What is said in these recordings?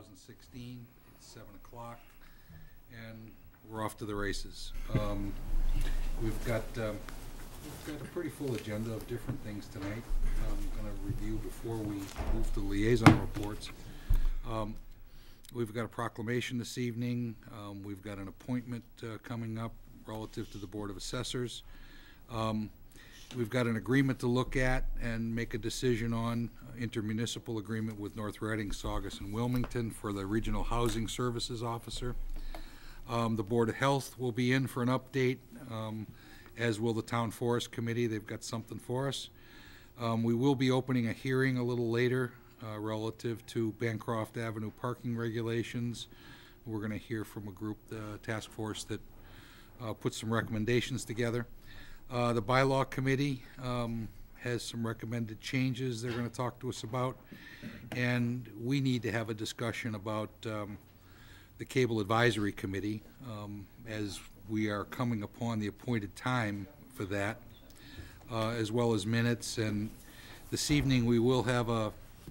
2016. It's 7 o'clock, and we're off to the races. We've got a pretty full agenda of different things tonight. I'm going to review before we move to liaison reports. We've got a proclamation this evening. We've got an appointment coming up relative to the Board of Assessors. We've got an agreement to look at and make a decision on, intermunicipal agreement with North Reading, Saugus, and Wilmington for the Regional Housing Services Officer. The Board of Health will be in for an update, as will the Town Forest Committee. They've got something for us. We will be opening a hearing a little later relative to Bancroft Avenue parking regulations. We're going to hear from a group, the task force, that put some recommendations together. The Bylaw Committee has some recommended changes they're going to talk to us about, and we need to have a discussion about the Cable Advisory Committee, as we are coming upon the appointed time for that, as well as minutes. And this evening we will have a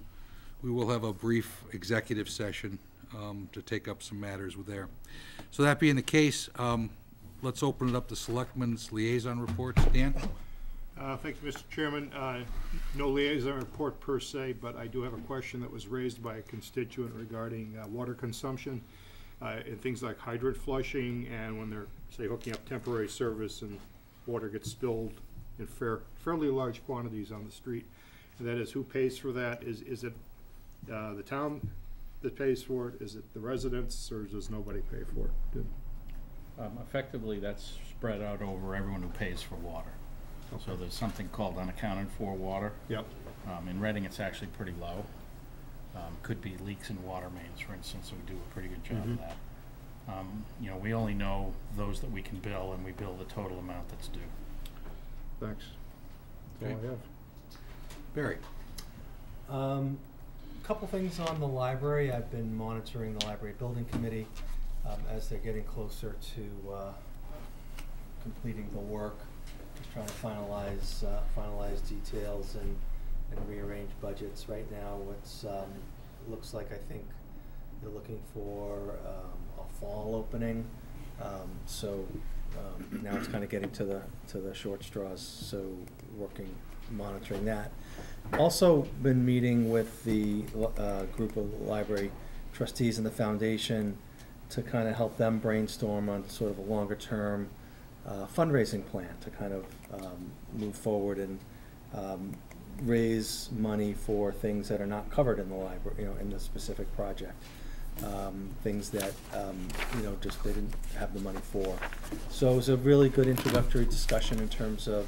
brief executive session to take up some matters with there. So that being the case, let's open it up to Selectmen's liaison reports. Dan? Thank you, Mr. Chairman. No liaison report per se, but I do have a question that was raised by a constituent regarding water consumption and things like hydrant flushing, and when they're, say, hooking up temporary service and water gets spilled in fairly large quantities on the street. And that is, who pays for that? Is it the town that pays for it? Is it the residents, or does nobody pay for it? Effectively, that's spread out over everyone who pays for water. Okay. So there's something called unaccounted for water. Yep. In Reading, it's actually pretty low. Could be leaks in water mains, for instance, so we do a pretty good job of that. You know, we only know those that we can bill, and we bill the total amount that's due. Thanks. That's all I have. Barry. Couple things on the library. I've been monitoring the library building committee as they're getting closer to completing the work, just trying to finalize details and rearrange budgets. Right now, what's looks like, I think they're looking for a fall opening. So now it's kind of getting to the short straws. So monitoring that. Also been meeting with the group of library trustees and the foundation to kind of help them brainstorm on sort of a longer term fundraising plan to kind of move forward and raise money for things that are not covered in the library, you know, in the specific project. Things that just they didn't have the money for. So it was a really good introductory discussion in terms of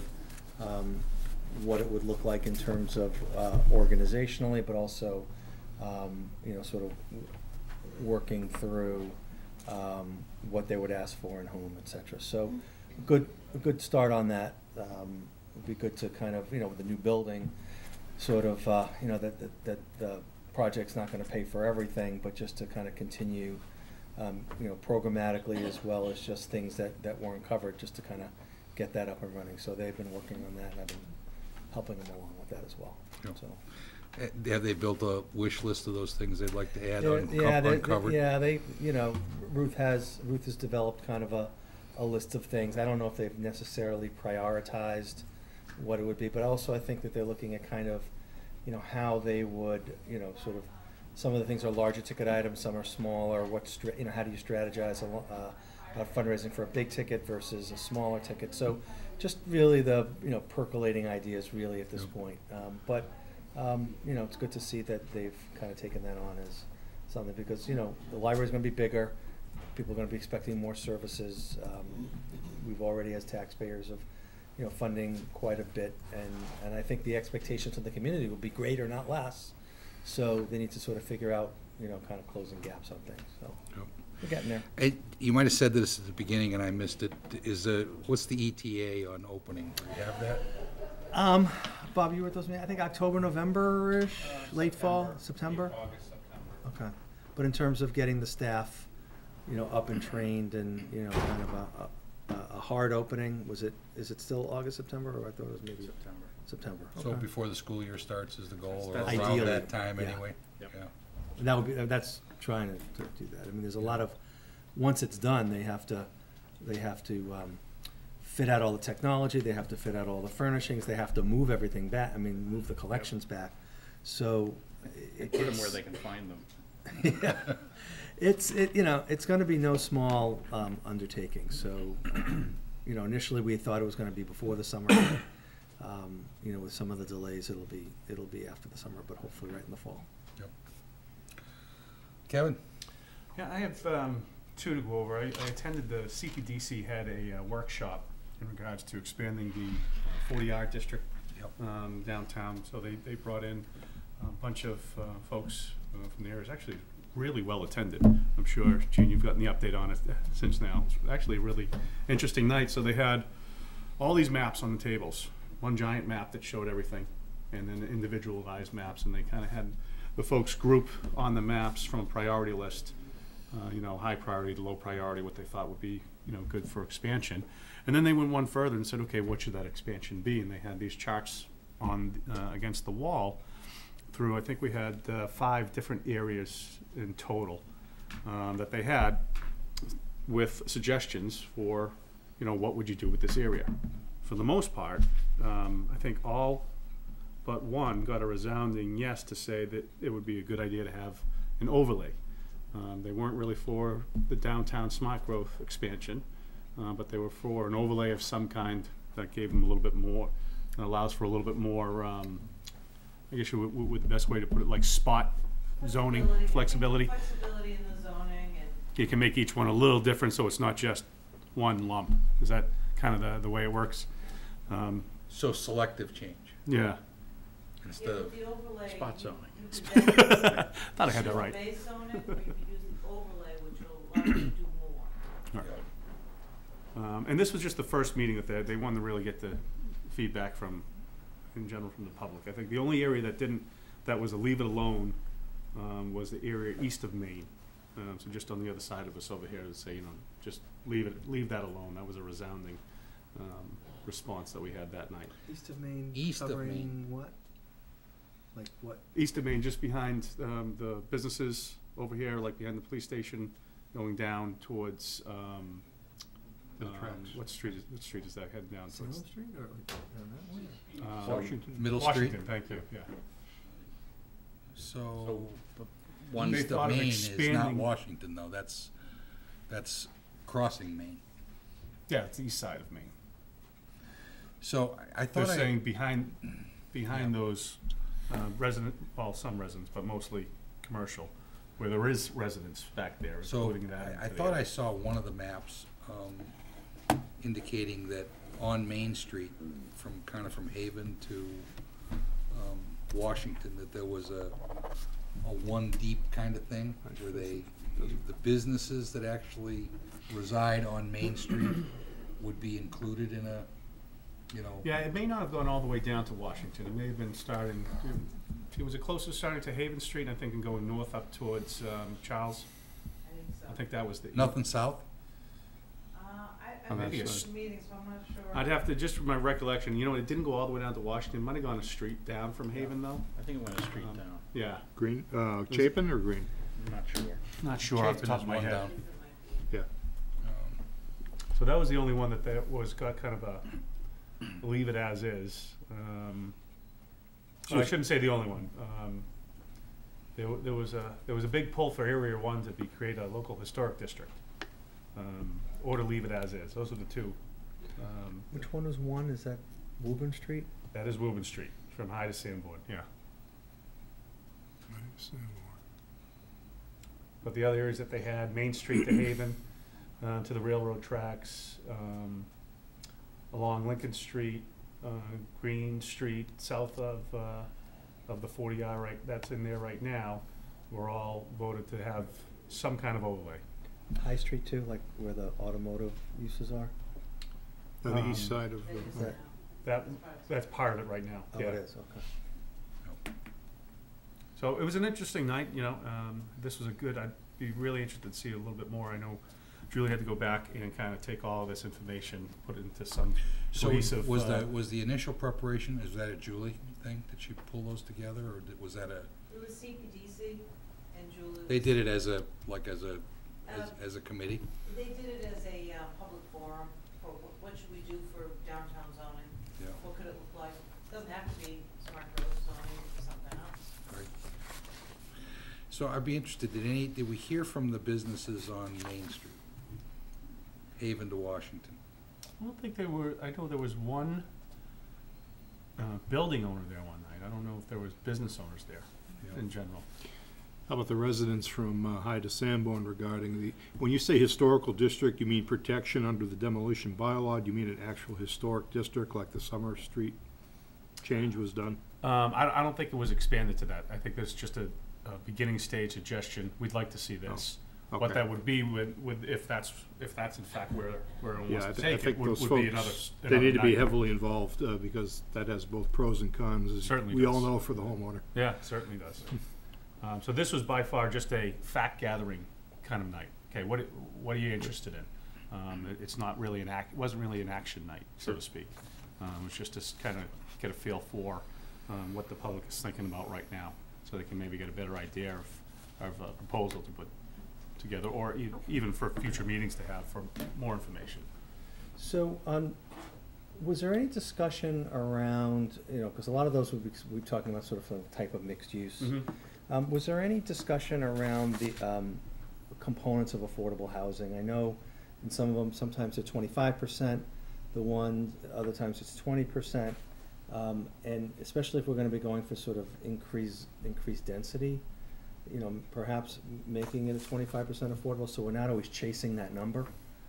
what it would look like in terms of organizationally, but also sort of working through what they would ask for in home, etc. So a good start on that. It'd be good to kind of, with the new building, sort of that the project's not going to pay for everything, but just to kind of continue programmatically, as well as just things that weren't covered, just to kind of get that up and running. So they've been working on that, and I've been helping them along with that as well. Yep. So have they built a wish list of those things they'd like to add uncovered? Ruth has developed kind of a list of things. I don't know if they've necessarily prioritized what it would be, but also I think that they're looking at kind of how they would sort of, some of the things are larger ticket items, some are smaller. How do you strategize about fundraising for a big ticket versus a smaller ticket? So just really the percolating ideas really at this point. But it's good to see that they've kind of taken that on as something, because the library's going to be bigger. People are going to be expecting more services. We've already, as taxpayers, of funding quite a bit, and I think the expectations of the community will be greater, not less. So they need to sort of figure out kind of closing gaps on things. So we're getting there. You might have said this at the beginning and I missed it. What's the ETA on opening? Do you have that? Bob, you were at those meetings? I think October, November-ish, late fall, September? August, September. Okay. But in terms of getting the staff, up and trained and, kind of a hard opening, is it still August, September, or I thought it was maybe September? Okay. So before the school year starts is the goal, or ideally, around that time anyway? Yep. Yeah. And that would be, that's trying to do that. I mean, there's a lot of, once it's done, they have to fit out all the technology, they have to fit out all the furnishings, they have to move everything back, I mean, move the collections back. So Put them where they can find them. yeah. It's gonna be no small undertaking, so, initially we thought it was gonna be before the summer. With some of the delays, it'll be after the summer, but hopefully right in the fall. Yep. Kevin? Yeah, I have two to go over. I attended the CPDC had a workshop in regards to expanding the 40R district downtown. So they brought in a bunch of folks from the area. It's actually really well attended. I'm sure, Gene, you've gotten the update on it since now. It's actually a really interesting night. So they had all these maps on the tables, one giant map that showed everything, and then individualized maps, and they kind of had the folks group on the maps from a priority list, high priority to low priority, what they thought would be, good for expansion. And then they went one further and said, okay, what should that expansion be? And they had these charts on against the wall through, I think we had 5 different areas in total that they had with suggestions for, what would you do with this area? For the most part, I think all but one got a resounding yes to say that it would be a good idea to have an overlay. They weren't really for the downtown smart growth expansion, but they were for an overlay of some kind that gave them a little bit more, and allows for a little bit more, I guess would the best way to put it, like spot zoning, flexibility. Flexibility in the zoning and. You can make each one a little different, so it's not just one lump. Is that kind of the way it works? So selective change Yeah. instead of The overlay. spot zoning. You could then Thought I had that right. base zoning, or you could use the overlay, which will allow you to do more. And this was just the first meeting that they wanted to really get the feedback from, in general, from the public. I think the only area that was a leave it alone, was the area east of Maine. So just on the other side of us over here to say, just leave that alone. That was a resounding response that we had that night. East of Maine, East of covering Maine. what? Like what? East of Maine, just behind the businesses over here, like behind the police station, going down towards The tracks. what street is that heading down Salem towards? Street or that way? Washington. Middle Washington, Street? thank you. Yeah. So, They one east of thought of Maine is not expanding- Washington, though. That's crossing Maine. Yeah, it's the east side of Maine. So I They're thought saying behind Yeah. those some residents, but mostly commercial, where there is residents back there, So including that. I thought I saw one of the maps indicating that on Main Street, from Haven to Washington, that there was a one deep kind of thing where the businesses that actually reside on Main Street would be included in a, Yeah, it may not have gone all the way down to Washington. It may have been starting. Was it closer starting to Haven Street? I think, and going north up towards Charles. I think so. I think that was the. nothing south. I Maybe missed it's- the meeting, so I'm not sure. I'd have to, just from my recollection, it didn't go all the way down to Washington. It might have gone a street down from Haven, though. I think it went a street Um, down. Yeah, Green, Chapin or Green? I'm not sure. not sure off the Chapin top is of my one head. down. Yeah. So that was the only one that got kind of a leave it as is. I shouldn't say the only one. There was a big pull for Area 1 to create a local historic district, or to leave it as is. Those are the two. Which one is one? Is that Woburn Street? That is Woburn Street, from High to Sanborn, yeah. But the other areas that they had, Main Street to Haven, to the railroad tracks, along Lincoln Street, Green Street, south of the 40R, right, that's in there right now, were all voted to have some kind of overlay. High Street too, like where the automotive uses are? On the east side of, They just that- now. That's part of it right now, Oh, yeah. it is, okay. So it was an interesting night, this was I'd be really interested to see a little bit more. I know Julie had to go back and kind of take all of this information, put it into some So cohesive. was the initial preparation, is that a Julie thing? Did she pull those together, or was that a? It was CPDC, and They did it as a, like as a, Uh, as a committee? They did it as a public forum for what should we do for downtown zoning? Yeah. What could it look like? Doesn't have to be smart growth zoning, it could be something else. Right. So I'd be interested, did we hear from the businesses on Main Street? Haven to Washington? I don't think they were, I know there was one building owner there one night. I don't know if there was business owners there Yeah. in general. How about the residents from Hyde to Sanborn regarding the, when you say historical district, you mean protection under the demolition bylaw? Do you mean an actual historic district like the Summer Street change was done? I don't think it was expanded to that. I think that's just a beginning stage suggestion. We'd like to see this. Oh, What okay. that would be with if that's in fact where it Yeah, wants I to thi- I take it think would those be another. folks, they need to be night. heavily involved because that has both pros and cons, as Certainly we all does. know for the homeowner. Yeah, certainly does. So this was by far just a fact gathering kind of night. Okay, what are you interested in? It's not really it wasn't really an action night, so to speak. It was just to kind of get a feel for what the public is thinking about right now, so they can maybe get a better idea of a proposal to put together, or even for future meetings to have for more information. So, was there any discussion around, because a lot of those we're talking about sort of a type of mixed use. Was there any discussion around the components of affordable housing? I know in some of them, sometimes they're 25%, other times it's 20%. And especially if we're gonna be going for sort of increased density, perhaps making it a 25% affordable, so we're not always chasing that number.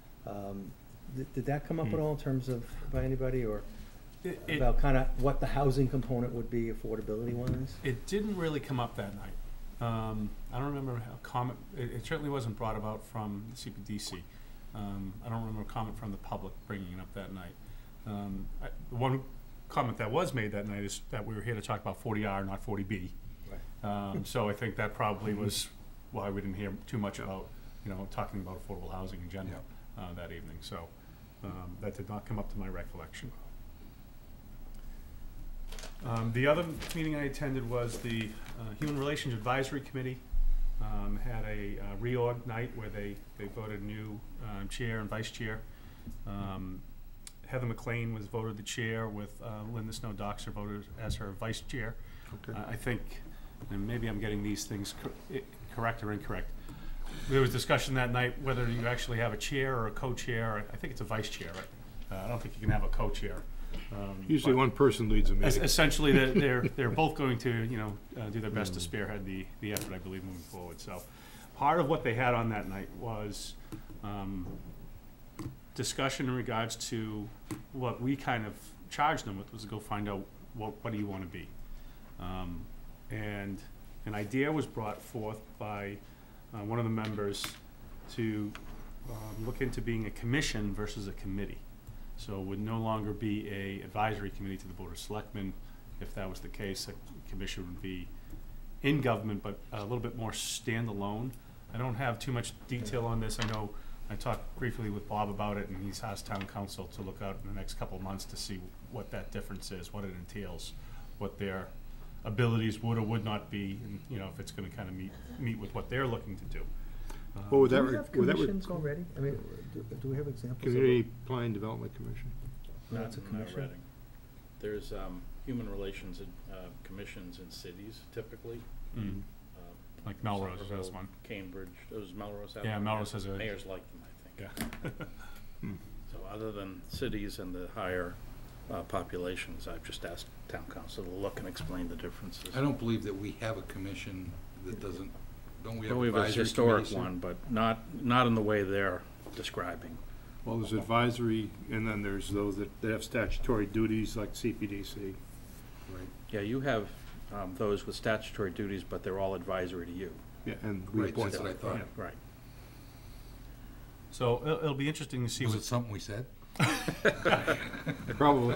Did that come up at all in terms of, by anybody, or about kind of what the housing component would be affordability-wise? It didn't really come up that night. I don't remember a comment, it certainly wasn't brought about from the CPDC. I don't remember a comment from the public bringing it up that night. The one comment that was made that night is that we were here to talk about 40R, not 40B. Right. So I think that probably was why we didn't hear too much about, talking about affordable housing in general that evening. So that did not come up to my recollection. The other meeting I attended was the Human Relations Advisory Committee. Had a reorg night where they voted a new chair and vice chair. Heather McLean was voted the chair with Linda Snow Doxer voted as her vice chair. Okay. I think, and maybe I'm getting these things correct or incorrect. There was discussion that night whether you actually have a chair or a co-chair. I think it's a vice chair, right? I don't think you can have a co-chair. Usually but one person leads a meeting. essentially, they're both going to do their best to spearhead the effort, I believe, moving forward. So, part of what they had on that night was discussion in regards to what we kind of charged them with was to go find out what do you want to be, and an idea was brought forth by one of the members to look into being a commission versus a committee. So it would no longer be a advisory committee to the Board of Selectmen. If that was the case, a commission would be in government, but a little bit more standalone. I don't have too much detail on this. I know I talked briefly with Bob about it, and he's asked town council to look out in the next couple of months to see what that difference is, what it entails, what their abilities would or would not be, and if it's going to kind of meet with what they're looking to do. What would Do that, we have would that, commissions already? I mean, do we have examples of? Community Plan Development Commission? No, it's a commission. Reading. There's human relations commissions in cities typically. Mm. Like Melrose has Somerville, Mm. one. Cambridge, does Melrose have Yeah, one? Melrose has a. Mayors like them, I think. Yeah. So other than cities and the higher populations, I've just asked town council to look and explain the differences. I don't believe that we have a commission that doesn't, don't we have Well, we have a advisory historic committees? one, but not in the way they're describing. Well, there's advisory, and then there's those that have statutory duties like CPDC. Right, Yeah, you have those with statutory duties, but they're all advisory to you. Yeah, and we Right, appoint that's what I them. thought. Right. So it'll be interesting to see Was what it something we said? Probably.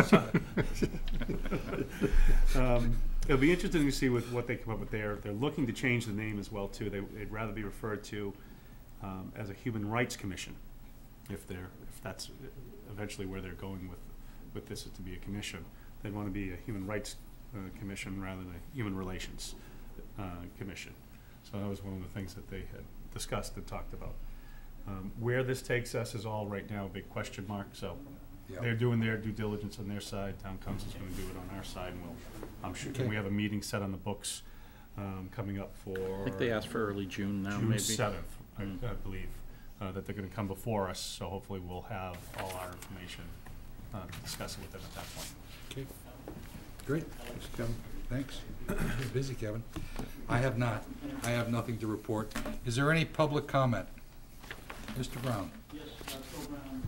It'll be interesting to see what they come up with there. They're looking to change the name as well too. They'd rather be referred to as a Human Rights Commission, if that's eventually where they're going with this, is to be a commission. They'd want to be a Human Rights Commission rather than a Human Relations Commission. So that was one of the things that they had discussed and talked about. Where this takes us is all right now a big question mark, so Yeah. they're doing their due diligence on their side, town council's gonna do it on our side, and I'm sure, Okay. we have a meeting set on the books, coming up for. I think they asked for early June now, maybe. June 7th, I Mm. believe, that they're gonna come before us, so hopefully we'll have all our information, to discuss it with them at that point. Okay. Great. Thanks, Kevin. Thanks. You're busy, Kevin. I have not. I have nothing to report. Is there any public comment? Mr. Brown? Yes, Phil Brown,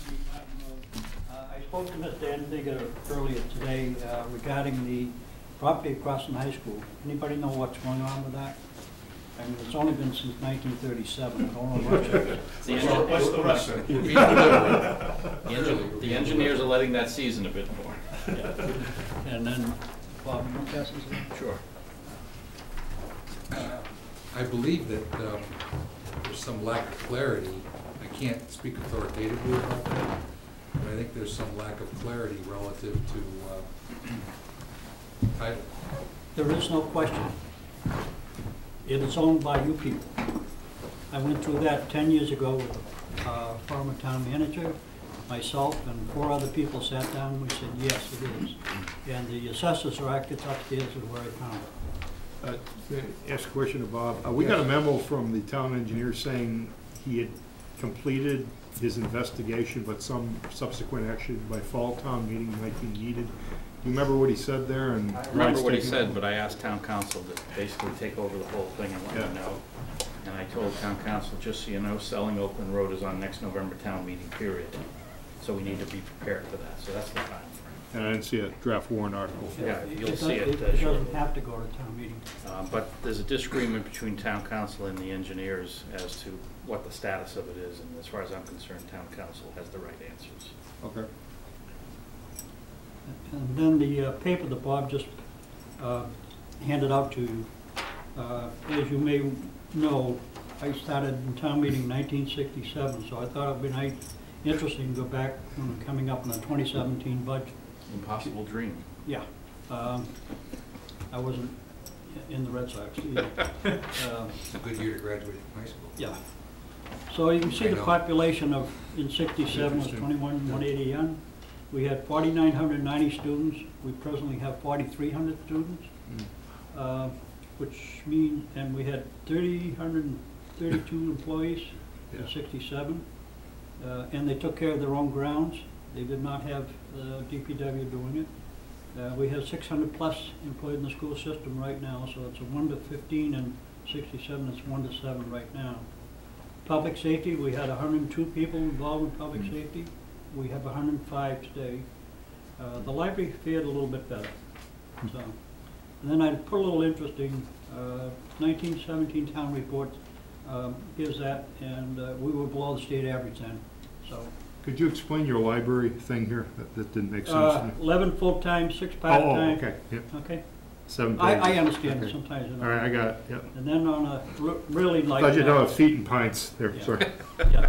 I spoke to Mr. Andiga earlier today regarding the property across from the high school. Anybody know what's going on with that? I mean, it's only been since 1937. I don't know what's What's the rest of it? The engineers are letting that season a bit more. And then, Bob, you want to pass this along? Sure. I believe that there's some lack of clarity. I can't speak authoritatively about that, but I think there's some lack of clarity relative to title. There is no question. It is owned by you people. I went through that 10 years ago with a former town manager, myself, and 4 other people sat down, and we said, yes, it is. And the assessors are acted upstairs is where I found it. Ask a question of Bob. We got a memo from the town engineer saying he had completed his investigation, but some subsequent action by fall town meeting might be needed. Do you remember what he said there? And I remember what he said, but I asked town council to basically take over the whole thing and let Yeah. me know. And I told town council, just so you know, selling Oakland Road is on next November town meeting, period. So we need to be prepared for that, so that's the time frame. And I didn't see a draft warrant article. Yeah, you'll does- see it, It shortly. doesn't have to go to town meeting. But there's a disagreement between town council and the engineers as to what the status of it is, and as far as I'm concerned, town council has the right answers. Okay. And then the paper that Bob just handed out to you, as you may know, I started in town meeting in 1967, so I thought it'd be interesting to go back when we're coming up on the 2017 budget. Impossible dream. Yeah. I wasn't in the Red Sox either. It's a good year to graduate from high school. Yeah. So you can see I the know. population of, in 67 was Interesting. 21,180 young. We had 4,990 students. We presently have 4,300 students, which means, and we had 332 employees in Yeah. 67. And they took care of their own grounds. They did not have DPW doing it. We have 600 plus employed in the school system right now, so it's a 1 to 15, and 67 it's 1 to 7 right now. Public safety, we had 102 people involved in public safety. We have 105 today. The library fared a little bit better. So, and then I put a little interesting, 1917 town report gives that, and we were below the state average then. So Could you explain your library thing here? That didn't make sense to me. 11 full-time, 6 Oh, part-time. okay, yep, Okay, 7 pages. I understand Okay. sometimes. You know. All right, I got it, yep. And then on a really like. Thought you'd know feet and pints there, Yeah. sorry. Yeah.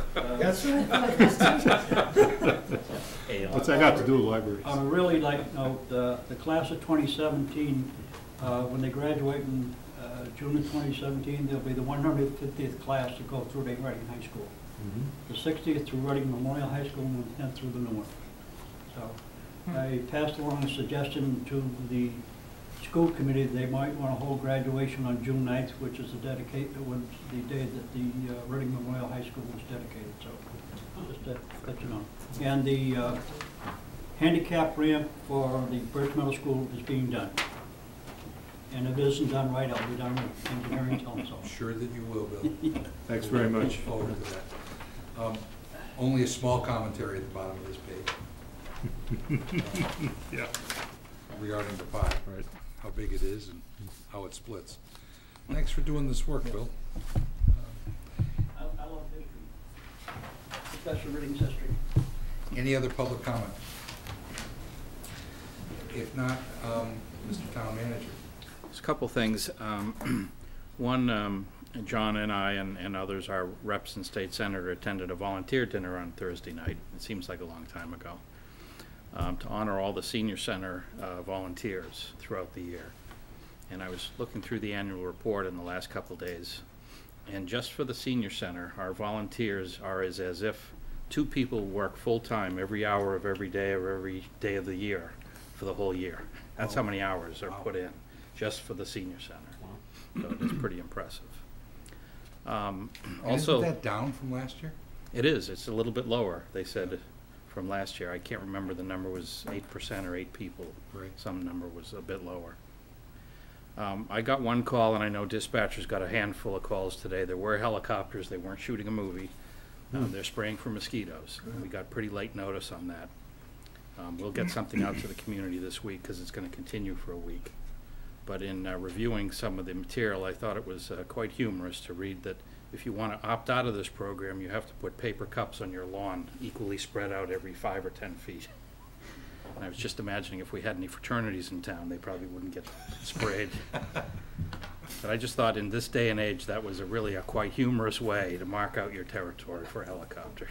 What's that got to do with libraries? On a really light note, the class of 2017, when they graduate in June of 2017, they'll be the 150th class to go through Reading High School. The 60th through Reading Memorial High School, and the 10th through the North. So I passed along a suggestion to the school committee, they might want to hold graduation on June 9th, which is the day that the Reading Memorial High School was dedicated, so just to let you know. And the handicap ramp for the Birch Middle School is being done. And if it isn't done right, I'll be done with engineering until it's all. I'm sure that you will, Bill. Thanks very Look much. forward to that. Only a small commentary at the bottom of this page Yeah. regarding the pie, Right. how big it is and how it splits. Thanks for doing this work, Bill. I love history, especially reading history. Any other public comment? If not, Mr. Town Manager. There's a couple things. One, John and I and others, our reps and state senator, attended a volunteer dinner on Thursday night. It seems like a long time ago, to honor all the senior center volunteers throughout the year. And I was looking through the annual report in the last couple days, and just for the senior center, our volunteers are as if 2 people work full-time every hour of every day or every day of the year for the whole year. That's how many hours are put in just for the senior center. So it is pretty impressive. Also, isn't that down from last year? it is. It's a little bit lower, they said, from last year. I can't remember, the number was 8% or 8 people. Right. Some number was a bit lower. I got one call, and I know dispatchers got a handful of calls today. There were helicopters. They weren't shooting a movie. They're spraying for mosquitoes. We got pretty late notice on that. We'll get something out to the community this week because it's going to continue for a week. But in reviewing some of the material, I thought it was quite humorous to read that if you want to opt out of this program, you have to put paper cups on your lawn equally spread out every 5 or 10 feet. And I was just imagining if we had any fraternities in town, they probably wouldn't get sprayed. But I just thought in this day and age, that was a quite humorous way to mark out your territory for a helicopter.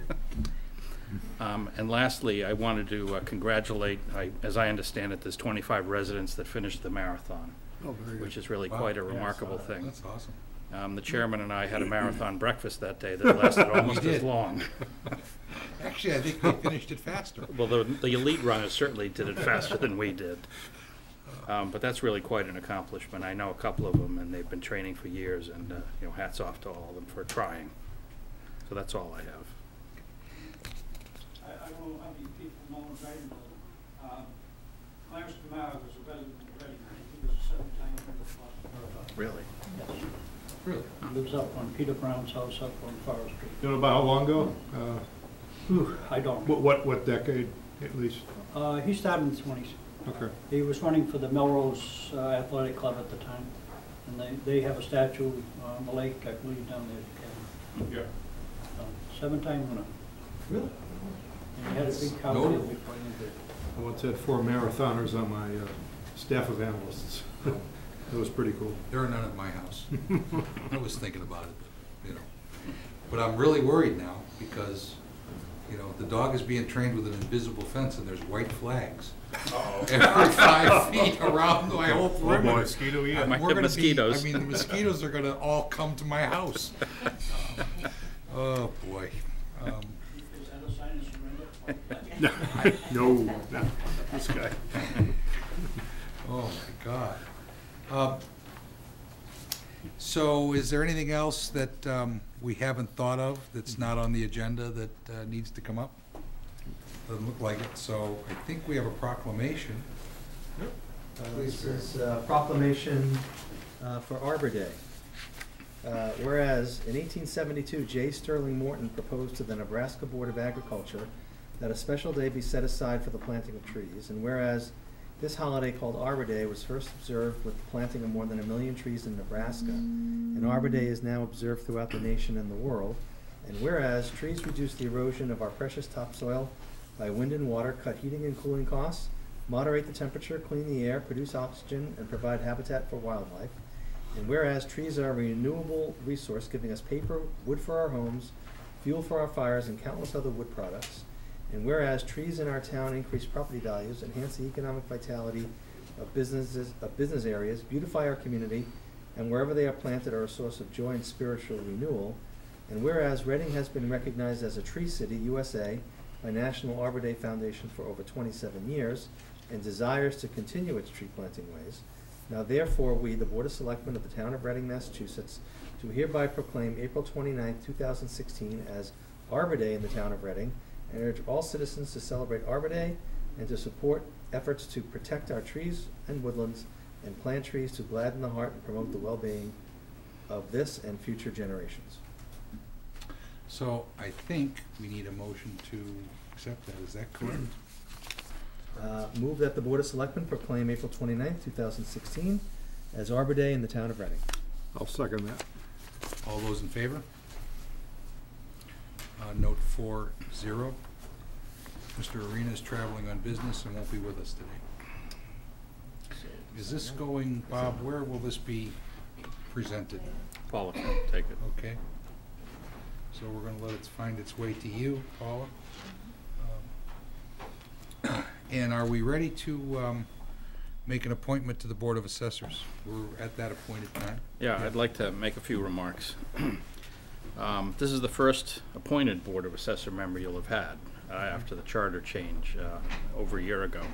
And lastly, I wanted to congratulate, as I understand it, there's 25 residents that finished the marathon, which is really quite a remarkable thing. That's awesome. The chairman and I had a marathon breakfast that day that lasted almost as long. Actually, I think they finished it faster. Well, the elite runners certainly did it faster than we did. But that's really quite an accomplishment. I know a couple of them, and they've been training for years, and hats off to all of them for trying. So that's all I have. I don't know how many people know in Reading, Clarence DeMar was a resident of Reading. He was a 7-time member of Boston. Really? Yes. Really? He lives up on Peter Brown's house up on Forest Street. You know about how long ago? I don't. What decade, at least? He started in the 20s. Okay. He was running for the Melrose Athletic Club at the time. And they have a statue on the lake, I believe, down there. Yeah. 7-time winner. Really? And he had a big cow Notable. deal before he did. I once had 4 marathoners on my staff of analysts. That was pretty cool. There are none at my house. I was thinking about it, But I'm really worried now because, the dog is being trained with an invisible fence and there's white flags. Every 5 feet around my whole perimeter. Mosquito, yeah. Might We're have gonna mosquitoes. the mosquitoes are gonna all come to my house. Oh, boy. Is that a sign of surrender? No, not this guy. Oh, my God. So is there anything else that we haven't thought of that's not on the agenda that needs to come up? Doesn't look like it, so I think we have a proclamation. This is a proclamation for Arbor Day. Whereas in 1872, J. Sterling Morton proposed to the Nebraska Board of Agriculture that a special day be set aside for the planting of trees, and whereas this holiday called Arbor Day was first observed with the planting of more than 1 million trees in Nebraska, and Arbor Day is now observed throughout the nation and the world, and whereas trees reduce the erosion of our precious topsoil by wind and water, cut heating and cooling costs, moderate the temperature, clean the air, produce oxygen, and provide habitat for wildlife, and whereas trees are a renewable resource giving us paper, wood for our homes, fuel for our fires, and countless other wood products, and whereas trees in our town increase property values, enhance the economic vitality of business areas, beautify our community, and wherever they are planted are a source of joy and spiritual renewal, and whereas Reading has been recognized as a Tree City, USA, by National Arbor Day Foundation for over 27 years, and desires to continue its tree planting ways, now therefore we, the Board of Selectmen of the Town of Reading, Massachusetts, do hereby proclaim April 29, 2016 as Arbor Day in the Town of Reading, and urge all citizens to celebrate Arbor Day and to support efforts to protect our trees and woodlands and plant trees to gladden the heart and promote the well-being of this and future generations. So I think we need a motion to accept that. Is that correct? Move that the Board of Selectmen proclaim April 29th, 2016 as Arbor Day in the Town of Reading. I'll second that. All those in favor? Note 4-0. Mr. Arena is traveling on business and won't be with us today. Is this going, Bob, where will this be presented? Paula, take it. Okay. So we're gonna let it find its way to you, Paula. And are we ready to make an appointment to the Board of Assessors. We're at that appointed time. Yeah, I'd like to make a few remarks. This is the first appointed Board of Assessor member you'll have had after the charter change over a year ago.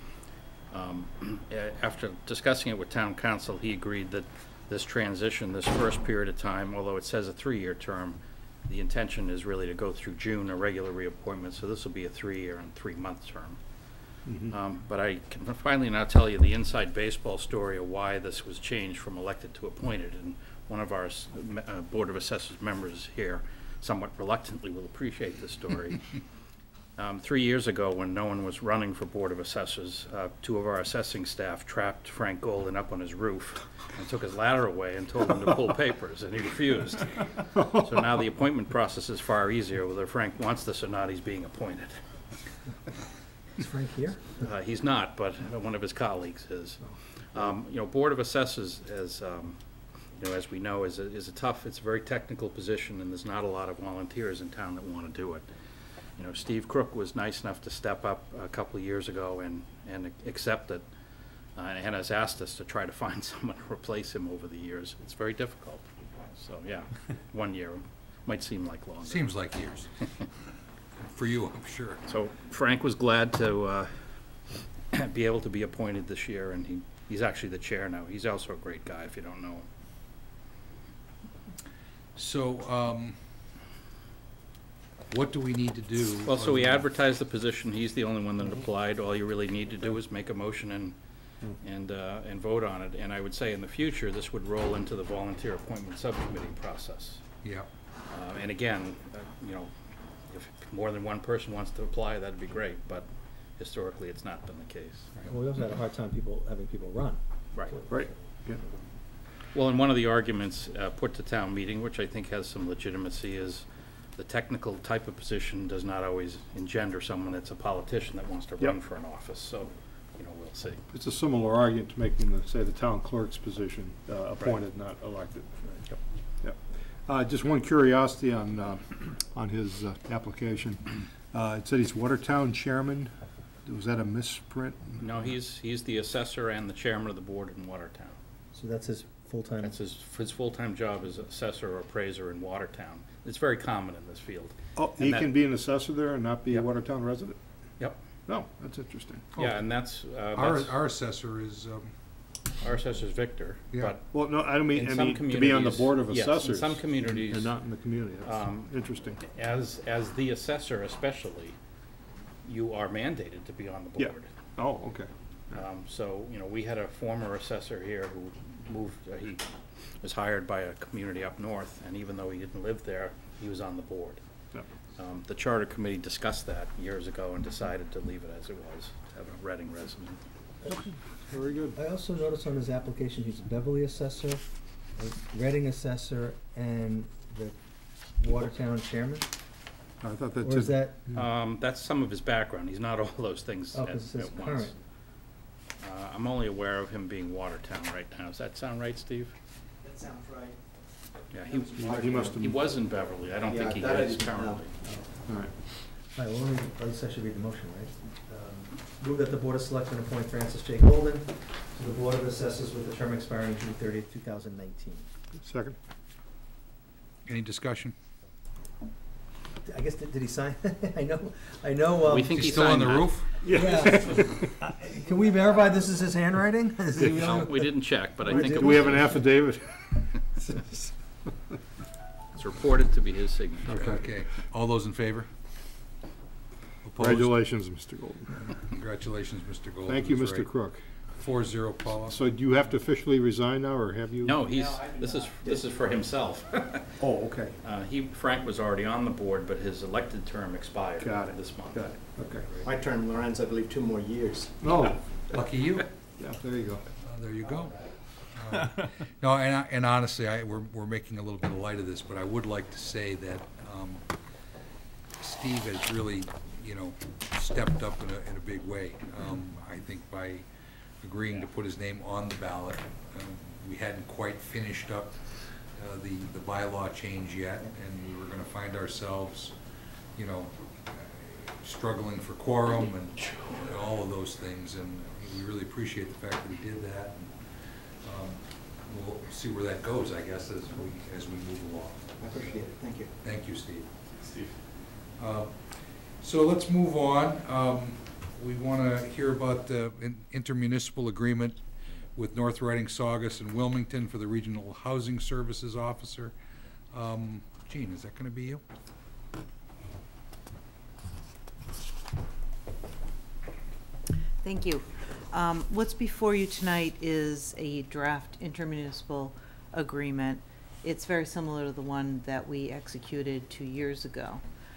After discussing it with Town Council, he agreed that this transition, this first period of time, although it says a 3-year term, the intention is really to go through June, a regular reappointment, so this will be a 3-year and 3-month term. But I can finally now tell you the inside baseball story of why this was changed from elected to appointed, and one of our Board of Assessors members here somewhat reluctantly will appreciate this story. 3 years ago, when no one was running for Board of Assessors, 2 of our assessing staff trapped Frank Golden up on his roof and took his ladder away and told him to pull papers, and he refused. So now the appointment process is far easier. Whether Frank wants this or not, he's being appointed. Is Frank here? He's not, but one of his colleagues is. You know, Board of Assessors, as you know, as we know, is a tough, it's a very technical position, and there's not a lot of volunteers in town that want to do it. You know, Steve Crook was nice enough to step up a couple of years ago and accept it, and has asked us to try to find someone to replace him over the years. It's very difficult. So, yeah, 1 year might seem like longer. Seems like years. For you, I'm sure. So Frank was glad to be able to be appointed this year, and he's actually the chair now. He's also a great guy, if you don't know him. So, what do we need to do? Well, so we advertised the position. He's the only one that applied. All you really need to do is make a motion and vote on it. And I would say in the future, this would roll into the volunteer appointment subcommittee process. Yeah. And again, you know, if more than one person wants to apply, that'd be great. But historically, it's not been the case. Well, we also had a hard time having people run. Right. Right, yeah. Well, and one of the arguments put to town meeting, which I think has some legitimacy, is the technical type of position does not always engender someone that's a politician that wants to run for an office. So, you know, we'll see. It's a similar argument to making say, the town clerk's position appointed, not elected. Yep. Yep. Just one curiosity on his application. It said he's Watertown chairman. Was that a misprint? No, he's the assessor and the chairman of the board in Watertown. So that's his full-time? That's his full-time job is assessor or appraiser in Watertown. It's very common in this field. Oh, he can be an assessor there and not be a Yep. Watertown resident? Yep. No, that's interesting. Yeah, and that's Our assessor is, our assessor's Victor. Yeah. But Well, no, I don't mean, in I some mean, to be on the communities- board of yes, in assessors. some communities, And not in the community. That's interesting. as the assessor especially, you are mandated to be on the Yeah. board. Oh, okay. So, you know, we had a former assessor here who moved, he was hired by a community up north, and even though he didn't live there, he was on the board. Yep. The charter committee discussed that years ago and decided to leave it as it was, to have a Reading resident. Very good. I also noticed on his application, he's a Beverly assessor, a Reading assessor, and the Watertown chairman? I thought that Or is said, that, That's some of his background. He's not all those things oh, at 'cause it says at once. current. I'm only aware of him being Watertown right now. Does that sound right, Steve? That sounds right. Yeah, he must he have, was in Beverly. I don't think he Yeah, that I is didn't know. currently. all right. All right, well, at least I should read the motion, right? Move that the Board of Selectmen appoint Francis J. Golden to the Board of Assessors with the term expiring June 30th, 2019. Second? any discussion? I guess, did he sign? I know. We think He's he still on signed the that. roof? Yeah. Can we verify this is his handwriting? Is he No, really- we didn't check, but I think Do it we have an was, affidavit? it's reported to be his signature. Okay, all those in favor? Opposed? Congratulations, Mr. Golden. Congratulations, Mr. Golden. Thank you, That's Mr. right. Crook. 4-0, Paula. So do you have to officially resign now, or have you? No, this is for himself. Oh, okay. Frank was already on the board, but his elected term expired Got it. this month. Got it, okay. My term runs, I believe, 2 more years. No, Lucky you. yeah, there you go. There you go. No, and honestly, we're making a little bit of light of this, but I would like to say that Steve has really, you know, stepped up in a big way. I think by agreeing to put his name on the ballot, we hadn't quite finished up the bylaw change yet, and we were going to find ourselves, you know, struggling for quorum and all of those things, and we really appreciate the fact that he did that. And, we'll see where that goes, I guess, as we move along. I appreciate it, thank you. Thank you, Steve. Steve. So let's move on. We want to hear about the intermunicipal agreement with North Reading, Saugus, and Wilmington for the Regional Housing Services Officer. Jean, is that going to be you? Thank you. What's before you tonight is a draft intermunicipal agreement. It's very similar to the one that we executed 2 years ago.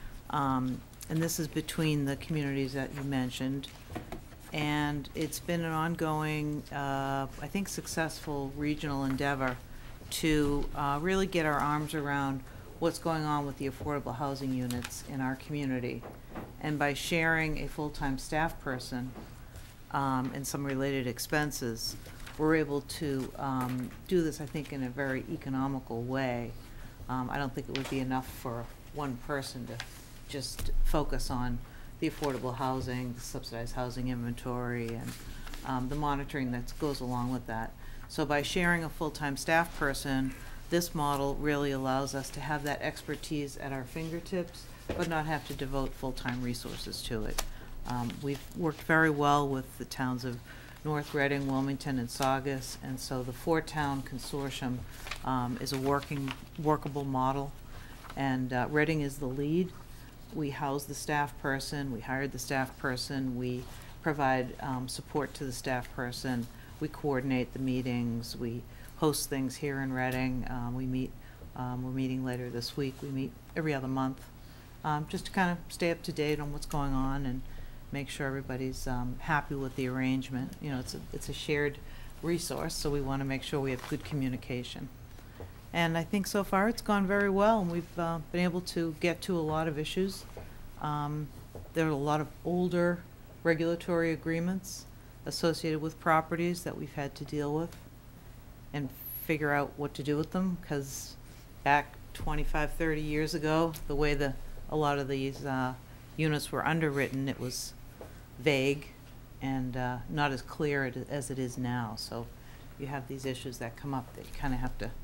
And this is between the communities that you mentioned. And it's been an ongoing, I think, successful regional endeavor to really get our arms around what's going on with the affordable housing units in our community. And by sharing a full-time staff person and some related expenses, we're able to do this, I think, in a very economical way. I don't think it would be enough for one person to just focus on the affordable housing, the subsidized housing inventory, and the monitoring that goes along with that. So by sharing a full-time staff person, this model really allows us to have that expertise at our fingertips, but not have to devote full-time resources to it. We've worked very well with the towns of North Reading, Wilmington, and Saugus, and so the four-town consortium is a workable model, and Reading is the lead. We house the staff person, we hired the staff person, we provide support to the staff person, we coordinate the meetings, we host things here in Reading, we meet, we're meeting later this week, we meet every other month, just to kind of stay up to date on what's going on and make sure everybody's happy with the arrangement. You know, it's a shared resource, so we want to make sure we have good communication. And I think so far it's gone very well, and we've been able to get to a lot of issues. There are a lot of older regulatory agreements associated with properties that we've had to deal with and figure out what to do with them, because back 25, 30 years ago, the way a lot of these units were underwritten, it was vague and not as clear as it is now. So you have these issues that come up that you kind of have to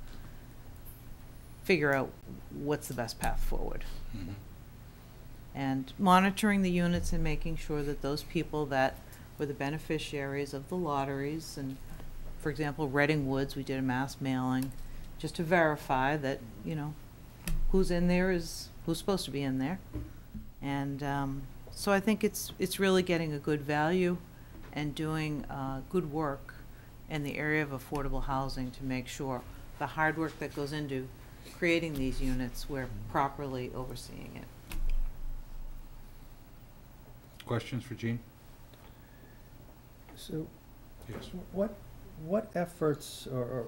figure out what's the best path forward. Mm-hmm. And monitoring the units and making sure that those people that were the beneficiaries of the lotteries, and for example, Reading Woods, we did a mass mailing just to verify that, you know, who's in there is who's supposed to be in there. And so I think it's really getting a good value and doing good work in the area of affordable housing to make sure the hard work that goes into creating these units, we're properly overseeing it. Questions for Jean? So, Yes. what efforts or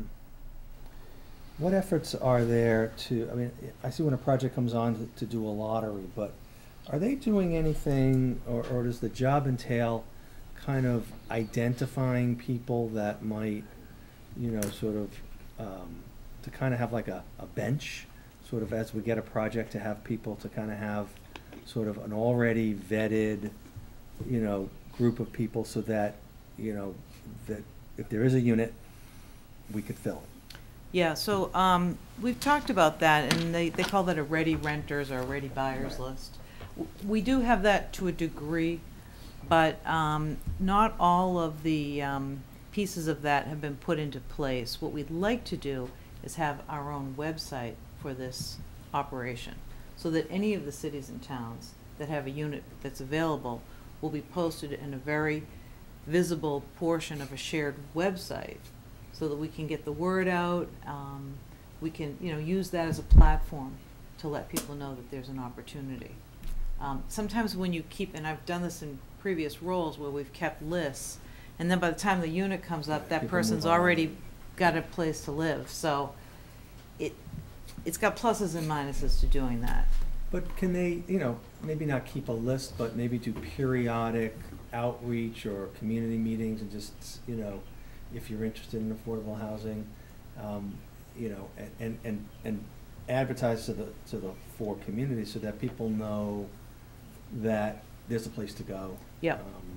what efforts are there to, I mean, I see when a project comes on to do a lottery, but are they doing anything, or does the job entail kind of identifying people that might, you know, sort of, to kind of have like a bench, sort of as we get a project, to have people to kind of have sort of an already vetted, you know, group of people, so that, you know, that if there is a unit, we could fill it? Yeah, so we've talked about that, and they call that a ready renters or a ready buyers list. We do have that to a degree, but not all of the pieces of that have been put into place. What we'd like to do is have our own website for this operation, so that any of the cities and towns that have a unit that's available will be posted in a very visible portion of a shared website, so that we can get the word out. We can, you know, use that as a platform to let people know that there's an opportunity. Sometimes when you keep, and I've done this in previous roles where we've kept lists, and then by the time the unit comes up, that People person's move on. already got a place to live. So it's got pluses and minuses to doing that. But can they, you know, maybe not keep a list, but maybe do periodic outreach or community meetings, and just, you know, if you're interested in affordable housing, you know, and advertise to the four communities, so that people know that there's a place to go. Yep.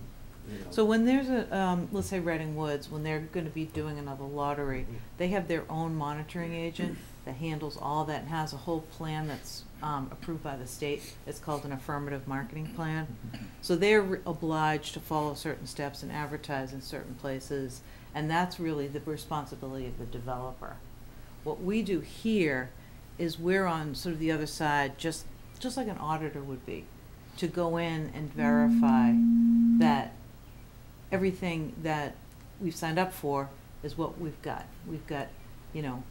you know. So when there's a, let's say Reading Woods, when they're gonna be doing another lottery, they have their own monitoring agent that handles all that and has a whole plan that's, approved by the state. It's called an affirmative marketing plan. So they're obliged to follow certain steps and advertise in certain places, and that's really the responsibility of the developer. What we do here is we're on sort of the other side, just like an auditor would be, to go in and verify that everything that we've signed up for is what we've got. We've got, you know,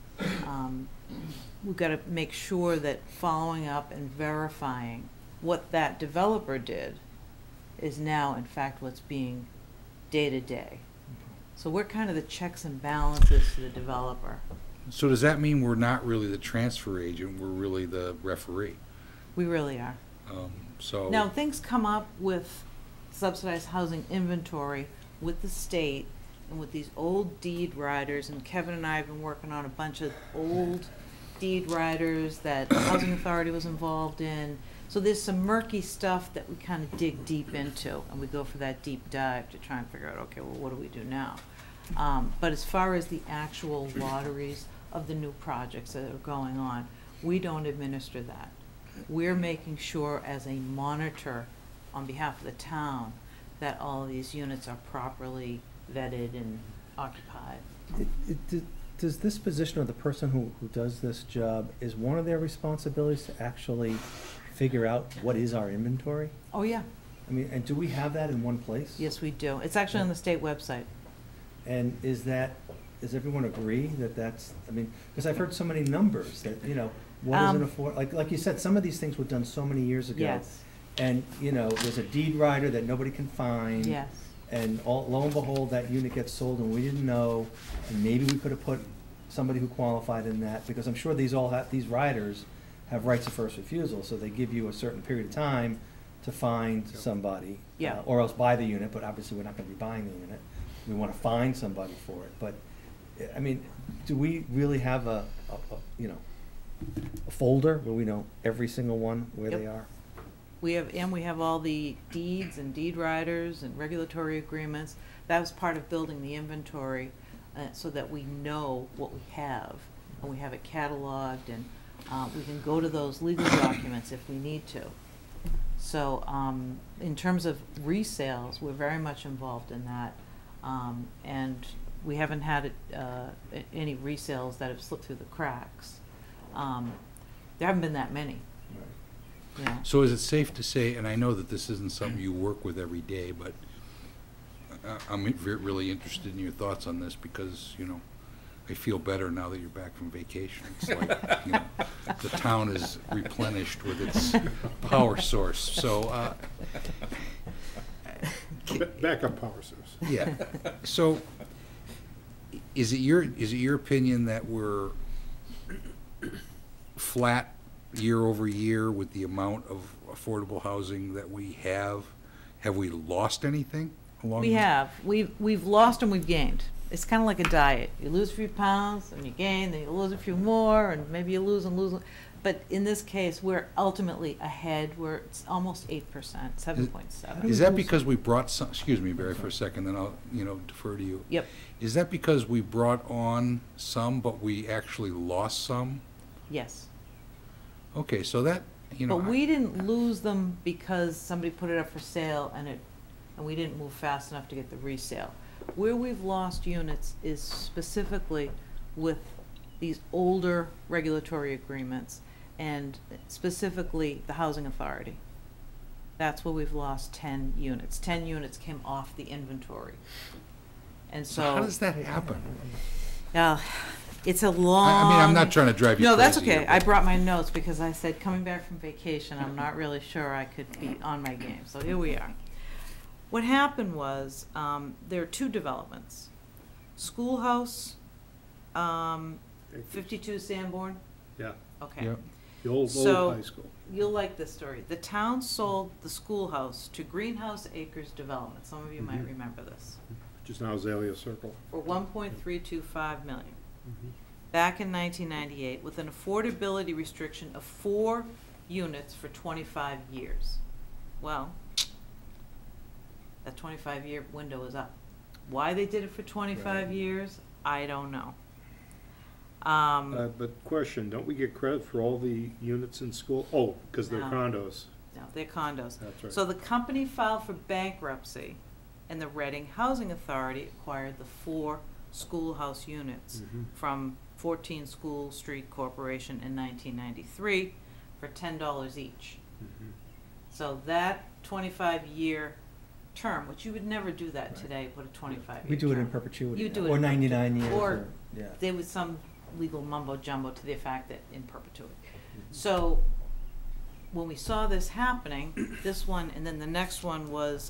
we've got to make sure that following up and verifying what that developer did is now in fact what's being day-to-day. So we're kind of the checks and balances to the developer. So does that mean we're not really the transfer agent, we're really the referee? We really are. So. Now, things come up with subsidized housing inventory with the state and with these old deed riders, and Kevin and I have been working on a bunch of old deed riders that the Housing Authority was involved in. So there's some murky stuff that we kind of dig deep into, and we go for that deep dive to try and figure out, okay, well, what do we do now? But as far as the actual lotteries of the new projects that are going on, we don't administer that. We're making sure as a monitor on behalf of the town that all of these units are properly vetted and occupied. Does this position, or the person who does this job, is one of their responsibilities to actually figure out what is our inventory? Oh, yeah. I mean, and do we have that in one place? Yes, we do. It's actually on the state website. And does everyone agree that that's, I mean, because I've heard so many numbers that, you know, what is an afford, like you said, some of these things were done so many years ago. Yes. And, you know, there's a deed rider that nobody can find. Yes. And lo and behold, that unit gets sold and we didn't know, and maybe we could have put somebody who qualified in that, because I'm sure these riders have rights of first refusal, so they give you a certain period of time to find somebody. Yeah. Or else buy the unit, but obviously we're not gonna be buying the unit. We wanna find somebody for it, but, I mean, do we really have a folder where we know every single one where Yep. they are? We have all the deeds and deed riders and regulatory agreements. That was part of building the inventory, so that we know what we have, and we have it cataloged, and we can go to those legal documents if we need to. So in terms of resales, we're very much involved in that, and we haven't had any resales that have slipped through the cracks. There haven't been that many. Yeah. So is it safe to say, and I know that this isn't something you work with every day, but I'm really interested in your thoughts on this, because, you know, I feel better now that you're back from vacation. It's like, you know, the town is replenished with its power source, so. Backup power source. Yeah, so is it your opinion that we're flat year over year with the amount of affordable housing that we have? Have we lost anything along? We have. We've lost and we've gained. It's kind of like a diet. You lose a few pounds, and you gain, then you lose a few more, and maybe you lose and lose. But in this case, we're ultimately ahead. We're almost 8%, 7.7. Is that because we brought some, excuse me, Barry, for a second, then I'll, defer to you. Yep. Is that because we brought on some, but we actually lost some? Yes. Okay, so that, But we didn't lose them because somebody put it up for sale and we didn't move fast enough to get the resale. Where we've lost units is specifically with these older regulatory agreements, and specifically the Housing Authority. That's where we've lost 10 units. 10 units came off the inventory. And so. How does that happen? It's a long. I mean, I'm not trying to drive you crazy. No, that's okay. here, I but- brought my notes because I said, coming back from vacation, I'm not really sure I could be on my game. So here we are. What happened was, there are two developments. Schoolhouse, 52 Sanborn. Yeah, Okay. Yep. the old So- high school. You'll like this story. The town sold the schoolhouse to Greenhouse Acres Development. Some of you might remember this. Just now Azalea Circle. For $1.325 million. Back in 1998, with an affordability restriction of 4 units for 25 years. Well, That 25-year window is up. Why they did it for 25 Right. years, I don't know. But question, don't we get credit for all the units in school? Oh, because they're No. condos. No, they're condos. That's right. So the company filed for bankruptcy, and the Reading Housing Authority acquired the 4 schoolhouse units Mhm. from 14 School Street Corporation in 1993 for $10 each. Mhm. So that 25-year term, which you would never do that Right. today, put a 25-year term. We do it in perpetuity. You now, do it or in 99 years. Or Yeah. there was some legal mumbo jumbo to the effect that in perpetuity. Mm-hmm. So when we saw this happening, this one, and then the next one was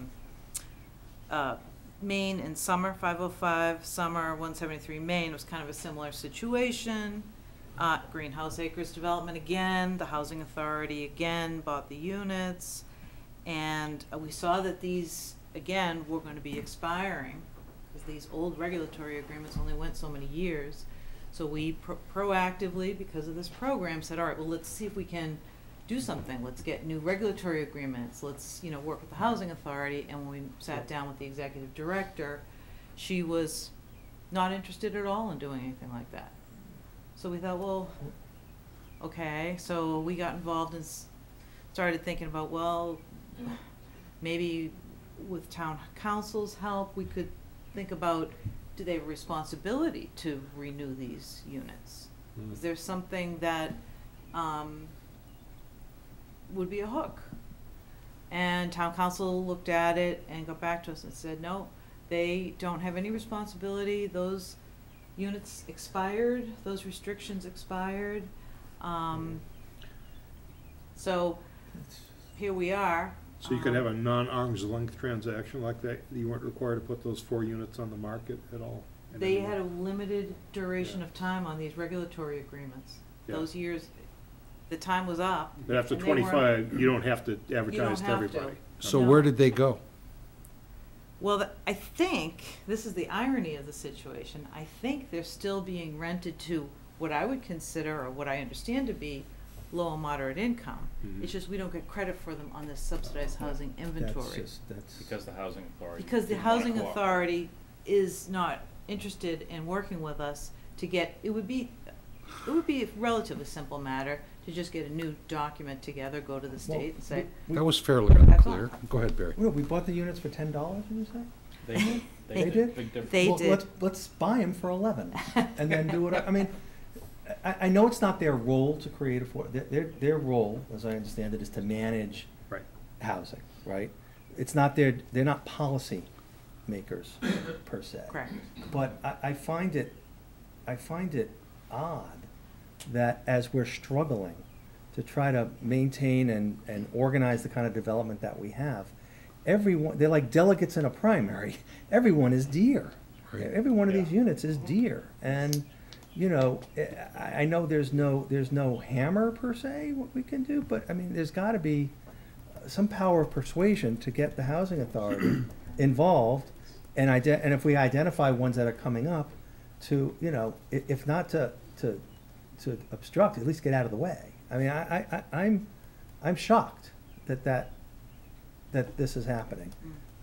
Maine and Summer, 505 Summer, 173 Maine, was kind of a similar situation. Greenhouse Acres Development again, the Housing Authority again bought the units. And we saw that these, again, were going to be expiring, because these old regulatory agreements only went so many years. So we proactively, because of this program, said, all right, well, let's see if we can do something. Let's get new regulatory agreements. Let's, work with the Housing Authority. And when we sat down with the executive director, she was not interested at all in doing anything like that. So we thought, well, okay. So we got involved and started thinking about, well, maybe with town council's help, we could think about, do they have a responsibility to renew these units? Is there something that would be a hook? And town council looked at it and got back to us and said, no, they don't have any responsibility. Those units expired, those restrictions expired. So here we are. So you could have a non-arm's length transaction like that? You weren't required to put those 4 units on the market at all? They had a limited duration of time on these regulatory agreements. Yeah. Those years, the time was up. But after and they weren't- 25, you don't have to advertise to have to. everybody. So No. where did they go? Well, I think, this is the irony of the situation, I think they're still being rented to what I would consider, or what I understand to be, low and moderate income. Mhm. It's just we don't get credit for them on this subsidized housing inventory. That's Because the housing authority. Because the didn't wanna housing cooperate. authority is not interested in working with us to get, it would be a relatively simple matter to just get a new document together, go to the state and say, That was fairly That's all. unclear. Go ahead, Barry. No, we bought the units for $10, did you say? They did. They did? Big difference. They Well, did. Let's buy them for 11 and then do it. I mean, I know it's not their role to create their role, as I understand it, is to manage Right. housing, right? It's not they're not policy makers per se. correct. But I find it odd that as we're struggling to try to maintain and organize the kind of development that we have, they're like delegates in a primary. Everyone is dear. Right. Every one of these units is dear. And, I know there's no hammer per se, what we can do, but I mean, there's gotta be some power of persuasion to get the housing authority involved, and if we identify ones that are coming up, to, if not to obstruct, at least get out of the way. I mean, I'm shocked that this is happening.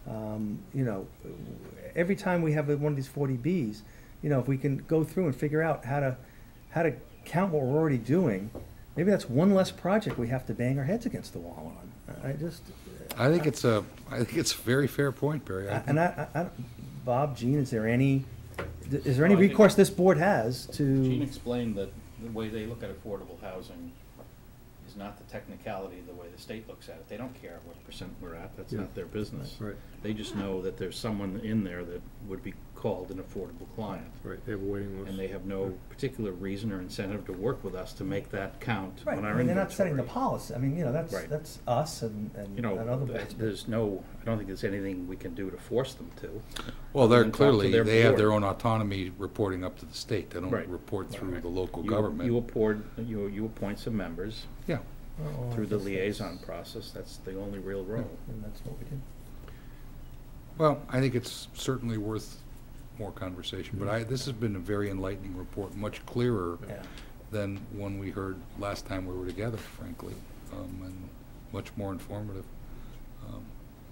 Every time we have one of these 40Bs, if we can go through and figure out how to count what we're already doing, maybe that's one less project we have to bang our heads against the wall on. I think it's a very fair point, Barry. Bob, Gene, is there any Well, I think- recourse this board has Gene to? explained that the way they look at affordable housing is not the technicality of the way the state looks at it. They don't care what percent we're at, that's Yeah. not their business. Right. They just know that there's someone in there that would be called an affordable client. Right, they have a waiting list. And they have no particular reason or incentive to work with us to make that count Right, on I our mean, inventory. they're not setting the policy. I mean, Right. that's us and other boards. There's no, I don't think there's anything we can do to force them to. Well, they're And talk to clearly, their they have their board. own autonomy reporting up to the state. They don't Right. report through Right. the local You government. you appoint some members Yeah. Oh, through the I guess liaison process, that's the only real role. And that's what we do. Well, I think it's certainly worth more conversation, but this has been a very enlightening report, much clearer Yeah. than one we heard last time we were together, frankly, and much more informative.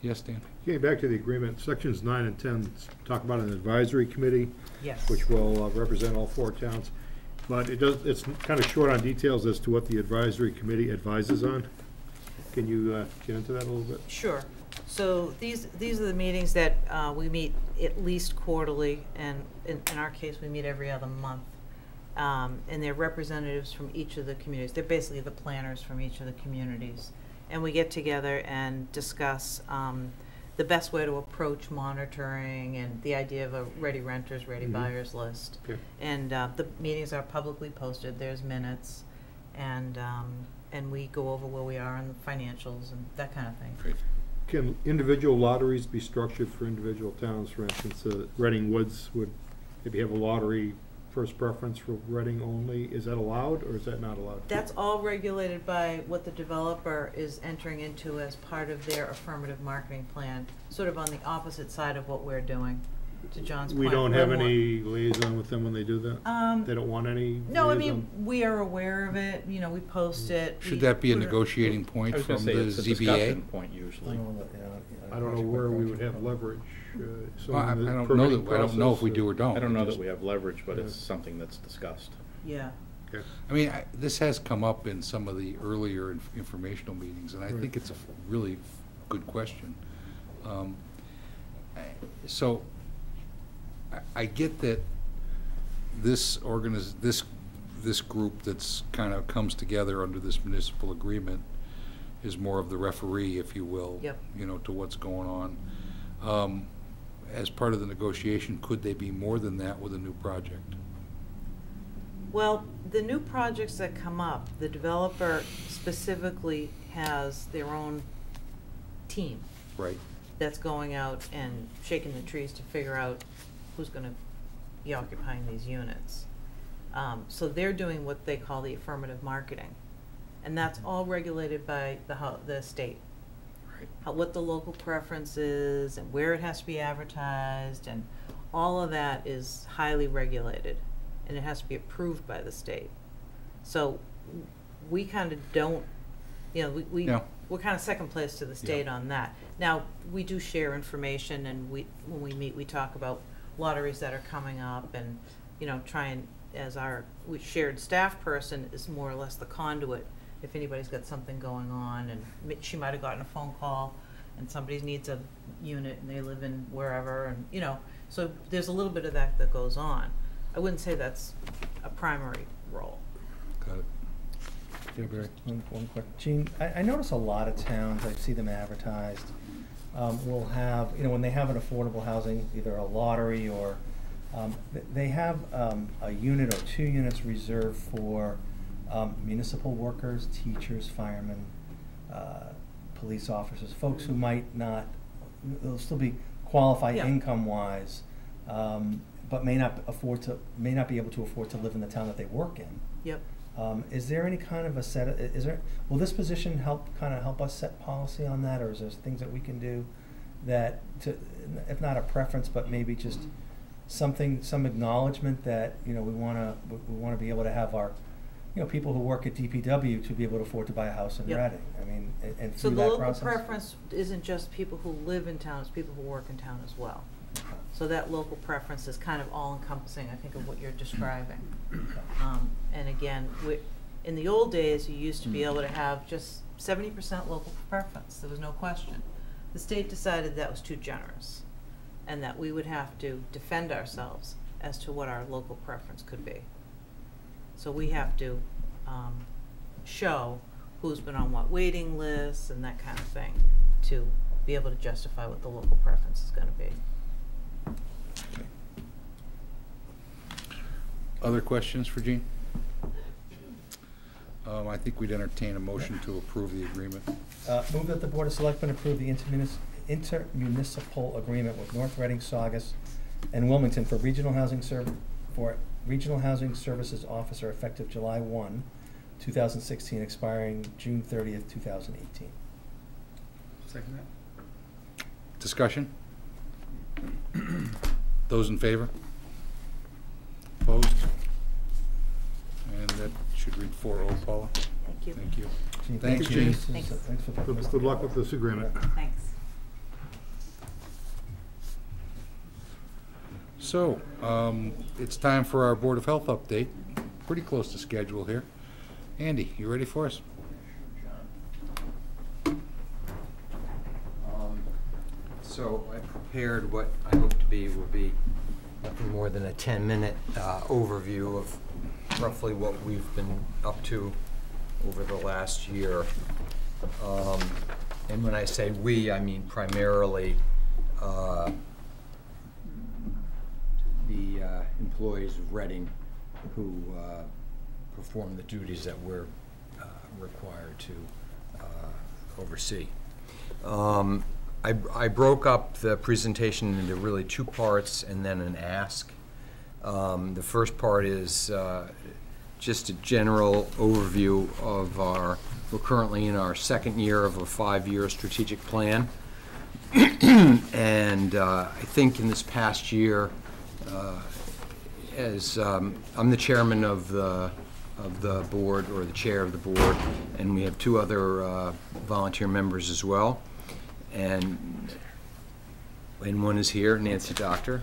Yes, Dan? Getting back to the agreement, sections 9 and 10 talk about an advisory committee, Yes. which will represent all 4 towns. But it's kind of short on details as to what the advisory committee advises on. Can you get into that a little bit? Sure. So these are the meetings that we meet at least quarterly, and in our case, we meet every other month. And they're representatives from each of the communities. They're basically the planners from each of the communities. And we get together and discuss the best way to approach monitoring and the idea of a ready renters, ready buyers list. Okay. And the meetings are publicly posted. There's minutes, and we go over where we are on the financials and that kind of thing. Great. Can individual lotteries be structured for individual towns? For instance, Reading Woods would maybe have a lottery first preference for Reading only. Is that allowed, or is that not allowed? That's all regulated by what the developer is entering into as part of their affirmative marketing plan, sort of on the opposite side of what we're doing, to John's point. We don't have We're more- any liaison with them when they do that? They don't want any No, I liaison? mean, we are aware of it, you know, we post it. Should we that be a put it- negotiating I point was gonna from say, the it's a ZBA? discussion point usually. I don't know where we would have leverage. Well, I don't know if we do or don't. I don't know that Just- we have leverage, but it's something that's discussed. Yeah. I mean, this has come up in some of the earlier informational meetings, and I Right. think it's a really good question. So, I get that this this group that's kind of comes together under this municipal agreement is more of the referee, if you will. Yep. You know, to what's going on. As part of the negotiation, could they be more than that with a new project? Well, the new projects that come up, the developer specifically has their own team Right. that's going out and shaking the trees to figure out who's gonna be occupying these units. So they're doing what they call the affirmative marketing, and that's all regulated by the state. Right. What the local preference is and where it has to be advertised, and all of that is highly regulated, and it has to be approved by the state. So we kind of don't, you know, Yeah. we're kind of second place to the state on that. Now, we do share information, and when we meet, we talk about lotteries that are coming up, and, you know, try and, as our shared staff person is more or less the conduit, if anybody's got something going on, and she might have gotten a phone call, and somebody needs a unit, and they live in wherever, and, you know, so there's a little bit of that goes on. I wouldn't say that's a primary role. Got it. Yeah, Barry? One quick, Gene, I notice a lot of towns, I see them advertised, will have, you know, when they have an affordable housing, either a lottery or, they have a unit or 2 units reserved for municipal workers, teachers, firemen, police officers, folks who might not, they'll still be qualified Yeah. income-wise, but may not be able to afford to live in the town that they work in. Yep. Is there any kind of will this position help us set policy on that, or is there things that we can do that, if not a preference, but maybe just some acknowledgement that, you know, we wanna be able to have our, you know, people who work at DPW to be able to afford to buy a house in Yep. Reading, I mean, and So through the that local process? preference isn't just people who live in town, it's people who work in town as well. So that local preference is kind of all-encompassing, I think, of what you're describing. And again, in the old days, you used to be able to have just 70% local preference, there was no question. The state decided that was too generous, and that we would have to defend ourselves as to what our local preference could be. So we have to show who's been on what waiting lists and that kind of thing to be able to justify what the local preference is gonna be. Okay. Other questions for Jean? I think we'd entertain a motion to approve the agreement. Move that the Board of Selectmen approve the intermunicipal agreement with North Reading, Saugus, and Wilmington for regional housing services officer effective July 1, 2016, expiring June 30th, 2018. Second that? Discussion? Those in favor? Opposed? And that should read 4-0, Paula. Thank you. Thank you. Gene, Thanks, thank you. Gene. Thanks. Thanks for putting this Good luck together. with this agreement. Thanks. So, it's time for our Board of Health update. Pretty close to schedule here. Andy, you ready for us? So I prepared what I hope to be will be nothing more than a 10-minute overview of roughly what we've been up to over the last year. And when I say we, I mean primarily the employees of Reading who perform the duties that we're required to oversee. I broke up the presentation into really two parts and then an ask. The first part is just a general overview of we're currently in our second year of a 5-year strategic plan. And I think in this past year, as I'm the chairman of the board, or the chair of the board, and we have 2 other volunteer members as well. And one is here, Nancy Doctor.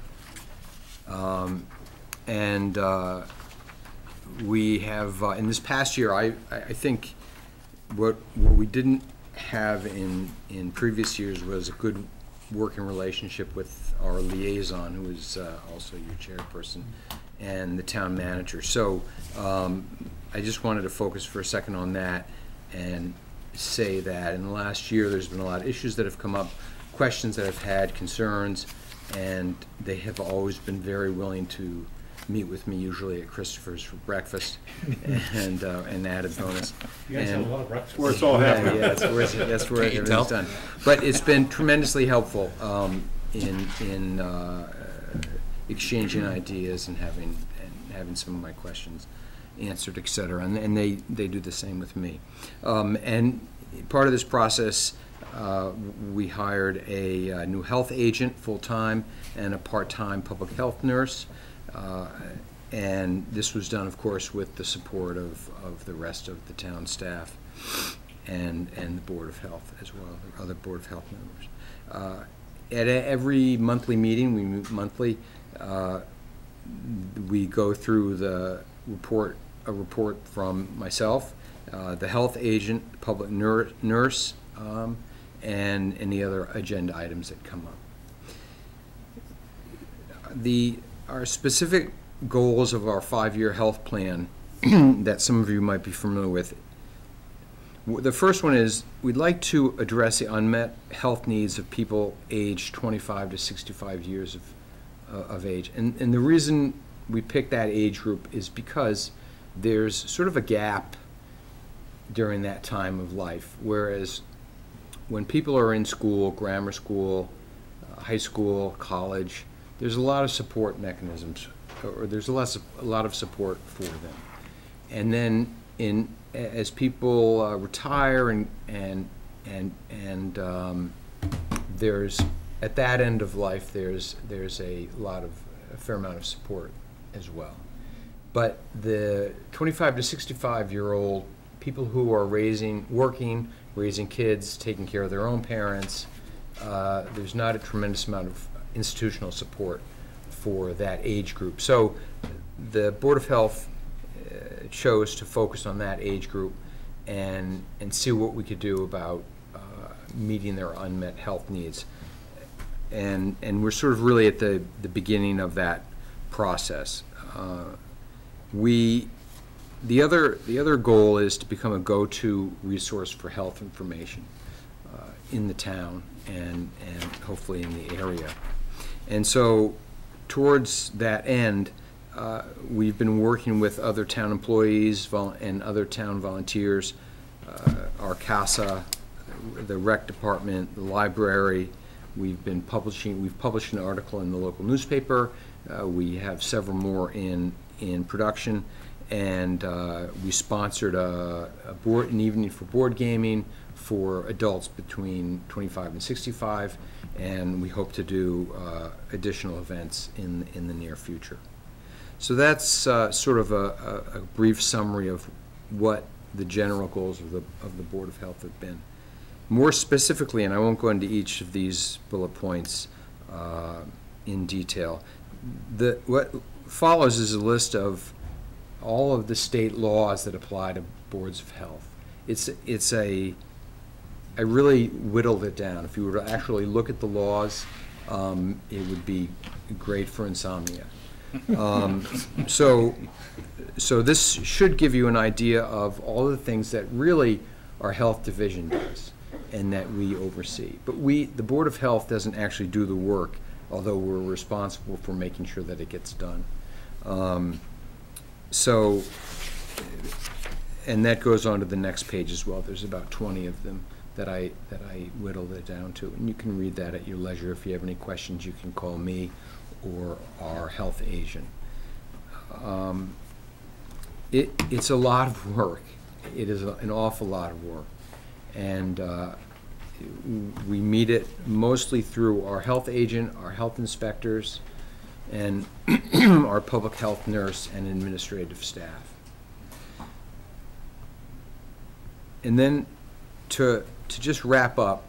We have, in this past year, I think what we didn't have in previous years was a good working relationship with our liaison, who is also your chairperson, and the town manager. So I just wanted to focus for a second on that and say that in the last year there's been a lot of issues that have come up, questions that I've had, concerns, and they have always been very willing to meet with me, usually at Christopher's for breakfast, and an added bonus. You guys have a lot of breakfast. Where it's all happening. Yeah, that's where everything's done. But it's been tremendously helpful in exchanging ideas and having some of my questions answered, et cetera, and they do the same with me. And part of this process, we hired a new health agent full-time and a part-time public health nurse, and this was done, of course, with the support of the rest of the town staff and the Board of Health as well, the other Board of Health members. At every monthly meeting, we meet monthly, we go through a report from myself, the health agent, public nurse, and any other agenda items that come up. Our specific goals of our 5-year health plan that some of you might be familiar with. The first one is we'd like to address the unmet health needs of people aged 25 to 65 years of age. And the reason we picked that age group is because there's sort of a gap during that time of life, whereas when people are in school, grammar school, high school, college, there's a lot of support mechanisms, or there's a lot of support for them. And then as people retire and there's, at that end of life, there's a fair amount of support as well. But the 25 to 65-year-old people who are raising kids, taking care of their own parents, there's not a tremendous amount of institutional support for that age group. So the Board of Health chose to focus on that age group and see what we could do about meeting their unmet health needs. And we're sort of really at the beginning of that process. The other goal is to become a go-to resource for health information in the town and hopefully in the area. And so towards that end, we've been working with other town employees and other town volunteers, our CASA, the rec department, the library. We've published an article in the local newspaper. We have several more in production, and we sponsored an evening for board gaming for adults between 25 and 65, and we hope to do additional events in the near future. So that's sort of a brief summary of what the general goals of the Board of Health have been. More specifically, and I won't go into each of these bullet points in detail, what follows is a list of all of the state laws that apply to boards of health. I really whittled it down. If you were to actually look at the laws, it would be great for insomnia. So this should give you an idea of all of the things that really our health division does and that we oversee. But the Board of Health doesn't actually do the work, although we're responsible for making sure that it gets done. And that goes on to the next page as well. There's about 20 of them that I whittled it down to. And you can read that at your leisure. If you have any questions, you can call me or our health agent. It's a lot of work. It is an awful lot of work. And we meet it mostly through our health agent, our health inspectors, and our public health nurse and administrative staff. And then to just wrap up,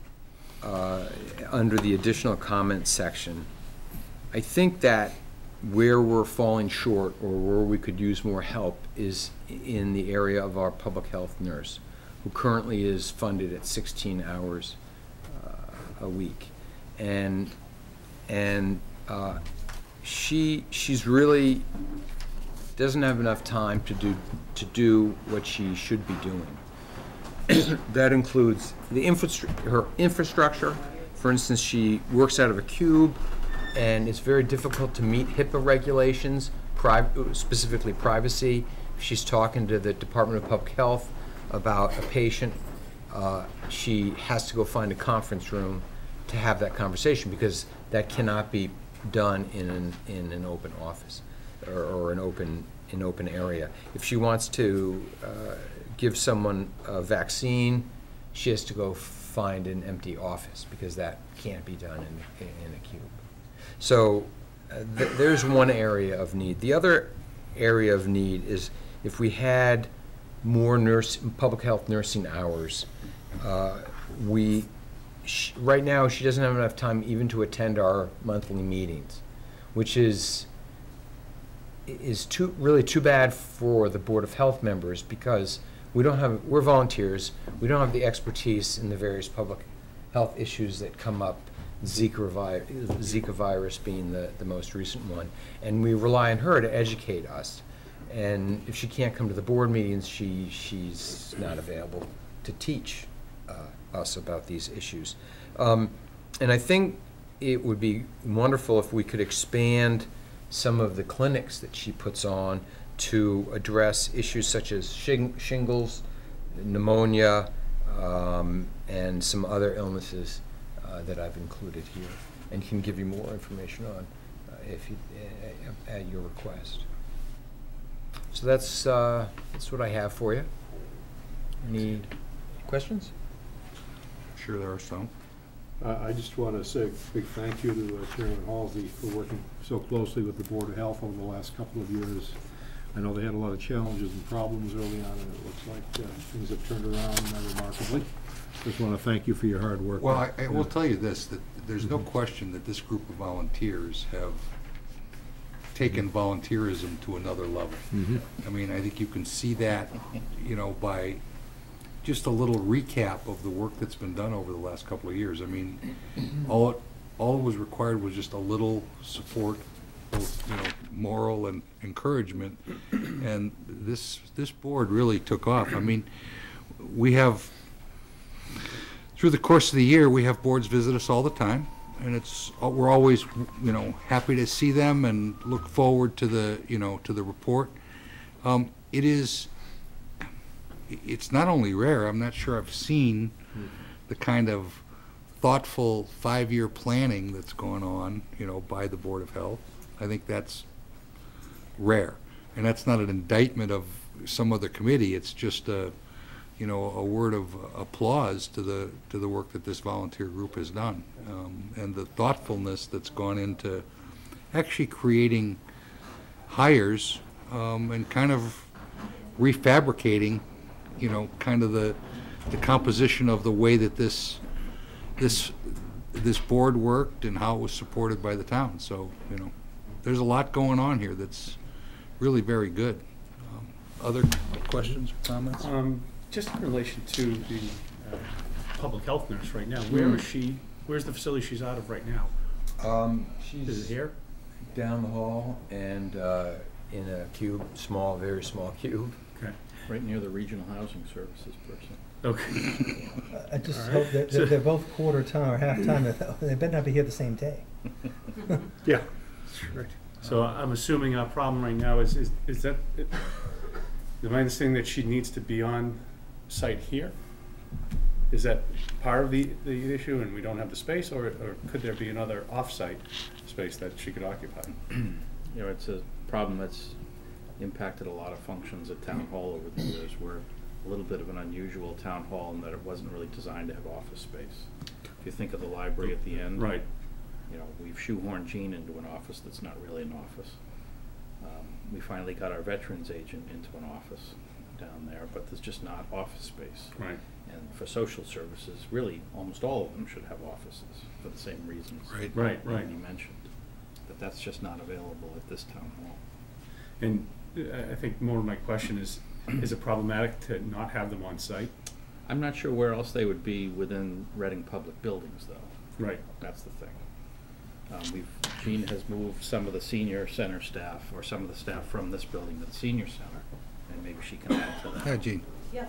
under the additional comments section, I think that where we're falling short or where we could use more help is in the area of our public health nurse, who currently is funded at 16 hours a week. And she's really doesn't have enough time to do what she should be doing. That includes her infrastructure. For instance, she works out of a cube, and it's very difficult to meet HIPAA regulations, specifically privacy. If she's talking to the Department of Public Health about a patient, she has to go find a conference room to have that conversation, because that cannot be done in an open office or an open area. If she wants to give someone a vaccine, she has to go find an empty office, because that can't be done in a cube. So there's one area of need. The other area of need is if we had more public health nursing hours. Right now, she doesn't have enough time even to attend our monthly meetings, which is really too bad for the Board of Health members, because we're volunteers. We don't have the expertise in the various public health issues that come up, Zika virus being the most recent one, and we rely on her to educate us. And if she can't come to the board meetings, she's not available to teach us about these issues. And I think it would be wonderful if we could expand some of the clinics that she puts on to address issues such as shingles, pneumonia, and some other illnesses that I've included here, and can give you more information on at your request. So that's what I have for you. Any questions? Sure there are some. I just want to say a big thank you to Chairman Halsey for working so closely with the Board of Health over the last couple of years. I know they had a lot of challenges and problems early on, and it looks like things have turned around remarkably. Just want to thank you for your hard work. Well, I will tell you this, that there's no question that this group of volunteers have taken volunteerism to another level. I mean, I think you can see that, by just a little recap of the work that's been done over the last couple of years. I mean, all it was required was just a little support, both moral and encouragement, and this board really took off. I mean, we have, through the course of the year, we have boards visit us all the time, and we're always happy to see them and look forward to the to the report. It's not only rare, I'm not sure I've seen the kind of thoughtful 5-year planning that's going on, by the Board of Health. I think that's rare. And that's not an indictment of some other committee. It's just a word of applause to the work that this volunteer group has done. And the thoughtfulness that's gone into actually creating hires and kind of refabricating kind of the composition of the way that this board worked and how it was supported by the town. So, there's a lot going on here that's really very good. Other questions or comments? Just in relation to the public health nurse right now, where is she, where's the facility she's out of right now? Is She's it here? down the hall and in a cube, small, very small cube. Okay. Right near the regional housing services person. Okay. I just All right. hope that So- they're both quarter time or half time. They better not be here the same day. Yeah, that's right. So I'm assuming our problem right now is that, am I understanding that she needs to be on site here? Is that part of the issue and we don't have the space, or could there be another off-site space that she could occupy? You know, it's a problem that's impacted a lot of functions at Town Hall over the years. We're a little bit of an unusual town hall in that it wasn't really designed to have office space. If you think of the library at the end. Right. You know, we've shoehorned Jean into an office that's not really an office. We finally got our veterans agent into an office down there, but there's just not office space. Right. And for social services, really, almost all of them should have offices for the same reasons. Right. Right. Andy mentioned. But that's just not available at this town hall. And I think more of my question is it problematic to not have them on site? I'm not sure where else they would be within Reading Public Buildings, though. Right. That's the thing. Jean has moved some of the senior center staff, or some of the staff from this building to the senior center, and maybe she can add to that. Yeah, Gene. Yep,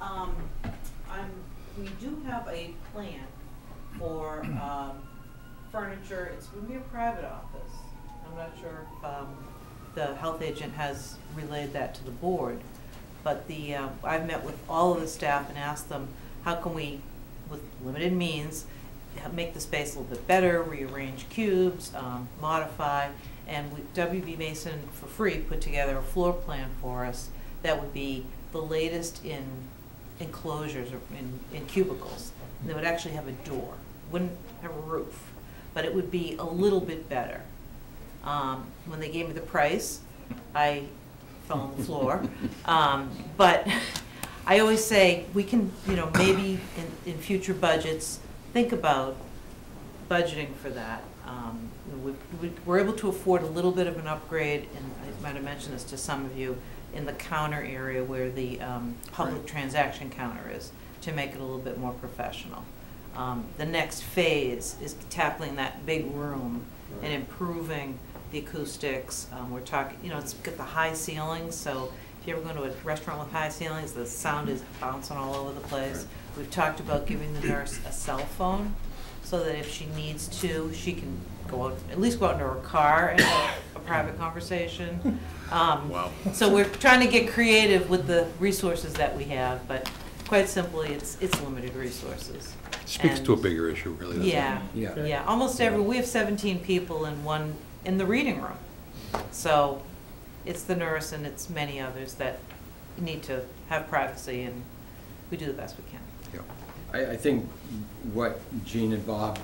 we do have a plan for, furniture, it's gonna be a private office. I'm not sure if, the health agent has relayed that to the board, but I've met with all of the staff and asked them, how can we, with limited means, make the space a little bit better, rearrange cubes, modify, and WB Mason, for free, put together a floor plan for us that would be the latest in enclosures or in cubicles. And they would actually have a door, wouldn't have a roof, but it would be a little bit better. When they gave me the price, I fell on the floor. But I always say, we can, maybe in future budgets, think about budgeting for that. We're able to afford a little bit of an upgrade, and I might have mentioned this to some of you, in the counter area where the public transaction counter is, to make it a little bit more professional. The next phase is tackling that big room and improving the acoustics. We're talking, it's got the high ceilings, so if you ever go to a restaurant with high ceilings, the sound is bouncing all over the place. We've talked about giving the nurse a cell phone, so that if she needs to, she can go out, at least go out into her car and have a private conversation. Wow. So we're trying to get creative with the resources that we have, but quite simply, it's limited resources. Speaks to a And- bigger issue, really, doesn't it? Yeah, Yeah. yeah, almost we have 17 people in the reading room. So it's the nurse and it's many others that need to have privacy, and we do the best we can. I think what Jean and Bob,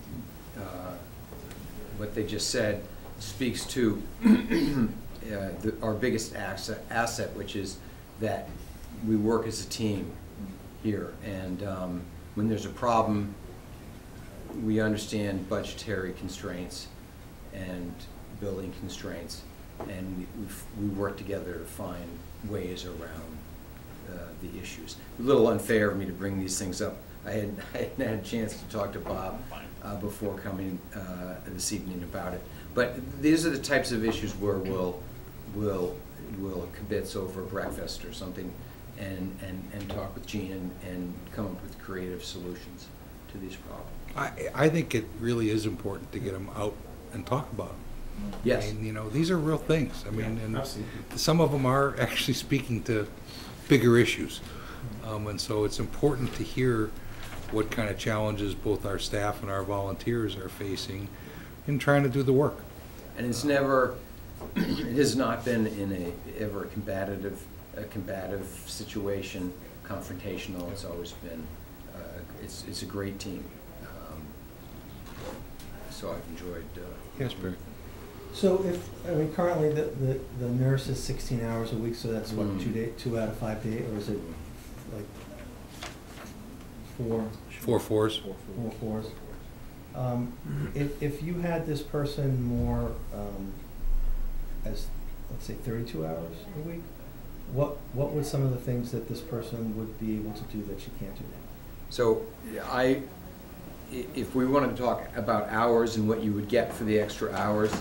what they just said, speaks to our biggest asset, which is that we work as a team here. And when there's a problem, we understand budgetary constraints and building constraints, and we work together to find ways around the issues. A little unfair of me to bring these things up. I hadn't had a chance to talk to Bob before coming this evening about it. But these are the types of issues where we'll kibitz over breakfast or something and talk with Gene and come up with creative solutions to these problems. I think it really is important to get them out and talk about them. Yes. I mean, these are real things. I mean, and absolutely. some of them are actually speaking to bigger issues. And so it's important to hear what kind of challenges both our staff and our volunteers are facing in trying to do the work. And it's never, it has not been in ever a combative situation, confrontational. It's always been, it's a great team. So I've enjoyed. Yes, Barry. So currently the nurse is 16 hours a week, so that's what, 2 out of 5 days, or is it like 4? 4 fours. 4 fours. If you had this person more as, let's say, 32 hours a week, what would some of the things that this person would be able to do that she can't do now? So if we wanted to talk about hours and what you would get for the extra hours,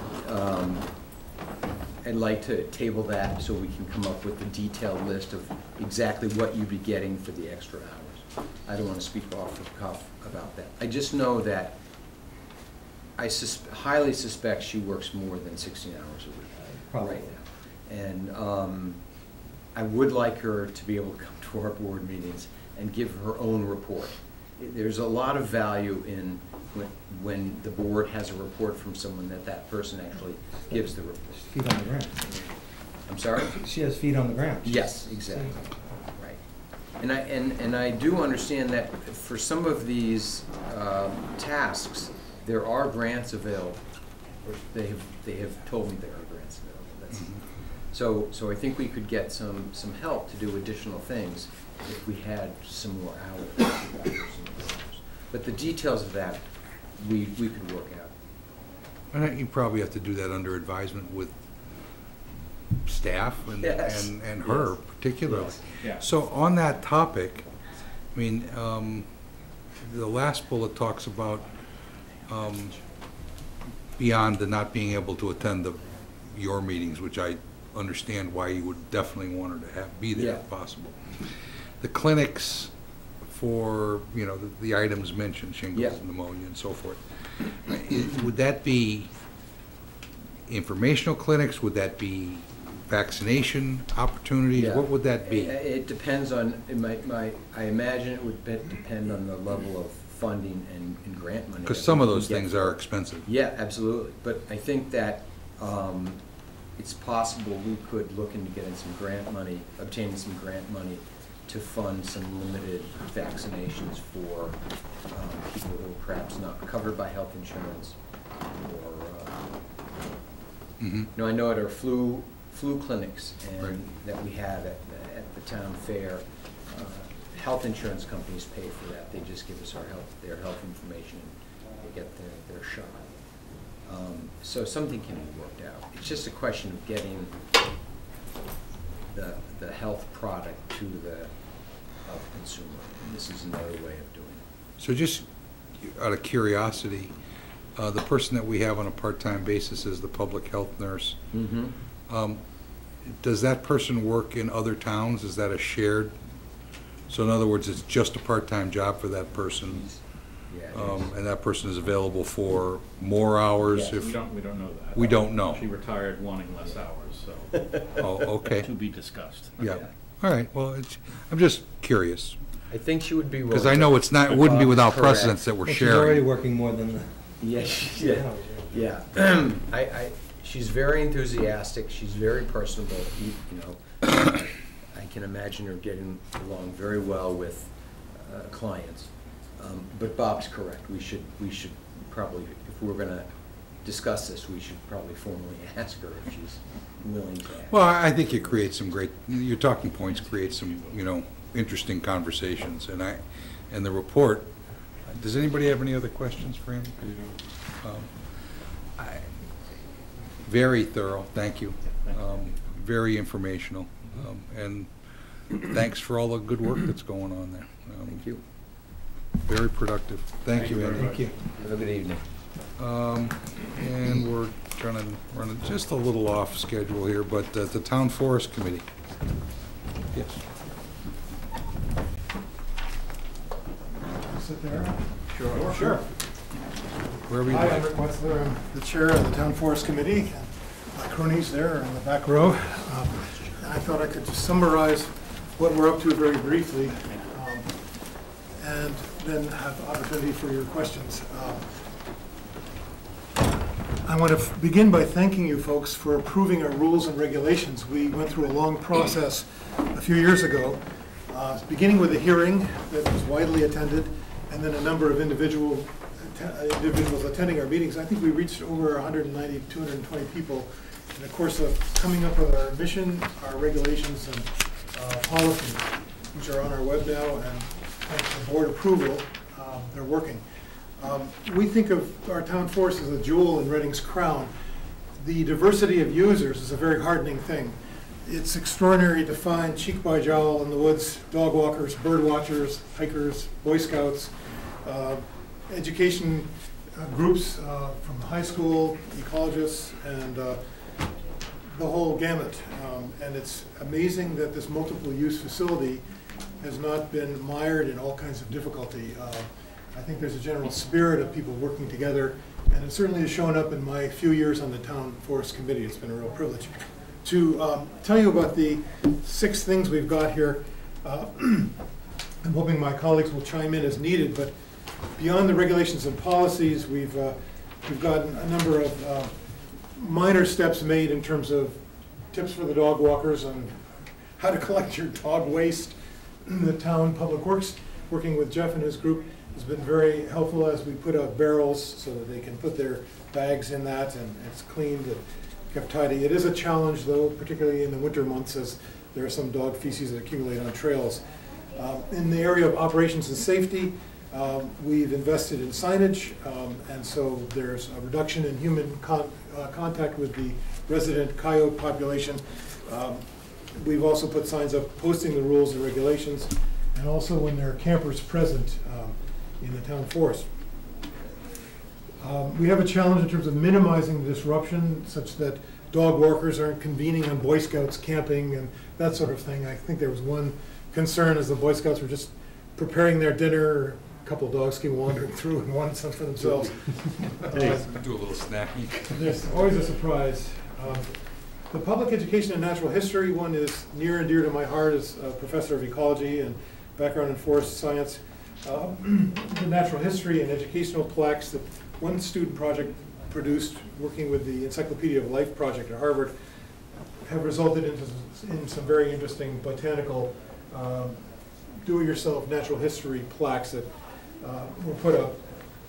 I'd like to table that so we can come up with a detailed list of exactly what you'd be getting for the extra hours. I don't want to speak off the cuff about that. I just know that I highly suspect she works more than 16 hours a week Probably. right now. And I would like her to be able to come to our board meetings and give her own report. There's a lot of value in when the board has a report from someone that person actually gives the report. Feet on the ground. I'm sorry? She has feet on the ground. Yes, exactly, right. And I do understand that for some of these tasks, there are grants available. Or they have told me there are grants available. So I think we could get some help to do additional things if we had some more hours. But the details of that, we could work out. And you probably have to do that under advisement with staff and Yes. and her Yes. particularly. Yes. Yeah. So on that topic, I mean, the last bullet talks about beyond the not being able to attend your meetings, which I understand why you would definitely want her to be there if possible. The clinics for, the items mentioned, shingles, pneumonia, and so forth. Would that be informational clinics? Would that be vaccination opportunities? Yeah. What would that be? It depends on, I imagine it would depend on the level of funding and grant money. Because that some we of can those get things for are it. expensive. Yeah, absolutely. But I think that it's possible we could look into getting some grant money, obtaining some grant money to fund some limited vaccinations for people who are perhaps not covered by health insurance. Or, I know at our flu clinics and that we have at the town fair, health insurance companies pay for that. They just give us their health information and they get their shot. So something can be worked out. It's just a question of getting the health product to the consumer. And this is another way of doing it. So just out of curiosity, the person that we have on a part-time basis is the public health nurse. Does that person work in other towns? Is that a shared? So in other words, it's just a part-time job for that person? And that person is available for more hours? Yes, we don't know that. We don't know. She retired wanting less hours, so. Oh, okay. To be discussed. Yeah. All right, well, I'm just curious. I think she would be willing. Because I know it wouldn't be without Correct. precedence that we're Well, she's already sharing. working more than the. Yeah. She's very enthusiastic. She's very personable. I can imagine her getting along very well with clients. But Bob's correct. We should probably, if we're going to discuss this, we should probably formally ask her if she's willing to act. Well, I think it creates your talking points create some, interesting conversations. And the report, does anybody have any other questions for him? Very thorough, thank you. Very informational. And thanks for all the good work that's going on there. Thank you. Very productive. Thank you, Andy. Thank you. Have a good evening. And we're gonna run just a little off schedule here, but the Town Forest Committee. Yes. Sit there. Sure. Wherever you Hi, I'm like. Rick Wetzler. I'm the chair of the Town Forest Committee. My cronies there in the back row. And I thought I could just summarize what we're up to very briefly, and then have opportunity for your questions. I want to begin by thanking you folks for approving our rules and regulations. We went through a long process a few years ago, beginning with a hearing that was widely attended, and then a number of individuals attending our meetings. I think we reached over 190, 220 people in the course of coming up with our mission, our regulations, and policies, which are on our web now, and thanks to board approval, they're working. We think of our town forest as a jewel in Reading's crown. the diversity of users is a very heartening thing. It's extraordinary to find cheek by jowl in the woods, dog walkers, bird watchers, hikers, Boy Scouts, education groups from high school, ecologists, and the whole gamut. And it's amazing that this multiple use facility has not been mired in all kinds of difficulty. I think there's a general spirit of people working together, and it certainly has shown up in my few years on the Town Forest Committee. It's been a real privilege to tell you about the 6 things we've got here. I'm hoping my colleagues will chime in as needed, but beyond the regulations and policies, we've gotten a number of minor steps made in terms of tips for the dog walkers on how to collect your dog waste. The town Public Works, working with Jeff and his group, has been very helpful as we put out barrels so that they can put their bags in that, and it's cleaned and kept tidy. It is a challenge, though, particularly in the winter months, as there are some dog feces that accumulate on trails. In the area of operations and safety, we've invested in signage, and so there's a reduction in human contact with the resident coyote population. We've also put signs up posting the rules and regulations, and also when there are campers present in the town forest. We have a challenge in terms of minimizing the disruption such that dog walkers aren't convening on Boy Scouts camping and that sort of thing. I think there was one concern as the Boy Scouts were just preparing their dinner, a couple of dogs came wandering through and wanted some for themselves. Do a little snacking. There's always a surprise. The public education and natural history one is near and dear to my heart as a professor of ecology and background in forest science. The natural history and educational plaques that one student project produced working with the Encyclopedia of Life project at Harvard have resulted in some very interesting botanical do-it-yourself natural history plaques that were put up.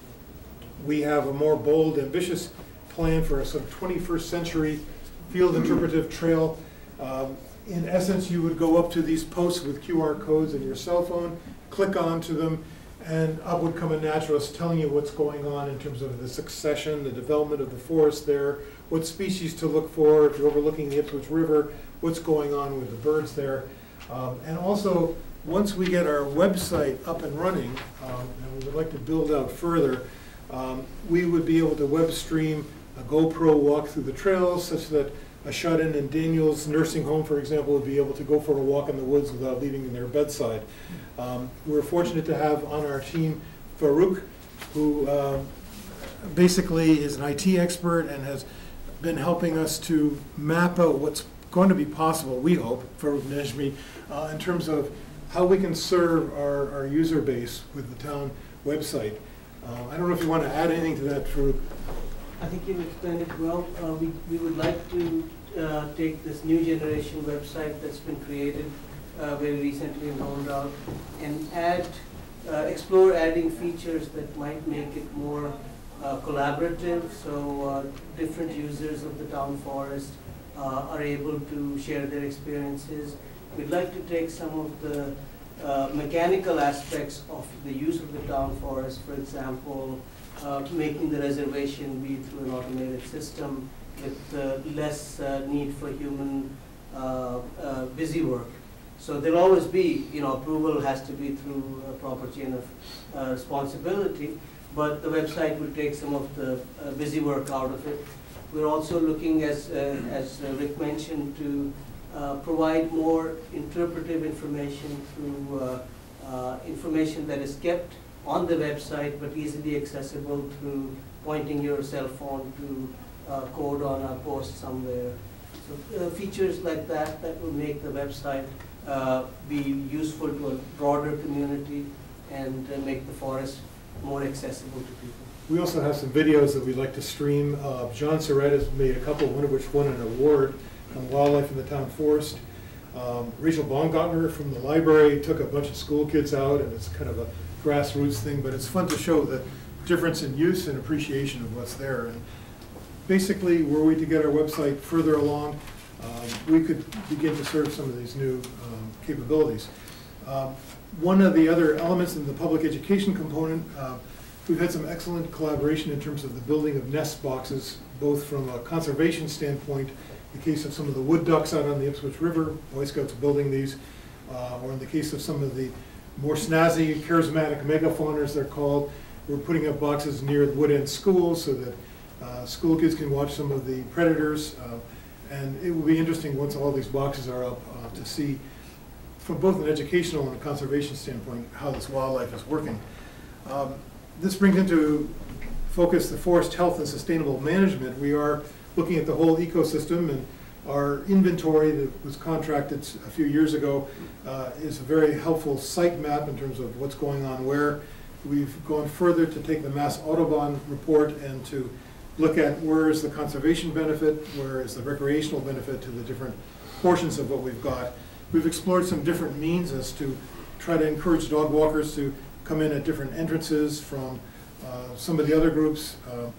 We have a more bold, ambitious plan for a sort of 21st century field interpretive trail. In essence, you would go up to these posts with QR codes in your cell phone, click onto them, and up would come a naturalist telling you what's going on in terms of the succession, the development of the forest there, what species to look for. If you're overlooking the Ipswich River, what's going on with the birds there. And also, once we get our website up and running, and we would like to build out further, we would be able to web stream a GoPro walk through the trails such that a shut-in in Daniel's nursing home, for example, would be able to go for a walk in the woods without leaving their bedside. We're fortunate to have on our team Farouk, who basically is an IT expert and has been helping us to map out what's going to be possible, we hope, Farouk Nejmi, in terms of how we can serve our user base with the town website. I don't know if you want to add anything to that, Farouk. I think you've explained it well. We would like to take this new generation website that's been created very recently and rolled out and explore adding features that might make it more collaborative, so different users of the town forest are able to share their experiences. We'd like to take some of the mechanical aspects of the use of the town forest, for example, making the reservation be through an automated system with less need for human busy work. So there'll always be, approval has to be through a proper chain of responsibility, but the website will take some of the busy work out of it. We're also looking, as Rick mentioned, to provide more interpretive information through information that is kept on the website but easily accessible through pointing your cell phone to code on a post somewhere. So features like that will make the website be useful to a broader community and make the forest more accessible to people. We also have some videos that we'd like to stream. John Surratt has made a couple, one of which won an award on wildlife in the town forest. Rachel Baumgartner from the library took a bunch of school kids out, and it's kind of a grassroots thing, but it's fun to show the difference in use and appreciation of what's there. And basically, were we to get our website further along, we could begin to serve some of these new capabilities. One of the other elements in the public education component, We've had some excellent collaboration in terms of the building of nest boxes, both from a conservation standpoint, in the case of some of the wood ducks out on the Ipswich River, Boy Scouts building these, or in the case of some of the more snazzy, charismatic megafauners, they're called, we're putting up boxes near the Wood End schools so that school kids can watch some of the predators. And it will be interesting once all these boxes are up to see, from both an educational and a conservation standpoint, how this wildlife is working. This brings into focus the forest health and sustainable management. We are looking at the whole ecosystem, and our inventory that was contracted a few years ago is a very helpful site map in terms of what's going on where. We've gone further to take the Mass Audubon report and to look at where is the conservation benefit, where is the recreational benefit to the different portions of what we've got. We've explored some different means as to try to encourage dog walkers to come in at different entrances from some of the other groups.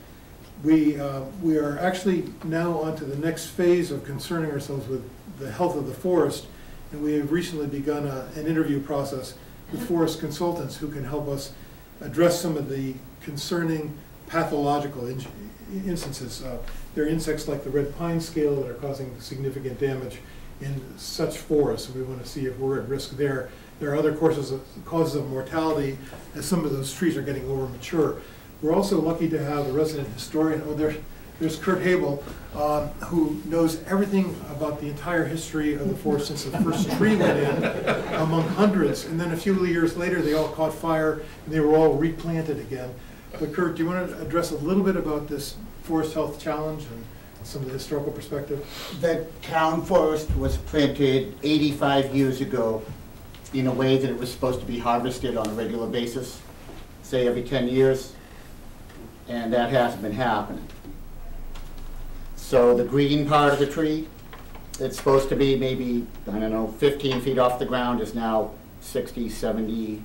We are actually now onto the next phase of concerning ourselves with the health of the forest, and we have recently begun an interview process with forest consultants who can help us address some of the concerning pathological instances. There are insects like the red pine scale that are causing significant damage in such forests. We want to see if we're at risk there. There are other causes of mortality as some of those trees are getting over mature. We're also lucky to have a resident historian. There's Kurt Habel, who knows everything about the entire history of the forest since the first tree went in, among hundreds. And then a few years later, they all caught fire, and they were all replanted again. But Kurt, do you want to address a little bit about this forest health challenge and some of the historical perspective? The town forest was planted 85 years ago in a way that it was supposed to be harvested on a regular basis, say every 10 years, and that hasn't been happening. So the green part of the tree, it's supposed to be maybe, I don't know, 15 feet off the ground, is now 60, 70.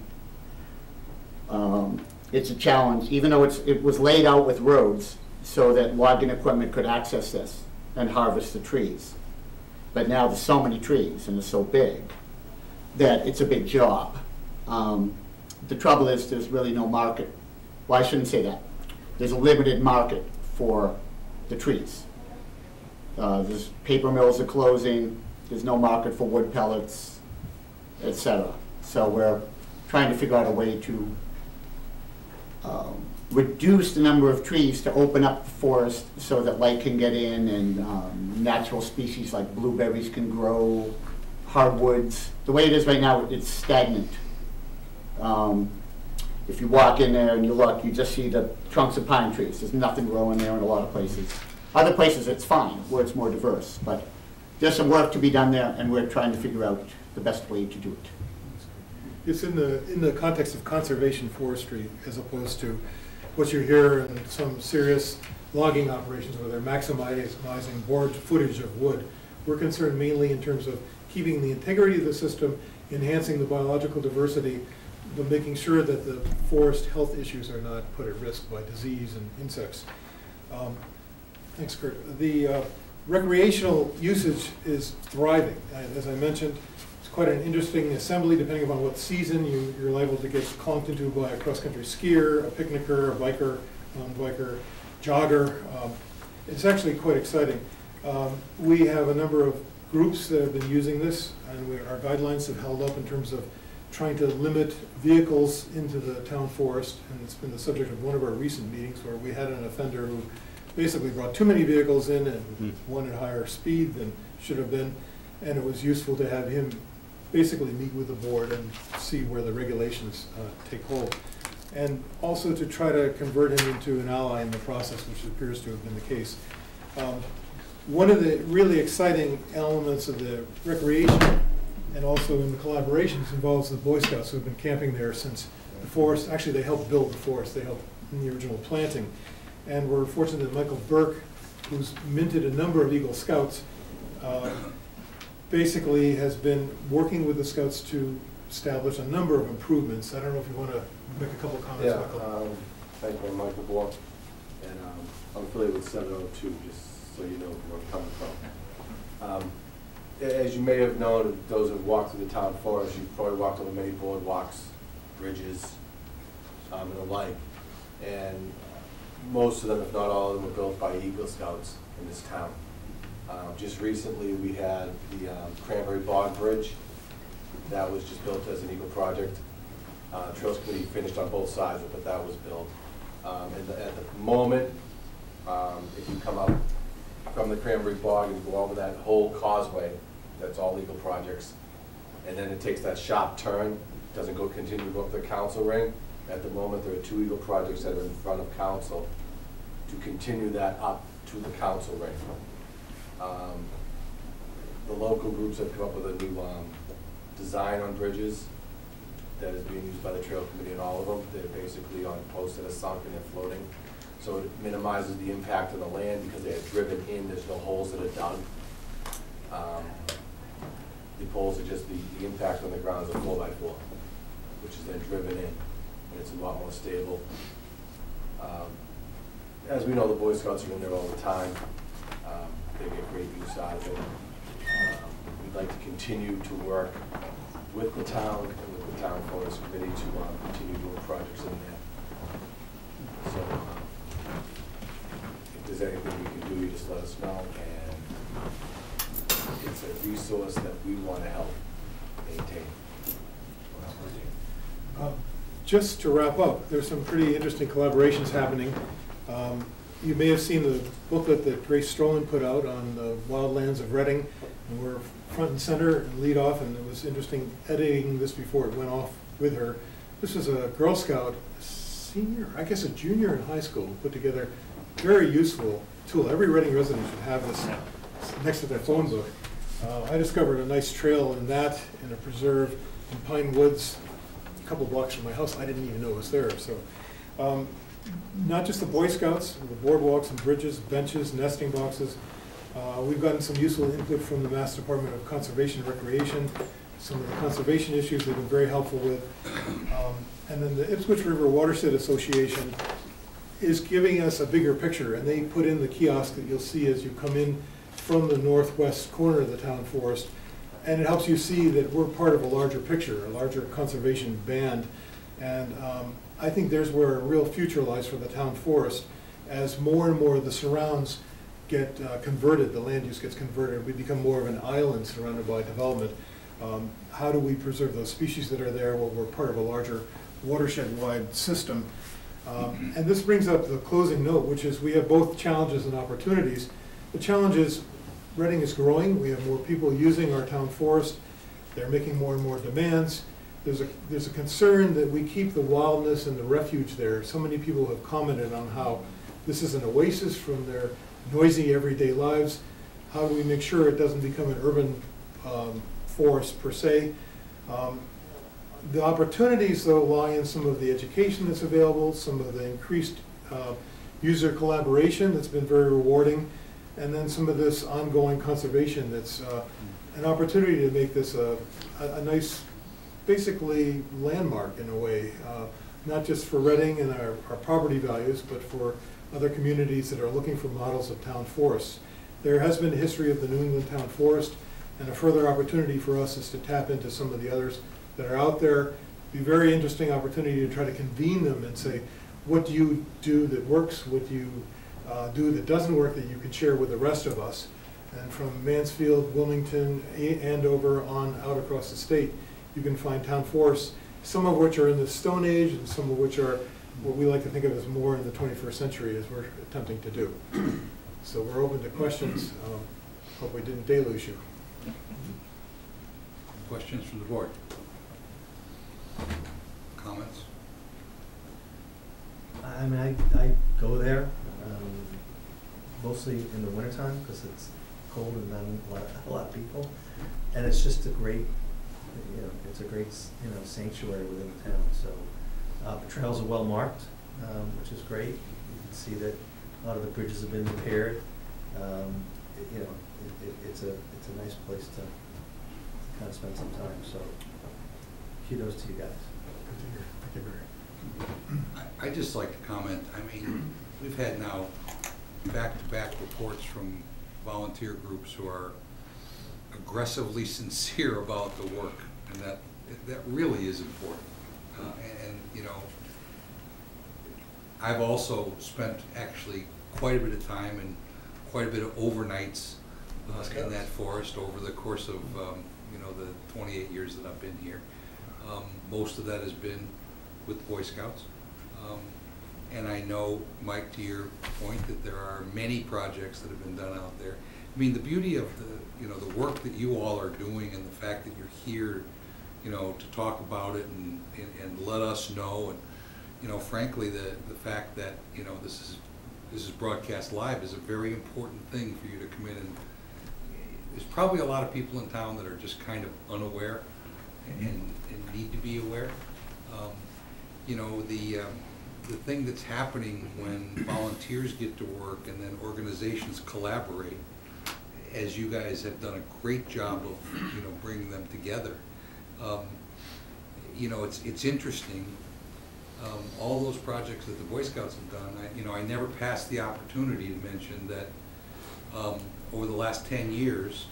It's a challenge, even though it was laid out with roads so that logging equipment could access this and harvest the trees. But now there's so many trees and they're so big that it's a big job. The trouble is there's really no market. Well, I shouldn't say that. There's a limited market for the trees. There's paper mills are closing, there's no market for wood pellets, etc. So we're trying to figure out a way to reduce the number of trees to open up the forest so that light can get in and natural species like blueberries can grow, hardwoods. The way it is right now, it's stagnant. If you walk in there and you look, you just see the trunks of pine trees. There's nothing growing there in a lot of places. Other places it's fine, where it's more diverse, but there's some work to be done there, and we're trying to figure out the best way to do it. It's in the context of conservation forestry, as opposed to what you hear in some serious logging operations where they're maximizing board footage of wood. We're concerned mainly in terms of keeping the integrity of the system, enhancing the biological diversity, but making sure that the forest health issues are not put at risk by disease and insects. Thanks, Kurt. The recreational usage is thriving. As I mentioned, it's quite an interesting assembly depending upon what season you're liable to get clunked into by a cross-country skier, a picnicker, a biker, biker, jogger. It's actually quite exciting. We have a number of groups that have been using this, and our guidelines have held up in terms of trying to limit vehicles into the town forest, and it's been the subject of one of our recent meetings where we had an offender who basically brought too many vehicles in and wanted higher speed than should have been, and it was useful to have him basically meet with the board and see where the regulations take hold, and also to try to convert him into an ally in the process, which appears to have been the case. One of the really exciting elements of the recreation and also in the collaborations involves the Boy Scouts who have been camping there since the forest. Actually, they helped build the forest. They helped in the original planting. And we're fortunate that Michael Burke, who's minted a number of Eagle Scouts, basically has been working with the Scouts to establish a number of improvements. I don't know if you want to make a couple comments, Michael. Thank you, I'm Michael Burke, and I'm affiliated with 702, just so you know where I'm coming from. As you may have known, those who have walked through the town forest, you've probably walked over many boardwalks, bridges, and the like. And most of them, if not all of them, were built by Eagle Scouts in this town. Just recently, we had the Cranberry Bog Bridge. That was just built as an Eagle project. Trails Committee finished on both sides of it, but that was built. And at the moment, if you come up from the Cranberry Bog and go over that whole causeway, that's all Eagle projects. And then it takes that sharp turn, doesn't go continue to go up the council ring. At the moment, there are 2 Eagle projects that are in front of council to continue that up to the council ring. The local groups have come up with a new design on bridges that is being used by the Trail Committee and all of them. They're basically on posts that are sunk and they're floating. So it minimizes the impact on the land because they're driven in, there's no holes that are dug. The poles are just the impact on the ground is a 4x4, which is then driven in, and it's a lot more stable. As we know, the Boy Scouts are in there all the time. They get great use out of it. We'd like to continue to work with the town and with the town forest committee to continue doing projects in there. So if there's anything we can do, you just let us know. And it's a resource that we want to help maintain. Just to wrap up, there's some pretty interesting collaborations happening. You may have seen the booklet that Grace Strolin put out on the wildlands of Reading, and we're front and center and lead off, and it was interesting editing this before it went off with her. This was a Girl Scout senior, I guess a junior in high school, put together very useful tool. Every Reading resident should have this next to their phone book. I discovered a nice trail in that, in a preserve in Pine Woods, a couple blocks from my house. I didn't even know it was there. So, not just the Boy Scouts, the boardwalks and bridges, benches, nesting boxes. We've gotten some useful input from the Mass Department of Conservation and Recreation, some of the conservation issues they've been very helpful with. And then the Ipswich River Watershed Association is giving us a bigger picture, and they put in the kiosk that you'll see as you come in from the northwest corner of the town forest, and it helps you see that we're part of a larger picture, a larger conservation band. And I think there's where a real future lies for the town forest. As more and more of the surrounds get converted, the land use gets converted, we become more of an island surrounded by development. How do we preserve those species that are there? Well, we're part of a larger watershed-wide system. And this brings up the closing note, which is we have both challenges and opportunities. The challenge is Reading is growing. We have more people using our town forest. They're making more and more demands. There's a concern that we keep the wildness and the refuge there. So many people have commented on how this is an oasis from their noisy everyday lives. How do we make sure it doesn't become an urban forest per se? The opportunities, though, lie in some of the education that's available, some of the increased user collaboration that's been very rewarding, and then some of this ongoing conservation that's an opportunity to make this a nice, basically, landmark in a way, not just for Reading and our property values, but for other communities that are looking for models of town forests. There has been a history of the New England town forest, and a further opportunity for us is to tap into some of the others that are out there. Be a very interesting opportunity to try to convene them and say, what do you do that works? What do you do that doesn't work that you can share with the rest of us? And from Mansfield, Wilmington, Andover on out across the state, you can find town forests, some of which are in the Stone Age and some of which are what we like to think of as more in the 21st century, as we're attempting to do. So we're open to questions. Hope we didn't deluge you. Questions from the board? Comments? I mean, I go there mostly in the wintertime because it's cold and not a lot of people, and it's just a great, it's a great, sanctuary within the town. So the trails are well marked, which is great. You can see that a lot of the bridges have been repaired. It's a nice place to kind of spend some time. So kudos to you guys. Thank you, Barry. I'd just like to comment. I mean, we've had now back-to-back reports from volunteer groups who are aggressively sincere about the work, and that really is important. And I've also spent actually quite a bit of time and quite a bit of overnights in that forest over the course of, you know, the 28 years that I've been here. Most of that has been with Boy Scouts. And I know, Mike, to your point, that there are many projects that have been done out there. I mean, the beauty of the, you know, the work that you all are doing and the fact that you're here, you know, to talk about it and let us know, and, you know, frankly, the fact that, you know, this is broadcast live is a very important thing for you to come in, and there's probably a lot of people in town that are just kind of unaware and need to be aware. You know, the thing that's happening when volunteers get to work and then organizations collaborate, as you guys have done a great job of, you know, bringing them together. You know, it's interesting. All those projects that the Boy Scouts have done, you know, I never passed the opportunity to mention that over the last 10 years,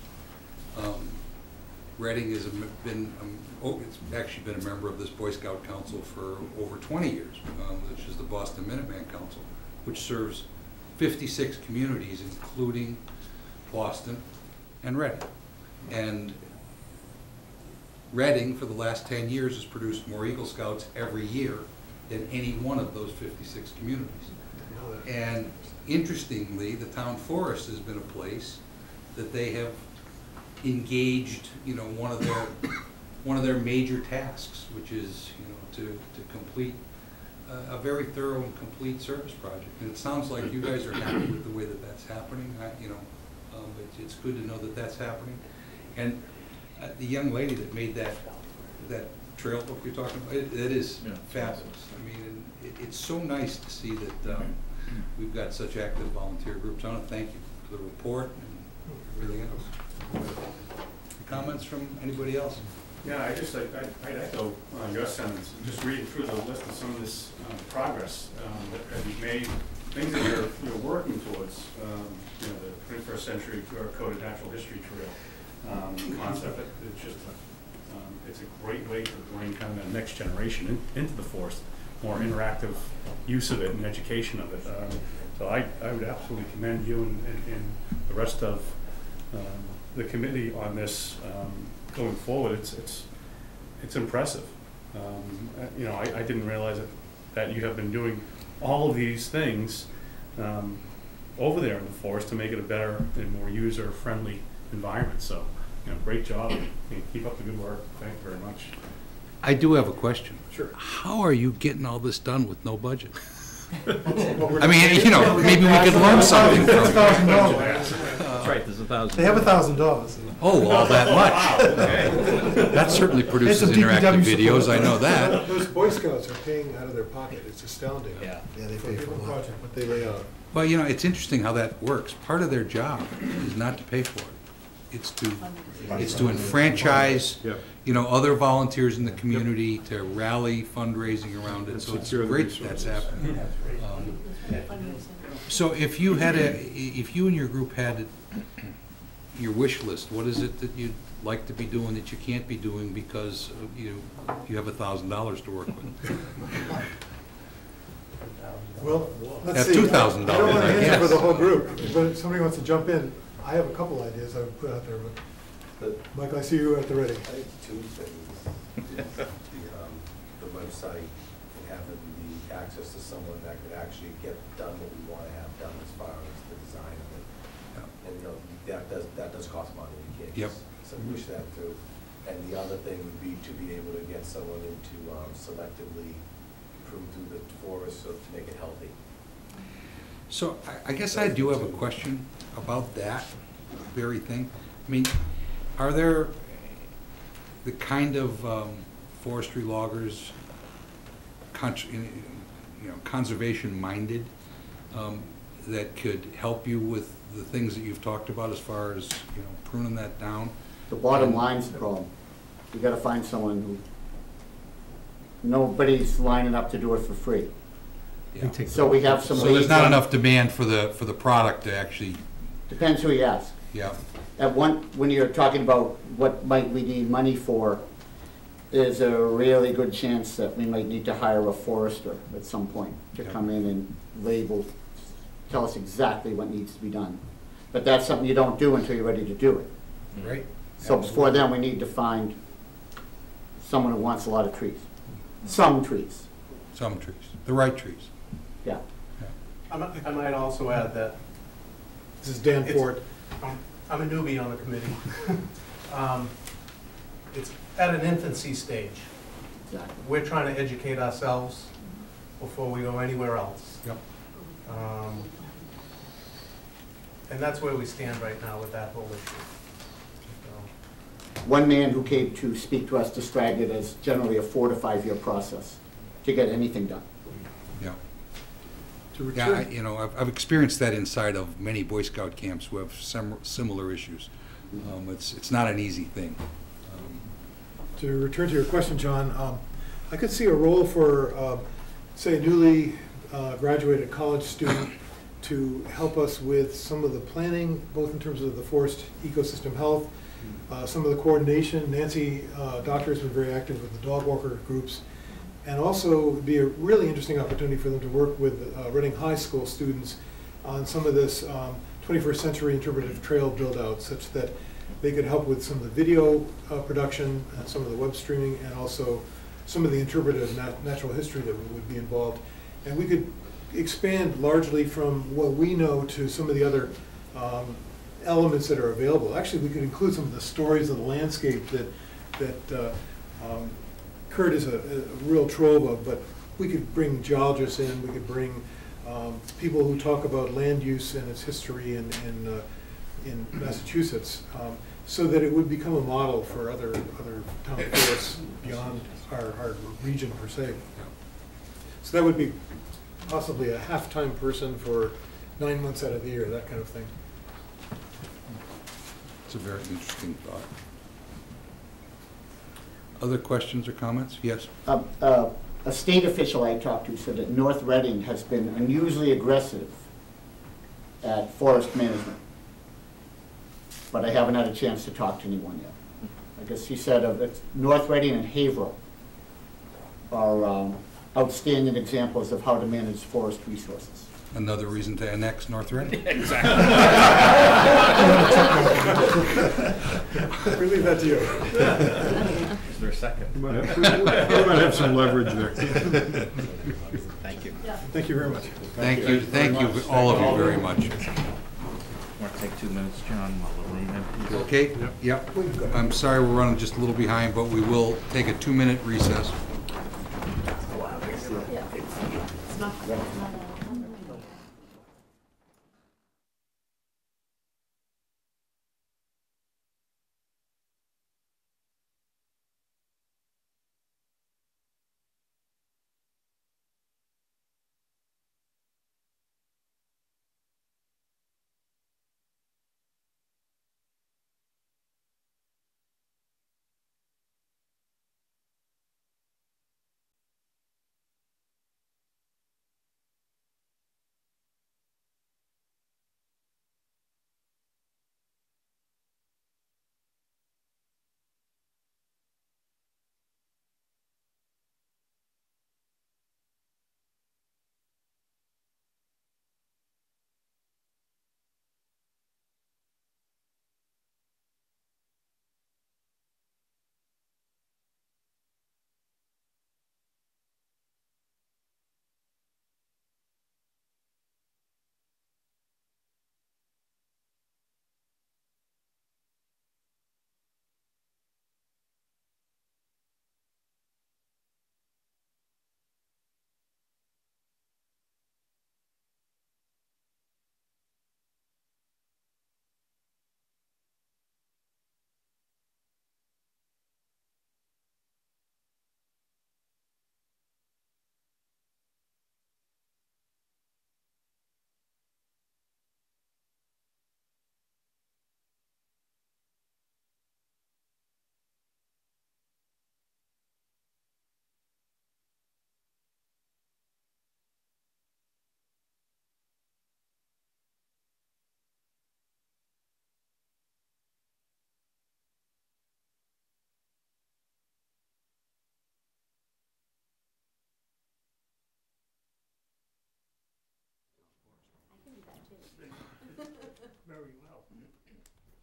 Reading has been, it's actually been a member of this Boy Scout Council for over 20 years, which is the Boston Minuteman Council, which serves 56 communities, including Boston and Reading. And Reading, for the last 10 years, has produced more Eagle Scouts every year than any one of those 56 communities. And interestingly, the town forest has been a place that they have engaged, you know, one of their major tasks, which is, you know, to complete a very thorough and complete service project. And it sounds like you guys are happy with the way that that's happening. You know, it's good to know that that's happening. And the young lady that made that trail book you're talking about, it is fabulous. I mean, it's so nice to see that we've got such active volunteer groups. I want to thank you for the report and everything else. Comments from anybody else? Yeah, I'd echo your sentiments. Just reading through the list of some of this progress that you've made, things that you're working towards. You know, the 21st century coded natural history trail concept. It's just it's a great way to bring kind of the next generation into the forest, more interactive use of it and education of it. So I would absolutely commend you and the rest of the committee on this going forward. It's impressive. You know, I didn't realize that you have been doing all of these things over there in the forest to make it a better and more user-friendly environment. So, you know, great job. Keep up the good work. Thank you very much. I do have a question. Sure. How are you getting all this done with no budget? I mean, you know, maybe we could learn something from it. That's right, there's $1,000. They have $1,000. Oh, all that much? That certainly produces It's a interactive DPW videos, support. I know that. Those Boy Scouts are paying out of their pocket. It's astounding. Yeah. Yeah, they pay for a lot, what they lay out. Well, you know, it's interesting how that works. Part of their job is not to pay for it. It's to enfranchise, you know, other volunteers in the community, to rally fundraising around it. So it's great that that's happening. So if you and your group had your wish list, what is it that you'd like to be doing that you can't be doing because you have $1,000 to work with? Well, let's At see. $2,000, I don't want to I answer guess. for the whole group, but if somebody wants to jump in, I have a couple ideas I would put out there. But Mike, I see you at the ready. I think two things. The website and having the access to someone that could actually get done what we want to have done as far as the design of it. And, you know, that does cost money. You can't just push that through. And the other thing would be to be able to get someone into selectively prune through the forest so to make it healthy. So I guess I do have a question about that very thing. I mean, are there the kind of forestry loggers, conservation-minded, that could help you with the things that you've talked about as far as, you know, pruning that down? The bottom line's the problem. You gotta find someone who, nobody's lining up to do it for free. Yeah. So we have some So there's leads not on- enough demand for the product to actually, Depends who you ask. yeah. When you're talking about what might we need money for, there's a really good chance that we might need to hire a forester at some point to Yep. come in and label, tell us exactly what needs to be done. But that's something you don't do until you're ready to do it. Right? So before then, we need to find someone who wants a lot of trees. Some trees, Some trees, the right trees. yeah. I might also add that This is Dan It's- Ford. I'm a newbie on the committee. It's at an infancy stage. Exactly. We're trying to educate ourselves before we go anywhere else. Yep. And that's where we stand right now with that whole issue. So, One man who came to speak to us described it as generally a 4 to 5 year process to get anything done. Yeah. To Yeah, return, you know, I've experienced that inside of many Boy Scout camps who have similar issues. It's not an easy thing. to return to your question, John, I could see a role for, say, a newly graduated college student to help us with some of the planning, both in terms of the forest ecosystem health, some of the coordination. Nancy Doctor has been very active with the dog walker groups. And also it'd be a really interesting opportunity for them to work with Reading High School students on some of this 21st century interpretive trail build out, such that they could help with some of the video production, and some of the web streaming, and also some of the interpretive natural history that would be involved. And we could expand largely from what we know to some of the other elements that are available. Actually, we could include some of the stories of the landscape that Kurt is a real trove of, but we could bring geologists in, we could bring people who talk about land use and its history in Massachusetts, so that it would become a model for other town forests beyond our region per se. So that would be possibly a half-time person for 9 months out of the year, that kind of thing. It's a very interesting thought. Other questions or comments? Yes? A state official I talked to said that North Reading has been unusually aggressive at forest management. But I haven't had a chance to talk to anyone yet. I guess he said North Reading and Haverhill are outstanding examples of how to manage forest resources. Another reason to annex North Reading? Exactly. We leave that to you. Is there a second? We might have some leverage there. Thank you. Thank you very much. Thank you, all of you very much. Want to take 2 minutes, John, while the room empties? Okay? Yep. I'm sorry we're running just a little behind, but we will take a 2-minute recess.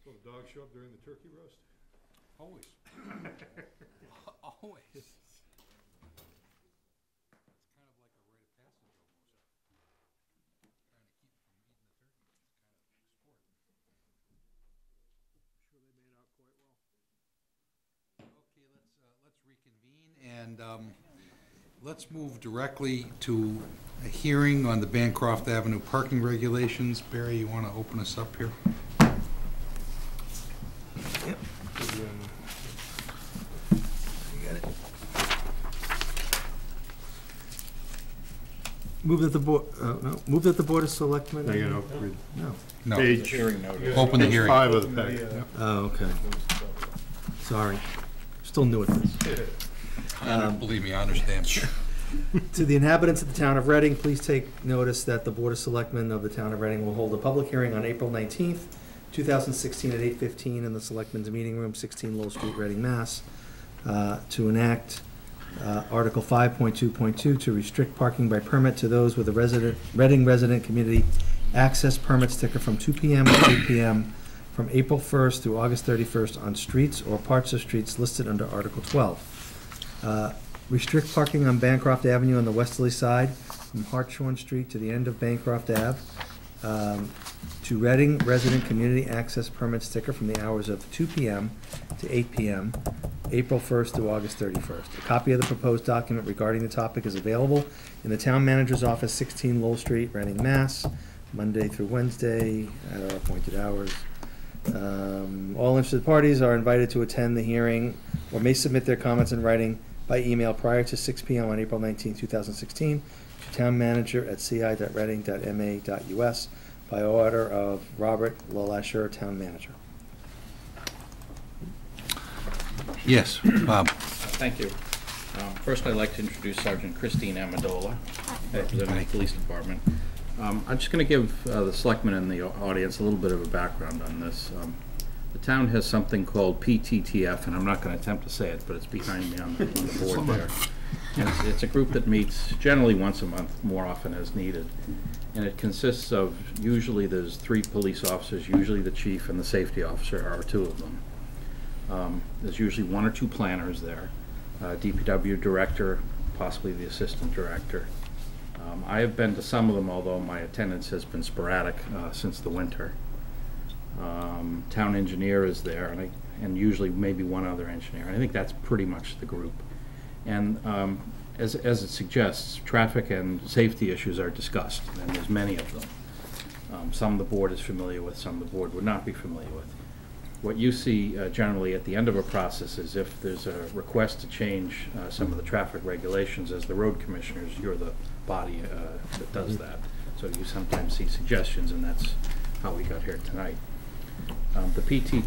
Will the dog show up during the turkey roast? Always. Always. It's kind of like a rite of passage almost. Trying to keep from eating the turkey. It's kind of a sport. I'm sure they made out quite well. Okay, let's reconvene and let's move directly to a hearing on the Bancroft Avenue parking regulations. Barry, you want to open us up here? Yep. You got it. Move that the board, no, move that the Board of Selectmen. Now you know, read No. No. page, Hearing notice. Open the page hearing. 5 of the packet. Yep. Oh, okay. Sorry. Still new at this. Believe me, I understand. To the inhabitants of the town of Reading, please take notice that the Board of Selectmen of the town of Reading will hold a public hearing on April 19th, 2016 at 8:15 in the Selectmen's Meeting Room, 16 Lowell Street, Reading, Mass. To enact Article 5.2.2 to restrict parking by permit to those with a Reading resident community access permit sticker from 2 p.m. to 8 p.m. from April 1st through August 31st on streets or parts of streets listed under Article 12. Restrict parking on Bancroft Avenue on the westerly side from Hartshorn Street to the end of Bancroft Ave. To Reading resident community access permit sticker from the hours of 2 p.m. to 8 p.m., April 1st through August 31st. A copy of the proposed document regarding the topic is available in the town manager's office, 16 Lowell Street, Reading, Mass., Monday through Wednesday at our appointed hours. All interested parties are invited to attend the hearing or may submit their comments in writing by email prior to 6 p.m. on April 19, 2016 to townmanager@ci.reading.ma.us by order of Robert Lalasher, Town Manager. Yes, Bob. Thank you. First, I'd like to introduce Sergeant Christine Amendola, representing the Police Department. I'm just going to give the selectmen and the audience a little bit of a background on this. The town has something called PTTF, and I'm not going to attempt to say it, but it's behind me on the board there. And it's a group that meets generally once a month, more often as needed. And it consists of, usually there's 3 police officers, usually the chief and the safety officer are 2 of them. There's usually 1 or 2 planners there, DPW director, possibly the assistant director. I have been to some of them, although my attendance has been sporadic since the winter. Town engineer is there, and usually maybe 1 other engineer. I think that's pretty much the group. And as it suggests, traffic and safety issues are discussed, and there's many of them. Some the board is familiar with, some the board would not be familiar with. What you see generally at the end of a process is if there's a request to change some of the traffic regulations, as the road commissioners, you're the body that does that. So you sometimes see suggestions, and that's how we got here tonight. The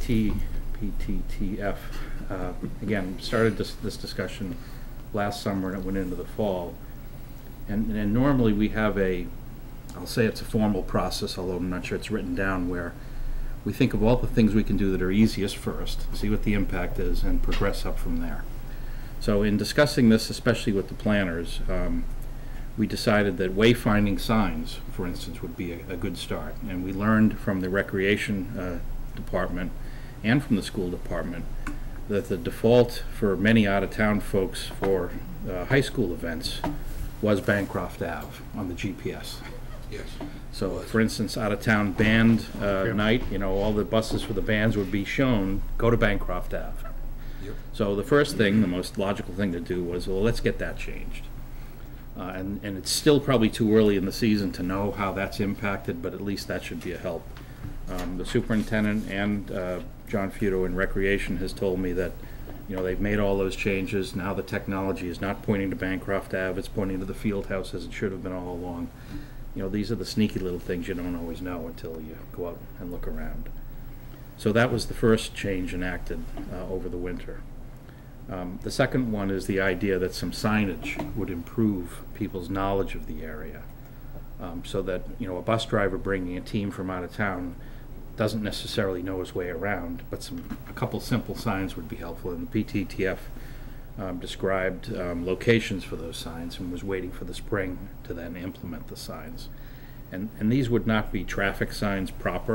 PTTF, again, started this discussion last summer and it went into the fall. And normally we have I'll say it's a formal process, although I'm not sure it's written down, where we think of all the things we can do that are easiest first, see what the impact is, and progress up from there. So in discussing this, especially with the planners, we decided that wayfinding signs, for instance, would be a good start. And we learned from the recreation department and from the school department that the default for many out-of-town folks for high school events was Bancroft Ave on the GPS. Yes. So, for instance, out-of-town band night, all the buses for the bands would be shown, go to Bancroft Ave. Yep. So the first thing, the most logical thing to do was, well, let's get that changed. And it's still probably too early in the season to know how that's impacted, but at least that should be a help. The superintendent and John Feudo in Recreation has told me that, they've made all those changes. Now the technology is not pointing to Bancroft Ave, it's pointing to the field house as it should have been all along. These are the sneaky little things you don't always know until you go out and look around. So that was the first change enacted over the winter. The second one is the idea that some signage would improve people's knowledge of the area, so that a bus driver bringing a team from out of town doesn't necessarily know his way around, but a couple simple signs would be helpful. And the PTTF described locations for those signs and was waiting for the spring to then implement the signs. And these would not be traffic signs proper,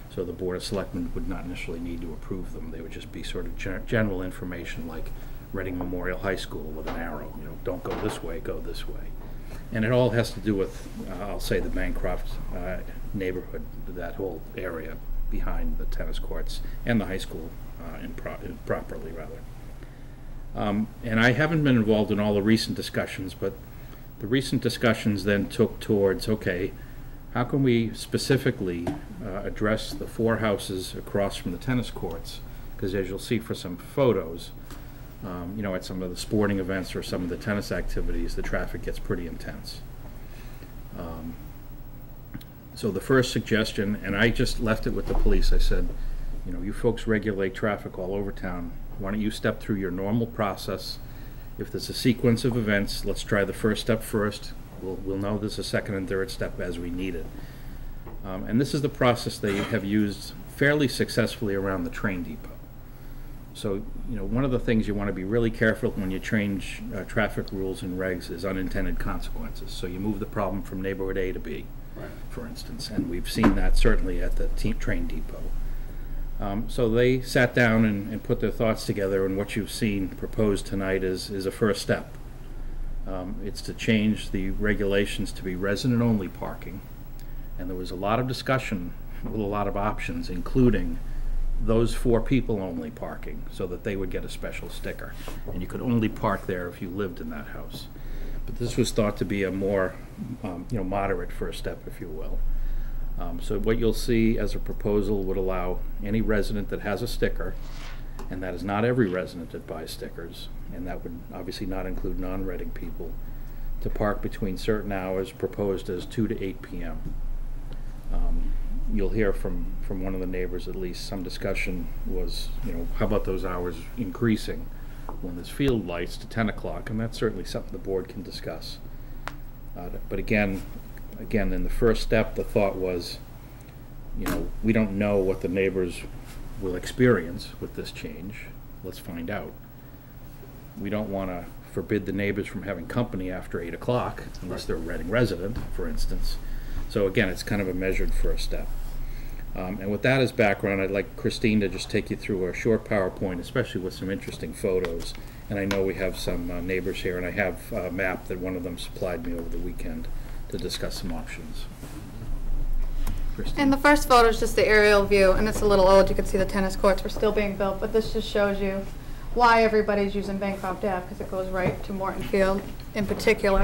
So the Board of Selectmen would not initially need to approve them. They would just be sort of general information like Reading Memorial High School with an arrow, you know, don't go this way, go this way. And it all has to do with, I'll say, the Bancroft neighborhood, that whole area behind the tennis courts and the high school improperly, rather. And I haven't been involved in all the recent discussions, but the recent discussions then took towards, okay, how can we specifically address the 4 houses across from the tennis courts? Because as you'll see for some photos, you know, at some of the sporting events or some of the tennis activities, the traffic gets pretty intense. So the first suggestion, and I just left it with the police, I said, you know, you folks regulate traffic all over town. Why don't you step through your normal process? If there's a sequence of events, let's try the first step first. We'll know there's a second and third step as we need it. And this is the process they have used fairly successfully around the train depot. So, you know, one of the things you want to be really careful when you change traffic rules and regs is unintended consequences. So you move the problem from neighborhood A to B, for instance, and we've seen that certainly at the train depot. So they sat down and put their thoughts together, and what you've seen proposed tonight is a first step. It's to change the regulations to be resident-only parking, and there was a lot of discussion with a lot of options, including those 4 people only parking, so that they would get a special sticker, and you could only park there if you lived in that house. But this was thought to be a more you know, moderate first step, if you will. So what you'll see as a proposal would allow any resident that has a sticker, and that is not every resident that buys stickers, and that would obviously not include non-Reading people, to park between certain hours, proposed as 2 to 8 p.m. You'll hear from one of the neighbors at least, some discussion was, you know, how about those hours increasing when there's field lights to 10 o'clock, and that's certainly something the board can discuss. But again, in the first step, the thought was, you know, we don't know what the neighbors will experience with this change. Let's find out. We don't want to forbid the neighbors from having company after 8 o'clock, unless they're a Reading resident, for instance. So again, it's kind of a measured first step. And with that as background, I'd like Christine to just take you through a short PowerPoint, especially with some interesting photos. And I know we have some neighbors here, and I have a map that one of them supplied me over the weekend to discuss some options. Christine. And the first photo is just the aerial view, and it's a little old. You can see the tennis courts were still being built, but this just shows you why everybody's using Bancroft Ave, because it goes right to Morton Field in particular.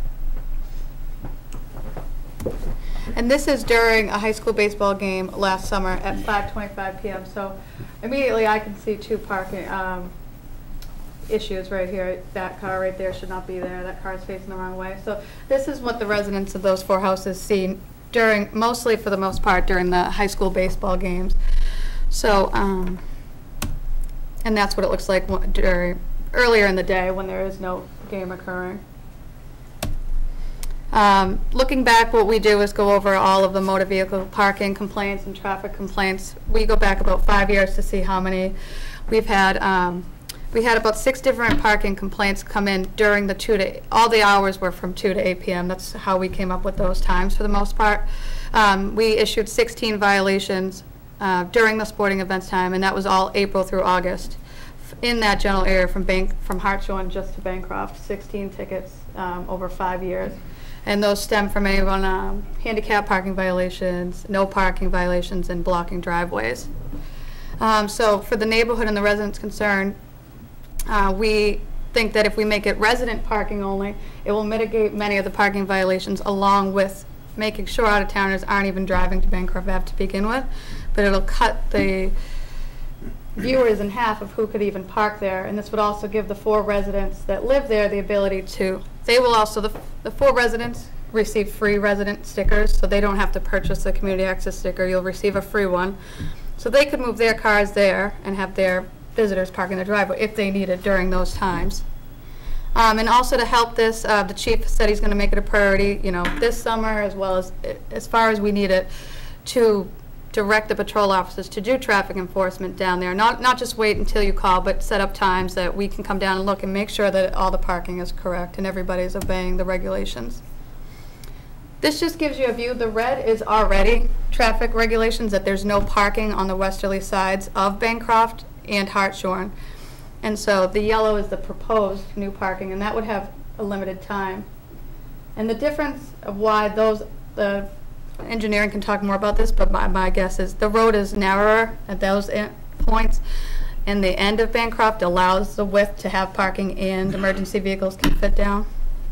And this is during a high school baseball game last summer at 5:25 p.m. So immediately I can see 2 parking issues right here. That car right there should not be there. That car is facing the wrong way. So this is what the residents of those 4 houses see during, mostly for the most part, during the high school baseball games. So, and that's what it looks like earlier in the day when there is no game occurring. Looking back, what we do is go over all of the motor vehicle parking complaints and traffic complaints. We go back about 5 years to see how many we've had. We had about 6 different parking complaints come in during the all the hours were from 2 to 8 p.m. That's how we came up with those times for the most part. We issued 16 violations during the sporting events time, and that was all April through August. In that general area from Hartshorn just to Bancroft, 16 tickets over 5 years. And those stem from anyone handicap parking violations, no parking violations, and blocking driveways. So for the neighborhood and the residents concerned, we think that if we make it resident parking only, it will mitigate many of the parking violations, along with making sure out-of-towners aren't even driving to Bancroft Ave to begin with. But it'll cut the viewers in half of who could even park there, and this would also give the 4 residents that live there the ability to, they will also, the 4 residents receive free resident stickers, so they don't have to purchase a community access sticker. You'll receive a free one. So they could move their cars there and have their visitors park in the driveway if they need it during those times. And also to help this, the chief said he's going to make it a priority, you know, this summer as well as far as we need it, to direct the patrol officers to do traffic enforcement down there. Not just wait until you call, but set up times that we can come down and look and make sure that all the parking is correct and everybody's obeying the regulations. This just gives you a view. The red is already traffic regulations, that there's no parking on the westerly sides of Bancroft and Hartshorn. And so the yellow is the proposed new parking, and that would have a limited time. And the difference of why those, the engineering can talk more about this, but my guess is the road is narrower at those points, and the end of Bancroft allows the width to have parking and emergency vehicles can fit down.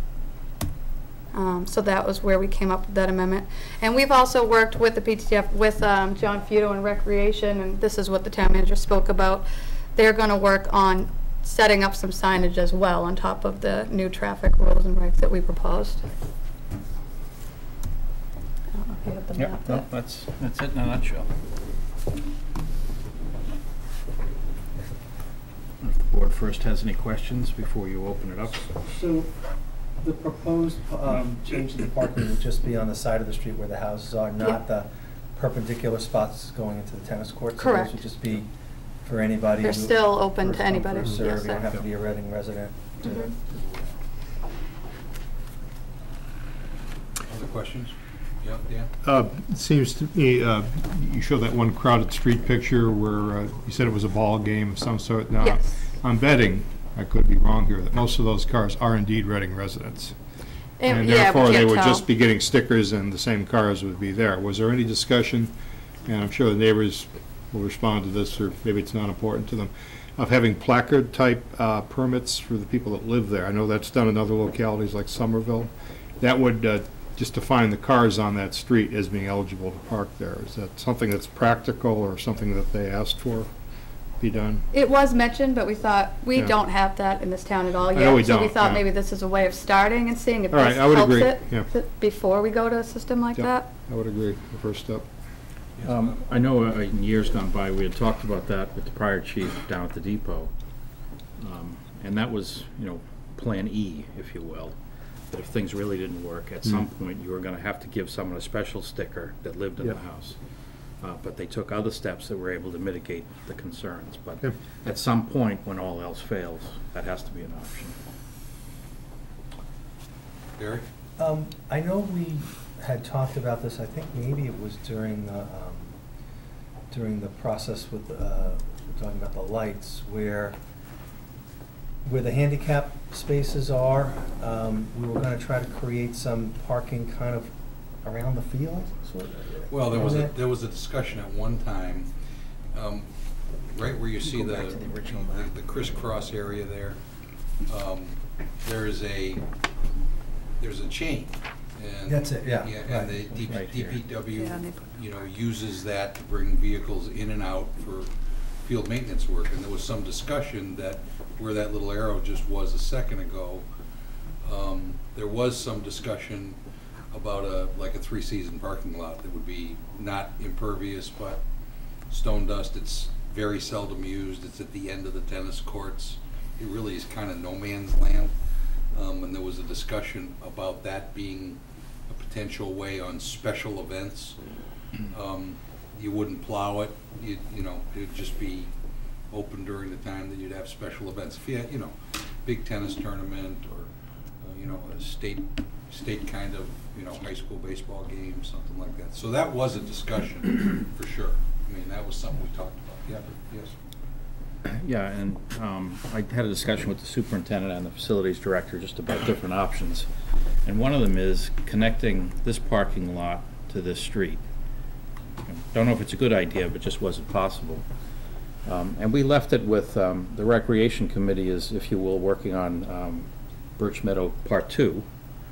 So that was where we came up with that amendment. And we've also worked with the PTF, with John Futo and Recreation, and this is what the town manager spoke about. They're going to work on setting up some signage as well on top of the new traffic rules and regs that we proposed. I don't know if you have the map. Yep, no, that's it in a nutshell. If the board first has any questions before you open it up. So the proposed change in the parking would just be on the side of the street where the houses are, not the perpendicular spots going into the tennis courts? Correct. So those would just be for anybody? They're still open to anybody. First come, Yes, first serve. You don't sir. have to be a Reading resident to Mhm. Other questions? Yeah, Dan? It seems to me, you show that one crowded street picture where you said it was a ball game of some sort. Now, Yes. I'm betting, I could be wrong here, that most of those cars are indeed Reading residents. And yeah, therefore, we they can't would tell. just be getting stickers and the same cars would be there. Was there any discussion, and I'm sure the neighbors will respond to this, or maybe it's not important to them, of having placard-type permits for the people that live there? I know that's done in other localities like Somerville. That would just define the cars on that street as being eligible to park there. Is that something that's practical or something that they asked for be done? It was mentioned, but we thought, we Yeah. don't have that in this town at all yet. know we So we don't, thought yeah. maybe this is a way of starting and seeing if All right, this I would helps agree, it yeah. before we go to a system like Yep. that. I would agree, the first step. I know in years gone by, we had talked about that with the prior chief down at the depot. And that was, Plan E, if you will. That if things really didn't work, at some point, you were gonna have to give someone a special sticker that lived in the Yep. house. But they took other steps that were able to mitigate the concerns. But Yep. at some point, when all else fails, that has to be an option. Barry? I know we had talked about this, I think maybe it was during the process with, we're talking about the lights, where the handicap spaces are, we were gonna try to create some parking kind of around the field, sort of. Well, there was a discussion at one time, right where you see Go back to the original map. the crisscross area there. There's a chain. And That's it, yeah, and right. the Right here. DPW, Yeah, and they uses that to bring vehicles in and out for field maintenance work. And there was some discussion that where that little arrow just was a second ago, there was some discussion about like a three-season parking lot that would be not impervious, but stone dust. It's very seldom used. It's at the end of the tennis courts. It really is kind of no man's land. And there was a discussion about that being a potential way on special events. You wouldn't plow it. It'd just be open during the time that you'd have special events. If you had, big tennis tournament or, a state kind of, high school baseball game, something like that. So that was a discussion for sure. I mean, that was something we talked about. Yeah, yes. Yeah, and I had a discussion with the superintendent and the facilities director just about different options. And one of them is connecting this parking lot to this street. Don't know if it's a good idea, but just wasn't possible. And we left it with, the Recreation Committee is, if you will, working on Birch Meadow Part 2.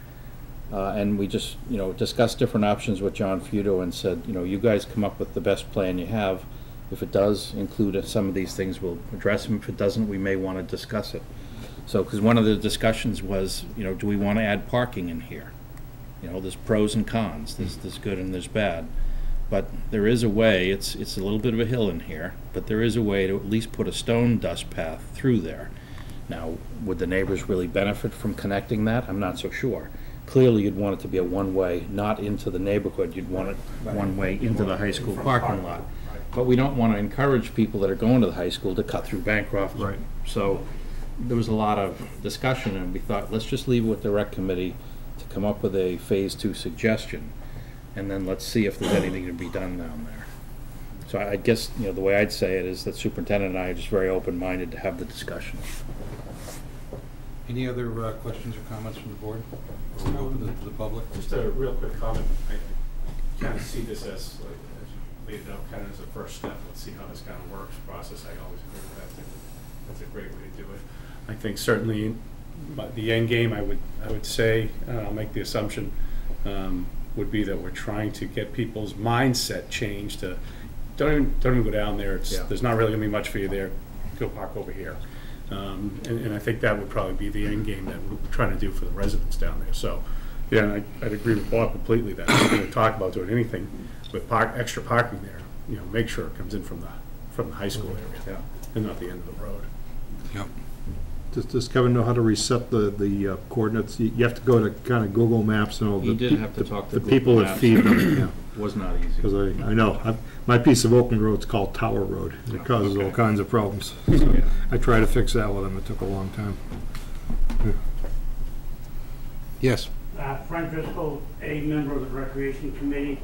And we just, discussed different options with John Futo and said, you guys come up with the best plan you have. If it does include some of these things, we'll address them. If it doesn't, we may want to discuss it. So, because one of the discussions was, do we want to add parking in here? There's pros and cons. There's good and there's bad. But there is a way, it's a little bit of a hill in here, but there is a way to at least put a stone dust path through there. Now, would the neighbors really benefit from connecting that? I'm not so sure. Clearly, you'd want it to be a one-way, not into the neighborhood. You'd want it one-way into the high school parking lot. But we don't want to encourage people that are going to the high school to cut through Bancroft. Right. So there was a lot of discussion, and we thought, let's just leave it with the rec committee. to come up with a phase 2 suggestion, and then let's see if there's anything to be done down there. So I guess, you know, the way I'd say it is that superintendent and I are just very open-minded to have the discussion. Any other questions or comments from the board? Or we open to the public? Just a real quick comment. I kind of see this as, like, as you laid it out, kind of as a first step. Let's see how this kind of works, process. I always agree with that. That's a great way to do it. I think certainly the end game, I would say, I'll make the assumption, would be that we're trying to get people's mindset changed to don't even go down there. There's not really gonna be much for you there. Go park over here. And I think that would probably be the end game that we're trying to do for the residents down there. So, yeah, I'd agree with Bob completely that if we're going to talk about doing anything with extra parking there, you know, make sure it comes in from the high school area, and not the end of the road. Yep. Does Kevin know how to reset the coordinates? You have to go to kind of Google Maps and all. He did have to talk to the Google people that Maps. feed them. Yeah. Was not easy. Because I know, my piece of Oakland Road's called Tower Road. It causes all kinds of problems. So I tried to fix that with them. It took a long time. Yeah. Yes. Frank Driscoll, a member of the Recreation Committee.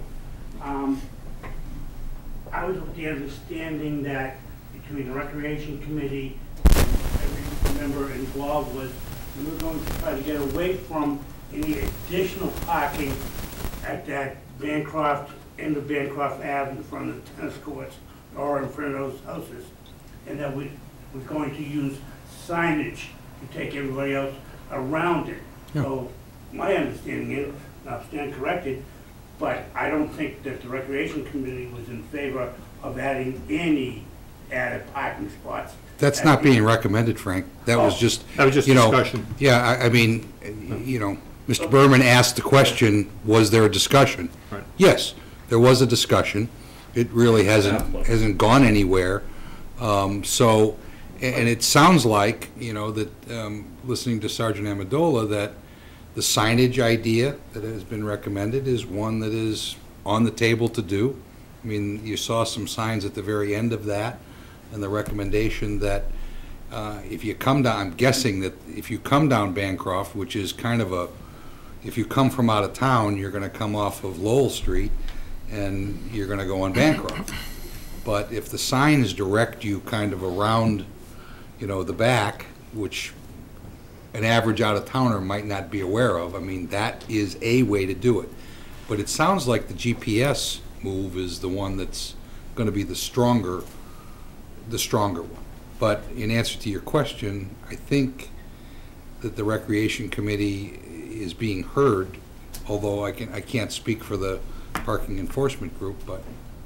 I was with the understanding that between the Recreation Committee and every member involved was we were going to try to get away from any additional parking at that Bancroft, end of Bancroft Ave in front of the tennis courts or in front of those houses. And that we were going to use signage to take everybody else around it. Yeah. So my understanding is, and I'll stand corrected, but I don't think that the Recreation Committee was in favor of adding any added parking spots. That's not being recommended, Frank. That was just, you know, discussion. Yeah, I mean, you know, Mr. Berman asked the question, was there a discussion? Right. Yes, there was a discussion. It really hasn't gone anywhere. So, and it sounds like, you know, that, listening to Sergeant Amendola, that the signage idea that has been recommended is one that is on the table to do. I mean, you saw some signs at the very end of that, and the recommendation that if you come down, I'm guessing that if you come down Bancroft, which is kind of a, if you come from out of town, you're going to come off of Lowell Street, and you're going to go on Bancroft. But if the signs direct you kind of around, you know, the back, which an average out-of-towner might not be aware of, I mean, that is a way to do it. But it sounds like the GPS move is the one that's going to be the stronger one. But in answer to your question, I think that the Recreation Committee is being heard, although I can't speak for the parking enforcement group, but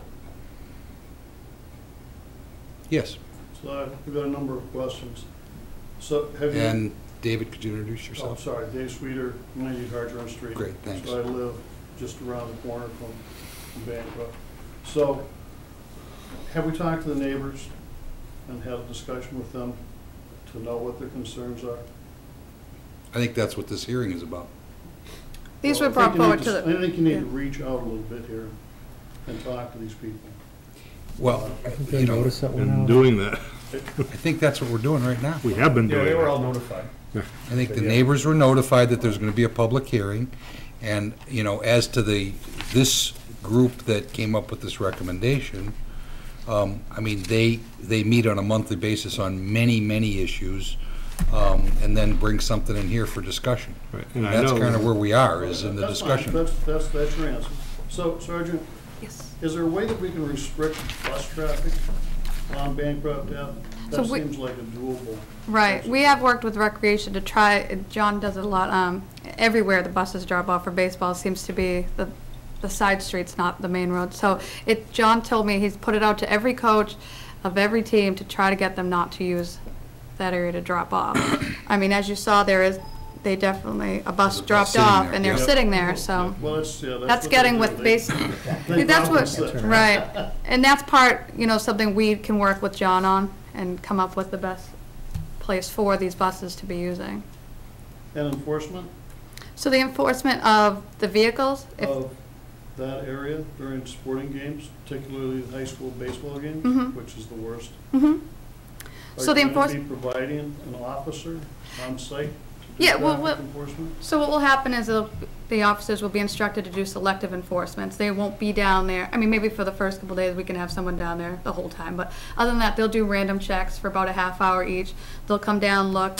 yes. So I've got a number of questions. So have you... And David, could you introduce yourself? Oh, I'm sorry, Dave Sweeter, 90 Hardron Street. Great, thanks. So I live just around the corner from Bancroft. So have we talked to the neighbors and had a discussion with them to know what their concerns are? I think that's what this hearing is about. These Well, were brought forward to the. I think you need to reach out a little bit here and talk to these people. Well, you know, Doing that. I think that's what we're doing right now. We have been doing Yeah, they were that. all notified. I think the neighbors were notified that there's going to be a public hearing, and, you know, as to this group that came up with this recommendation, I mean, they meet on a monthly basis on many, many issues, and then bring something in here for discussion. Right. And I That's know kind of where we are, is in the That's fine. discussion. That's your answer. So, Sergeant, Yes. is there a way that we can restrict bus traffic on Bancroft Ave? So That we- seems like a doable. Right, we have worked with Recreation to try, John does it a lot, everywhere the buses drop off for baseball seems to be the side streets, not the main road. So John told me he's put it out to every coach of every team to try to get them not to use that area to drop off. I mean, as you saw, they definitely, a bus dropped sitting off there, and they're yeah. sitting there, so. Well, that's That's what getting they with do. base, that's what, right. And that's part, something we can work with John on and come up with the best place for these buses to be using. And enforcement So the enforcement of the vehicles, if, of that area during sporting games, particularly the high school baseball games, Mhm. which is the worst. mhm. So the Are you going to enforcement, be providing an officer on site Yeah, well, traffic enforcement? so what will happen is the officers will be instructed to do selective enforcements. They won't be down there, I mean, maybe for the first couple days, we can have someone down there the whole time, but other than that, they'll do random checks for about a half hour each. They'll come down, look.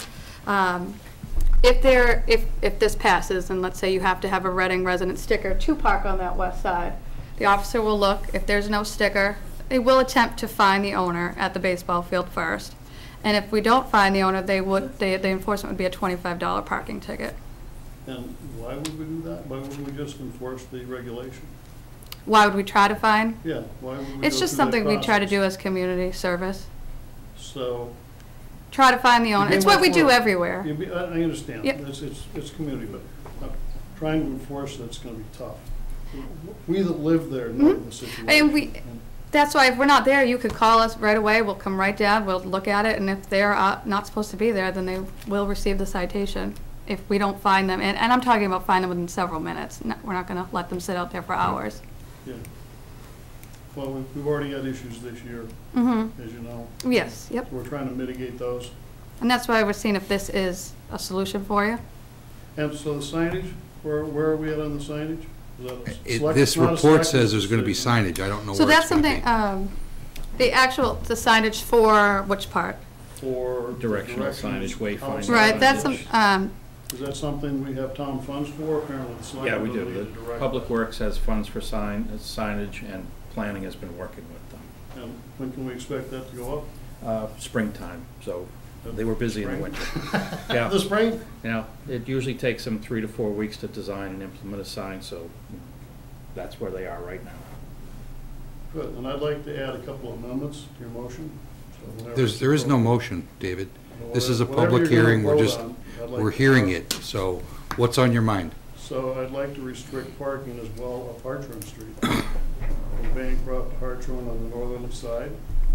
If this passes, and let's say you have to have a Reading resident sticker to park on that west side, the officer will look. If there's no sticker, they will attempt to find the owner at the baseball field first. And if we don't find the owner, the enforcement would be a $25 parking ticket. And why would we do that? Why wouldn't we just enforce the regulation? Why would we try to find? Yeah, why would we It's go just through that something we try to process? do as community service. So. Try to find the owner. You'd be It's what much we do more- everywhere. I understand. Yep. It's community, but trying to enforce it's gonna be tough. We that live there know the situation. And that's why if we're not there, you could call us right away. We'll come right down, we'll look at it, and if they're not supposed to be there, then they will receive the citation if we don't find them. And I'm talking about find them within several minutes. We're not gonna let them sit out there for hours. Yeah. Well, we've already had issues this year, as you know. Yes, yep. We're trying to mitigate those. And that's why we're seeing if this is a solution for you. And so the signage, where are we at on the signage? Is that This not a report selectment says there's gonna be decision? signage, I don't know So where that's it's gonna something, be. the signage for which part? For Directional signage, wayfinding. outside Right, that's signage. Is that something we have town funds for? Apparently the selectmen Yeah, we don't do. need to direct. Public Works has funds for signage, and planning has been working with them. And when can we expect that to go up? Springtime, so they were busy in the winter. Yeah. The spring? Yeah, it usually takes them 3 to 4 weeks to design and implement a sign, so that's where they are right now. Good, and I'd like to add a couple of amendments to your motion. So whenever There is no it's motion, David. This is a Whatever public you're gonna hearing, we're vote just, on, I'd like we're to- hearing it, so what's on your mind? So I'd like to restrict parking as well up Hartshorn Street. From Bancroft to Hartshorn on the northerly side.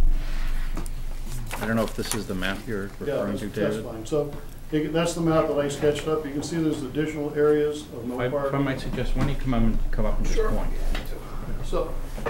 I don't know if this is the map you're Yeah, referring to, that's David. fine. So that's the map that I sketched up. You can see there's additional areas of no If I parking. might suggest, why don't you come up and just point? So,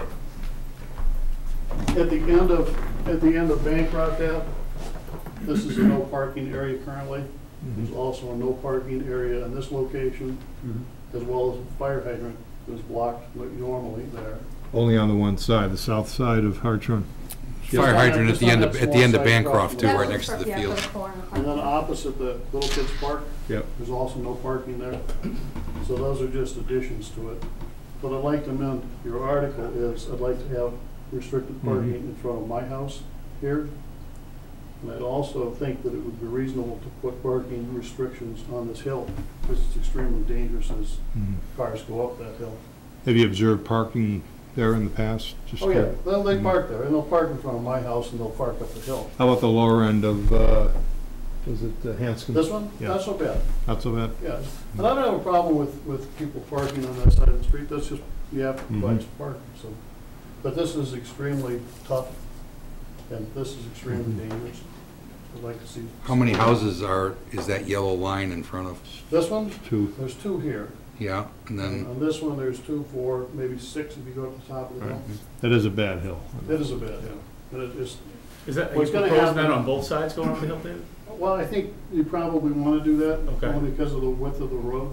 at the end of Bancroft Ave, this is a no parking area currently. There's also a no parking area in this location, as well as a fire hydrant is blocked normally there. Only on the one side, the south side of Hartshorn. Fire hydrant at Just the on end that of, at the small end of side Bancroft too, across right the next to the Yeah, field. for the corner. And then opposite the Little Kids Park, Yep. there's also no parking there. So those are just additions to it. What I'd like to amend your article is, I'd like to have restricted parking in front of my house here. And I'd also think that it would be reasonable to put parking restrictions on this hill, because it's extremely dangerous as cars go up that hill. Have you observed parking there in the past? Just Oh, yeah, to- well, they park there, and they'll park in front of my house, and they'll park up the hill. How about the lower end of, was it Hanscom? This one, Yeah. not so bad. Not so bad? Yeah, and I don't have a problem with people parking on that side of the street, that's just, you have to provide some parking, so. But this is extremely tough, and this is extremely dangerous. I'd like to see. How many houses is that yellow line in front of? This one? Two. There's two here. Yeah, and then, On this one, there's 2, 4, maybe 6 if you go up the top of the hill. That is a bad hill. It is a bad hill, and it is, Is that, are you What's gonna proposing that happen- on both sides going up the hill, David? well, I think you probably want to do that, Okay. only because of the width of the road.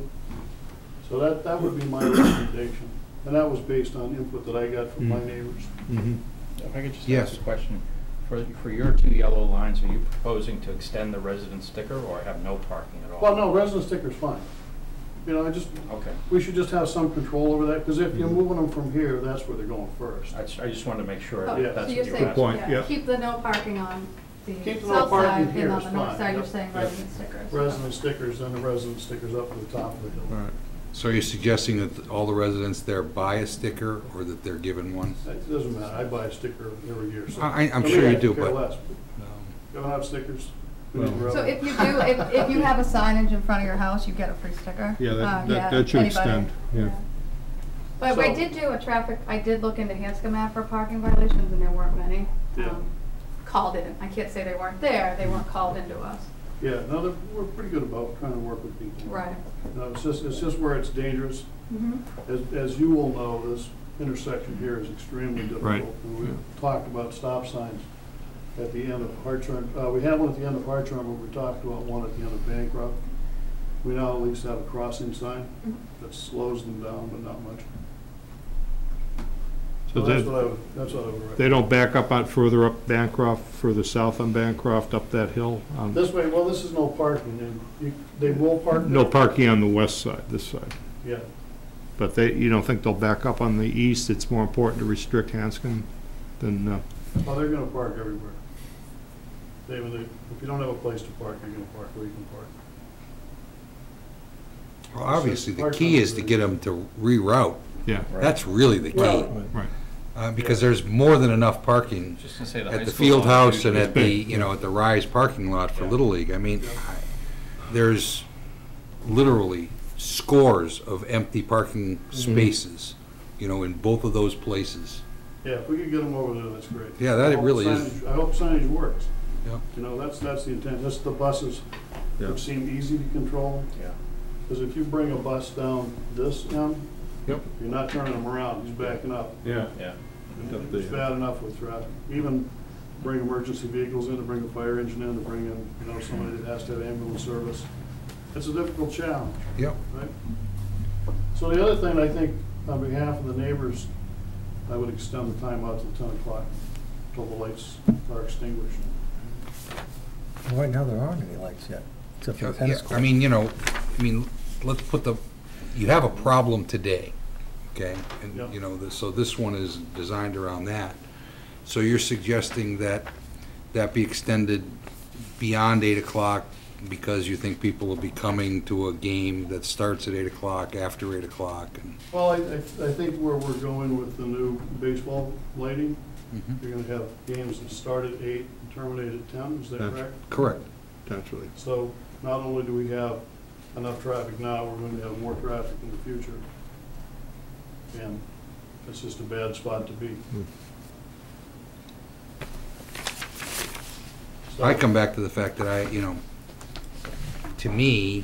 So that would be my recommendation, and that was based on input that I got from my neighbors. If I could just Yes. ask a question. For your 2 yellow lines, are you proposing to extend the resident sticker or have no parking at all? Well, no, resident sticker's fine. You know, Okay. we should just have some control over that, because if you're moving them from here, that's where they're going first. I just wanted to make sure Oh, that Yeah. that's so what you're you were saying, asking. point, yeah. keep the no parking on the Keep the no south parking side, here and on is the north fine, side, you're yep. saying Yep. resident stickers. Resident stickers, then the resident stickers up to the top of the hill. All right. so you're suggesting that all the residents there buy a sticker or that they're given one? It doesn't matter, I buy a sticker every year, so. I'm For me, sure I you could do, care but, less. You don't have stickers? we need Well- So road. if you do, if you have a signage in front of your house, you get a free sticker. Yeah, Yeah, that should anybody. extend, yeah. But I So- did do a traffic, I did look into Hanscom app for parking violations, and there weren't many. Yeah. Called in, I can't say they weren't there, they weren't called into us. Yeah, no, we're pretty good about trying to work with people. Right. No, it's just where it's dangerous. Mm-hmm. As you will know, this intersection here is extremely difficult. Right. And we've talked about stop signs at the end of Hartshorn. We have one at the end of Hartshorn, but we talked about one at the end of Bancroft. We now at least have a crossing sign that slows them down, but not much. So That's what I would recommend. they don't back up on, further up Bancroft, further south on Bancroft, up that hill? This way, well, this is no parking, they will park there. No parking on the west side, this side. Yeah, But you don't think they'll back up on the east? It's more important to restrict Hanscom than, oh, they're gonna park everywhere. If you don't have a place to park, you're gonna park where you can park. Well, obviously, the key is to get them to reroute. yeah. That's really the key. Right. Because there's more than enough parking Just gonna say the at high the school field lot house and usually- at the, at the Rise parking lot for Little League. I mean, there's literally scores of empty parking spaces, in both of those places. Yeah, if we could get them over there, that's great. Yeah, that I hope really is. I hope signage works. Yep. That's the intent. That's the buses, which seem easy to control. Yeah. Because if you bring a bus down this end, Yep. you're not turning him around, he's backing up. Yeah. Yeah. And it's bad enough with traffic. Even bring emergency vehicles in, to bring a fire engine in, to bring in, somebody that has to have ambulance service. It's a difficult challenge. Yep. Right? So the other thing, I think, on behalf of the neighbors, I would extend the time out till 10 o'clock, till the lights are extinguished. Well, right now, there aren't any lights yet, except for the tennis court. I mean, let's put you have a problem today, okay? And, Yep. so this one is designed around that. So you're suggesting that be extended beyond 8 o'clock because you think people will be coming to a game that starts at 8 o'clock, after 8 o'clock? Well, I think where we're going with the new baseball lighting, you're gonna have games that start at 8 and terminate at 10, is that correct? Correct. That's right. So not only do we have enough traffic now, we're going to have more traffic in the future. And it's just a bad spot to be. I come back to the fact that to me,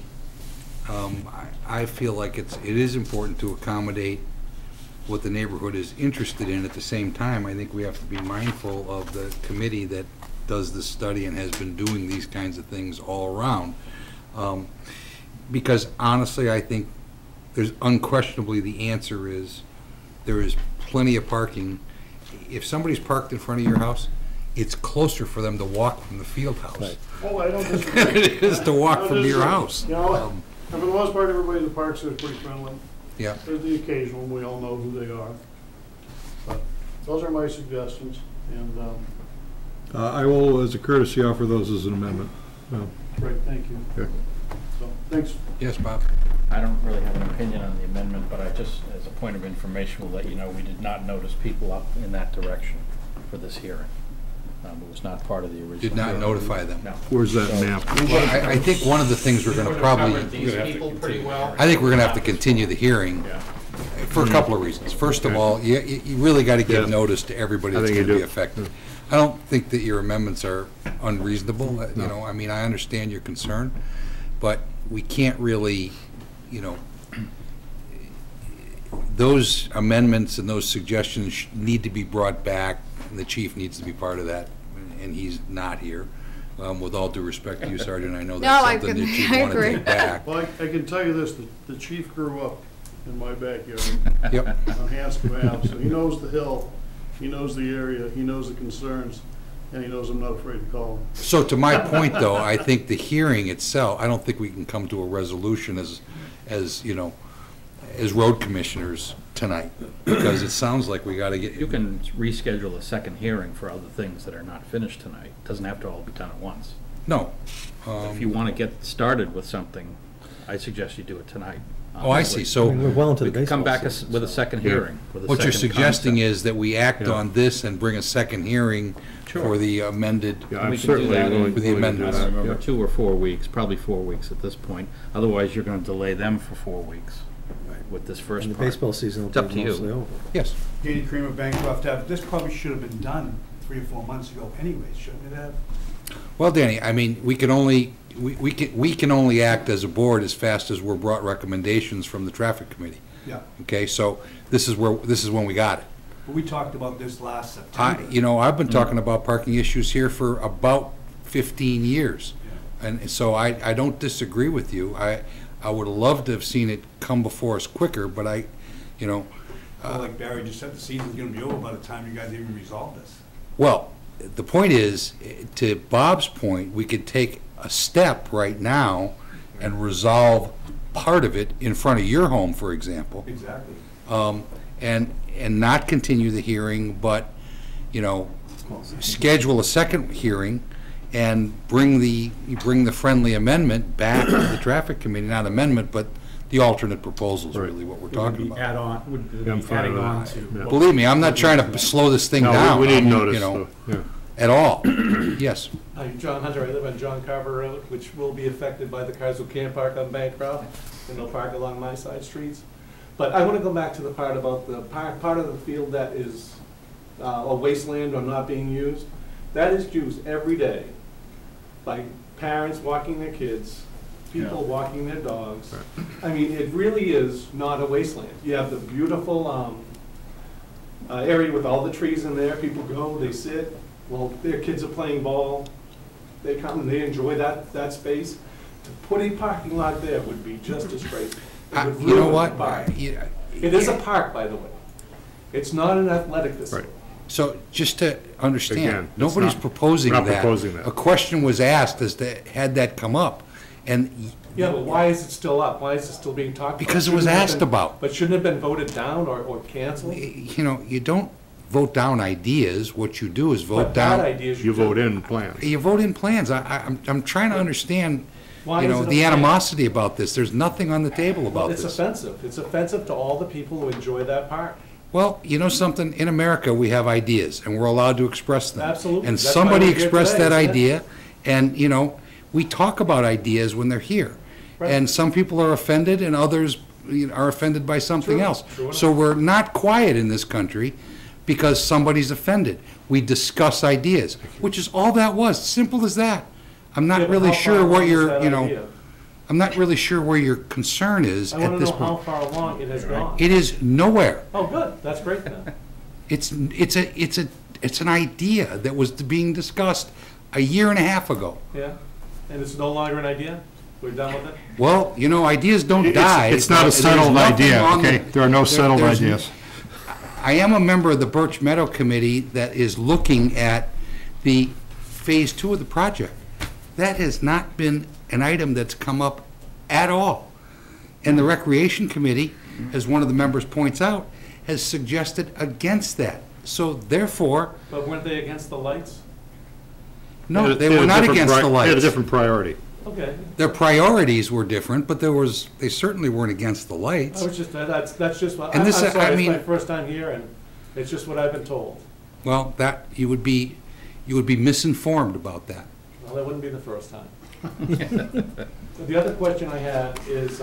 I feel like it is important to accommodate what the neighborhood is interested in. At the same time, I think we have to be mindful of the committee that does this study and has been doing these kinds of things all around. Because honestly, I think there's unquestionably the answer is there is plenty of parking. If somebody's parked in front of your house, it's closer for them to walk from the field house Right. Oh, I don't disagree. than it is to walk I don't from your disagree. house. And for the most part, everybody in the parks is pretty friendly. Yeah. There's the occasional, we all know who they are. But those are my suggestions, and, I will, as a courtesy, offer those as an amendment. great, thank you. Okay. So, thanks. Yes, Bob? I don't really have an opinion on the amendment, but I just, as a point of information, will let you know we did not notice people up in that direction for this hearing. It was not part of the original. Did not hearing. notify them. No. Where's that So- map? Well, I think one of the things we're gonna probably, Covered these people pretty well. I think we're gonna have to continue the hearing Yeah. for a couple of reasons. First of all, you really gotta give Yeah. notice to everybody I that's think you gonna be do. affected. I don't think that your amendments are unreasonable, I mean, I understand your concern, but we can't really, those amendments and those suggestions need to be brought back, and the chief needs to be part of that, and he's not here. With all due respect to you, Sergeant, I know that's No, I something that can- you I want to agree. take back. Well, I can tell you this, the chief grew up in my backyard Yep. on Hanscom Ave, so he knows the hill, he knows the area, he knows the concerns, and he knows I'm not afraid to call him. So to my point, though, I think the hearing itself, I don't think we can come to a resolution as road commissioners tonight, because it sounds like we gotta get. You can reschedule a second hearing for other things that are not finished tonight. Doesn't have to all be done at once. No. If you want to get started with something, I suggest you do it tonight. Oh, I see. So- I mean, we're well into the We could come baseball back season, with a so- second hearing, with a What you're second suggesting concept. is that we act on this and bring a second hearing for the amended. Yeah, And I'm we can do certainly that in, willing with the to do I amendments. that. don't remember, Yeah. 2 or 4 weeks, probably 4 weeks at this point. Otherwise, you're going to delay them for 4 weeks with this first And the part. baseball season It's up will to be you. mostly over. Yes. Danny Kramer, Bancroft Ave. This probably should have been done 3 or 4 months ago anyways, shouldn't it have? Well, Danny, I mean, we can only act as a board as fast as we're brought recommendations from the traffic committee. Yeah. Okay, so this is when we got it. But we talked about this last September. I've been talking about parking issues here for about 15 years. And so I don't disagree with you. I would have loved to have seen it come before us quicker, but Well, like Barry just said, the season's gonna be over by the time you guys even resolve this. well, the point is, to Bob's point, we could take a step right now and resolve part of it in front of your home, for example. Exactly. And not continue the hearing, but, schedule a second hearing and bring the friendly amendment back to the traffic committee, not amendment, but the alternate proposal is really what we're talking about. Add on, would be I'm fine adding with on that. to. Yeah. Believe me, I'm not trying to slow this thing No, down. we need I mean, notice, so, yeah. At all. Yes. I'm John Hunter, I live on John Carver Road, which will be affected by the cars who can't park on Bancroft, and they'll park along my side streets. But I want to go back to the part about the part of the field that is a wasteland or not being used. That is used every day by parents walking their kids, people walking their dogs. I mean, it really is not a wasteland. You have the beautiful area with all the trees in there. People go, they sit. Well, their kids are playing ball. They come and they enjoy that space. To put a parking lot there would be just disgraceful. It would You know ruin what? the park. It is a park, by the way. It's not an athletic facility. So just to understand, Again, it's nobody's not- proposing we're not that. proposing that. A question was asked as to, had that come up, and Yeah, but why is it still up? Why is it still being talked about? Because it was Shouldn't have asked been- about. But shouldn't it have been voted down or canceled? you don't vote down ideas. What you do is vote But bad down. ideas You do. vote in plans. You vote in plans. I'm trying to understand, Why is it a the plan? animosity about this. There's nothing on the table about It's this. offensive. It's offensive to all the people who enjoy that park. Well, you know something? In America, we have ideas, and we're allowed to express them. Absolutely. And That's why somebody we're here expressed today, that isn't it? idea, and, we talk about ideas when they're here. Right. And some people are offended, and others are offended by something True. else. True enough. So we're not quiet in this country because somebody's offended. We discuss ideas, which is all that was, simple as that. I'm Yeah, not but really how sure far what along is your, that idea? I'm not really sure where your concern is I want at to this know how point. far along it has gone. It is nowhere. Oh, good. That's great then. It's an idea that was being discussed a year and a half ago. Yeah. And it's no longer an idea? We're done with it? Well, ideas don't It's- die. it's not a There's settled nothing idea, on the- okay? There are no settled there's- ideas. I am a member of the Birch Meadow Committee that is looking at the Phase 2 of the project. That has not been an item that's come up at all. And the Recreation Committee, as one of the members points out, has suggested against that. So therefore, But weren't they against the lights? no, they had a were not different against the They had a lights. different priority. Okay. Their priorities were different, but they certainly weren't against the lights. I was just, that's just what, And I'm this, sorry, I it's mean- my first time here and it's just what I've been told. Well, that, you would be misinformed about that. Well, that wouldn't be the first time. The other question I had is,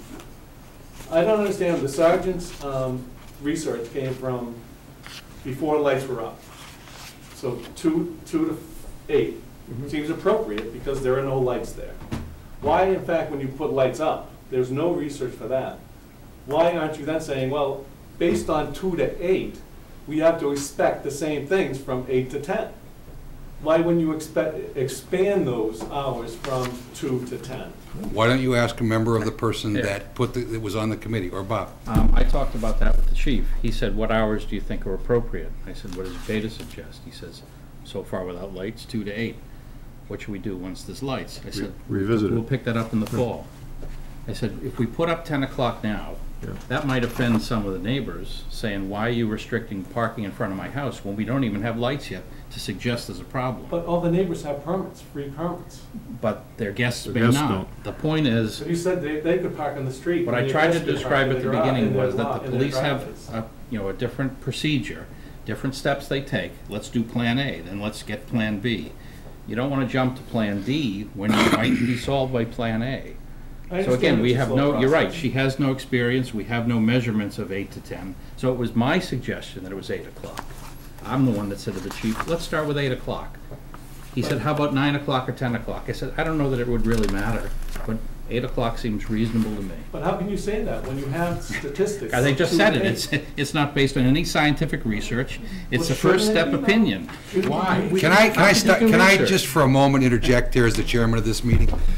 I don't understand, the sergeant's research came from before lights were up. So 2 to 8 seems appropriate because there are no lights there. Why, in fact, when you put lights up, there's no research for that. Why aren't you then saying, well, based on 2 to 8, we have to expect the same things from 8 to 10? Why wouldn't you expand those hours from 2 to 10? Why don't you ask a member of the person that that was on the committee, or Bob? I talked about that with the chief. He said, what hours do you think are appropriate? I said, what does Beta suggest? He says, so far without lights, 2 to 8. What should we do once there's lights? I said, Revisit it. we'll pick that up in the fall. I said, if we put up 10 o'clock now, Yeah. that might offend some of the neighbors, saying, why are you restricting parking in front of my house when we don't even have lights yet to suggest there's a problem? But all the neighbors have permits, free permits. But their guests Their may guests not. don't. The point is, So you said they could park on the street. what and I your tried to guests could describe park at the in their beginning lot- was that the in their police have driveways. a different procedure, different steps they take. Let's do Plan A, then let's get Plan B. You don't want to jump to Plan D when you might be solved by Plan A. I So again, understand we it's a have slow no, you're right, process. she has no experience, we have no measurements of 8 to 10. So it was my suggestion that it was 8 o'clock. I'm the one that said to the chief, let's start with 8 o'clock. He said, how about 9 o'clock or 10 o'clock? I said, I don't know that it would really matter, but 8 o'clock seems reasonable to me. But how can you say that when you have statistics? They of just 2 said to it, 8? it's not based on any scientific research, it's Well, a first shouldn't it step be, though? opinion. Shouldn't it Why? be? Can I How could you do can I research? just for a moment interject here as the chairman of this meeting?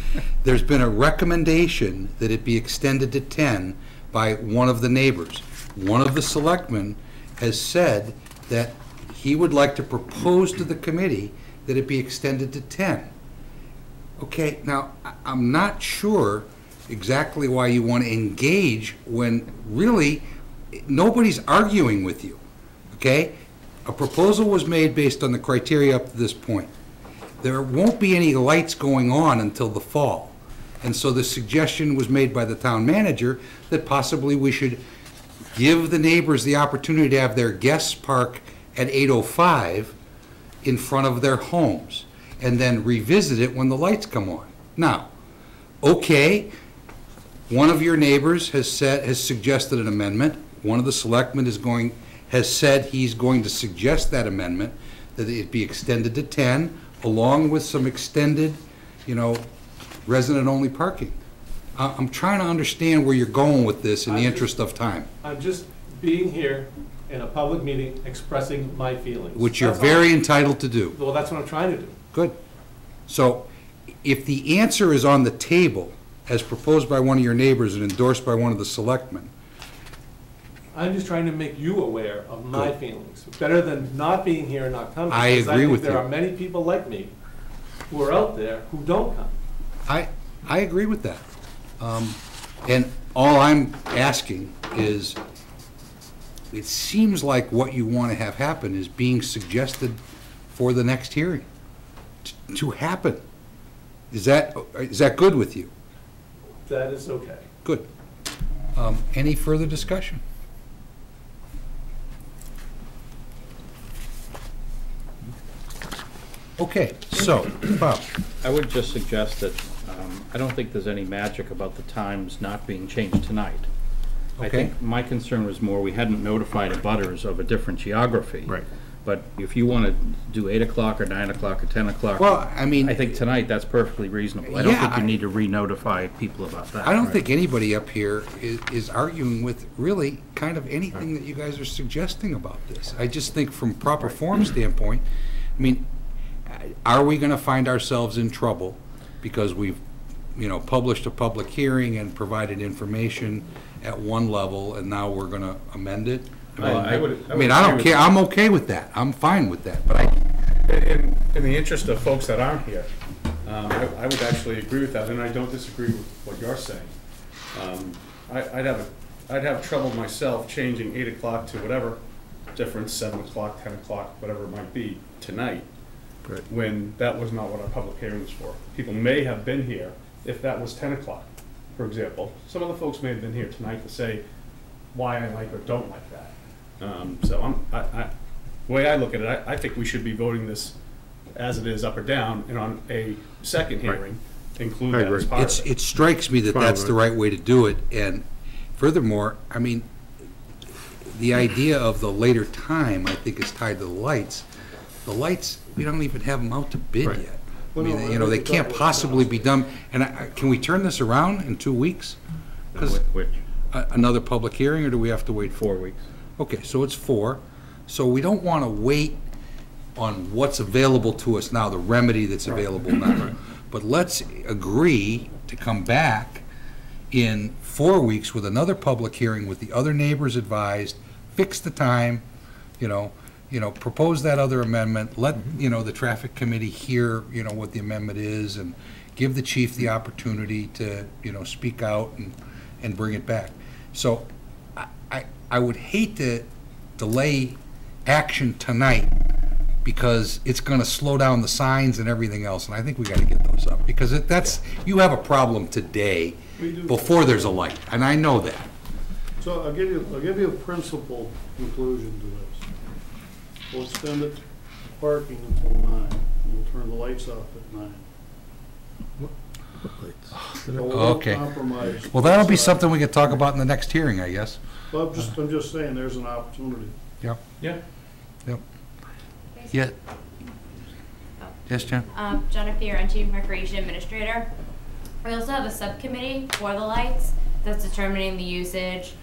there's been a recommendation that it be extended to 10 by one of the neighbors. One of the selectmen has said that he would like to propose to the committee that it be extended to 10. Okay, now, I'm not sure exactly why you want to engage when really nobody's arguing with you, okay? A proposal was made based on the criteria up to this point. There won't be any lights going on until the fall. And so the suggestion was made by the town manager that possibly we should give the neighbors the opportunity to have their guests park at 8:05 in front of their homes, and then revisit it when the lights come on. Now, okay, one of your neighbors has suggested an amendment. One of the selectmen has said he's going to suggest that amendment, that it be extended to 10, along with some extended, resident-only parking. I'm trying to understand where you're going with this in the interest of time. I'm just being here in a public meeting expressing my feelings. Which you're very entitled to do. Well, that's what I'm trying to do. Good. So if the answer is on the table, as proposed by one of your neighbors and endorsed by one of the selectmen. I'm just trying to make you aware of my feelings. Better than not being here and not coming. I agree with you. There are many people like me who are out there who don't come. I agree with that. And all I'm asking is, it seems like what you want to have happen is being suggested for the next hearing to happen. Is that good with you? That is okay. Good. Any further discussion? Okay, so, Bob. I would just suggest that I don't think there's any magic about the times not being changed tonight. Okay. I think my concern was more we hadn't notified abutters of a different geography. Right. But if you want to do 8 o'clock or 9 o'clock or 10 o'clock, well, I mean, I think tonight that's perfectly reasonable. I don't think you need to re-notify people about that. I don't think anybody up here is arguing with really kind of anything that you guys are suggesting about this. I just think from proper form standpoint, I mean, are we going to find ourselves in trouble because we've, published a public hearing and provided information at one level, and now we're going to amend it? I don't care. I'm okay with that. I'm fine with that. But in the interest of folks that aren't here, I would actually agree with that, and I don't disagree with what you're saying. I'd have trouble myself changing 8 o'clock to whatever difference, 7 o'clock, 10 o'clock, whatever it might be tonight, when that was not what our public hearing was for. People may have been here if that was 10 o'clock, for example. Some of the folks may have been here tonight to say why I like or don't like that. So the way I look at it, I think we should be voting this as it is, up or down, and on a second hearing, include that as part of it. It strikes me that that's the right way to do it, and furthermore, I mean, the idea of the later time, I think, is tied to the lights. The lights, we don't even have them out to bid yet. I mean, they can't possibly be done, and can we turn this around in 2 weeks? Which? Another public hearing, or do we have to wait 4 weeks? Okay, so it's 4. So we don't want to wait on what's available to us now, the remedy that's available now. But let's agree to come back in 4 weeks with another public hearing with the other neighbors advised, fix the time, propose that other amendment, let, the traffic committee hear, what the amendment is, and give the chief the opportunity to, speak out and bring it back. So I would hate to delay action tonight because it's going to slow down the signs and everything else, and I think we got to get those up because you have a problem today before there's a light, and I know that. So I'll give you a principal conclusion to this. We'll extend it to parking until 9, and we'll turn the lights off at 9. Okay. Well, that'll be something we can talk about in the next hearing, I guess. Well, I'm just saying, there's an opportunity. Yeah. Yeah. Yep. Yeah. Yes, Jen? Jennifer Fiorenti, Recreation Administrator. We also have a subcommittee for the lights that's determining the usage,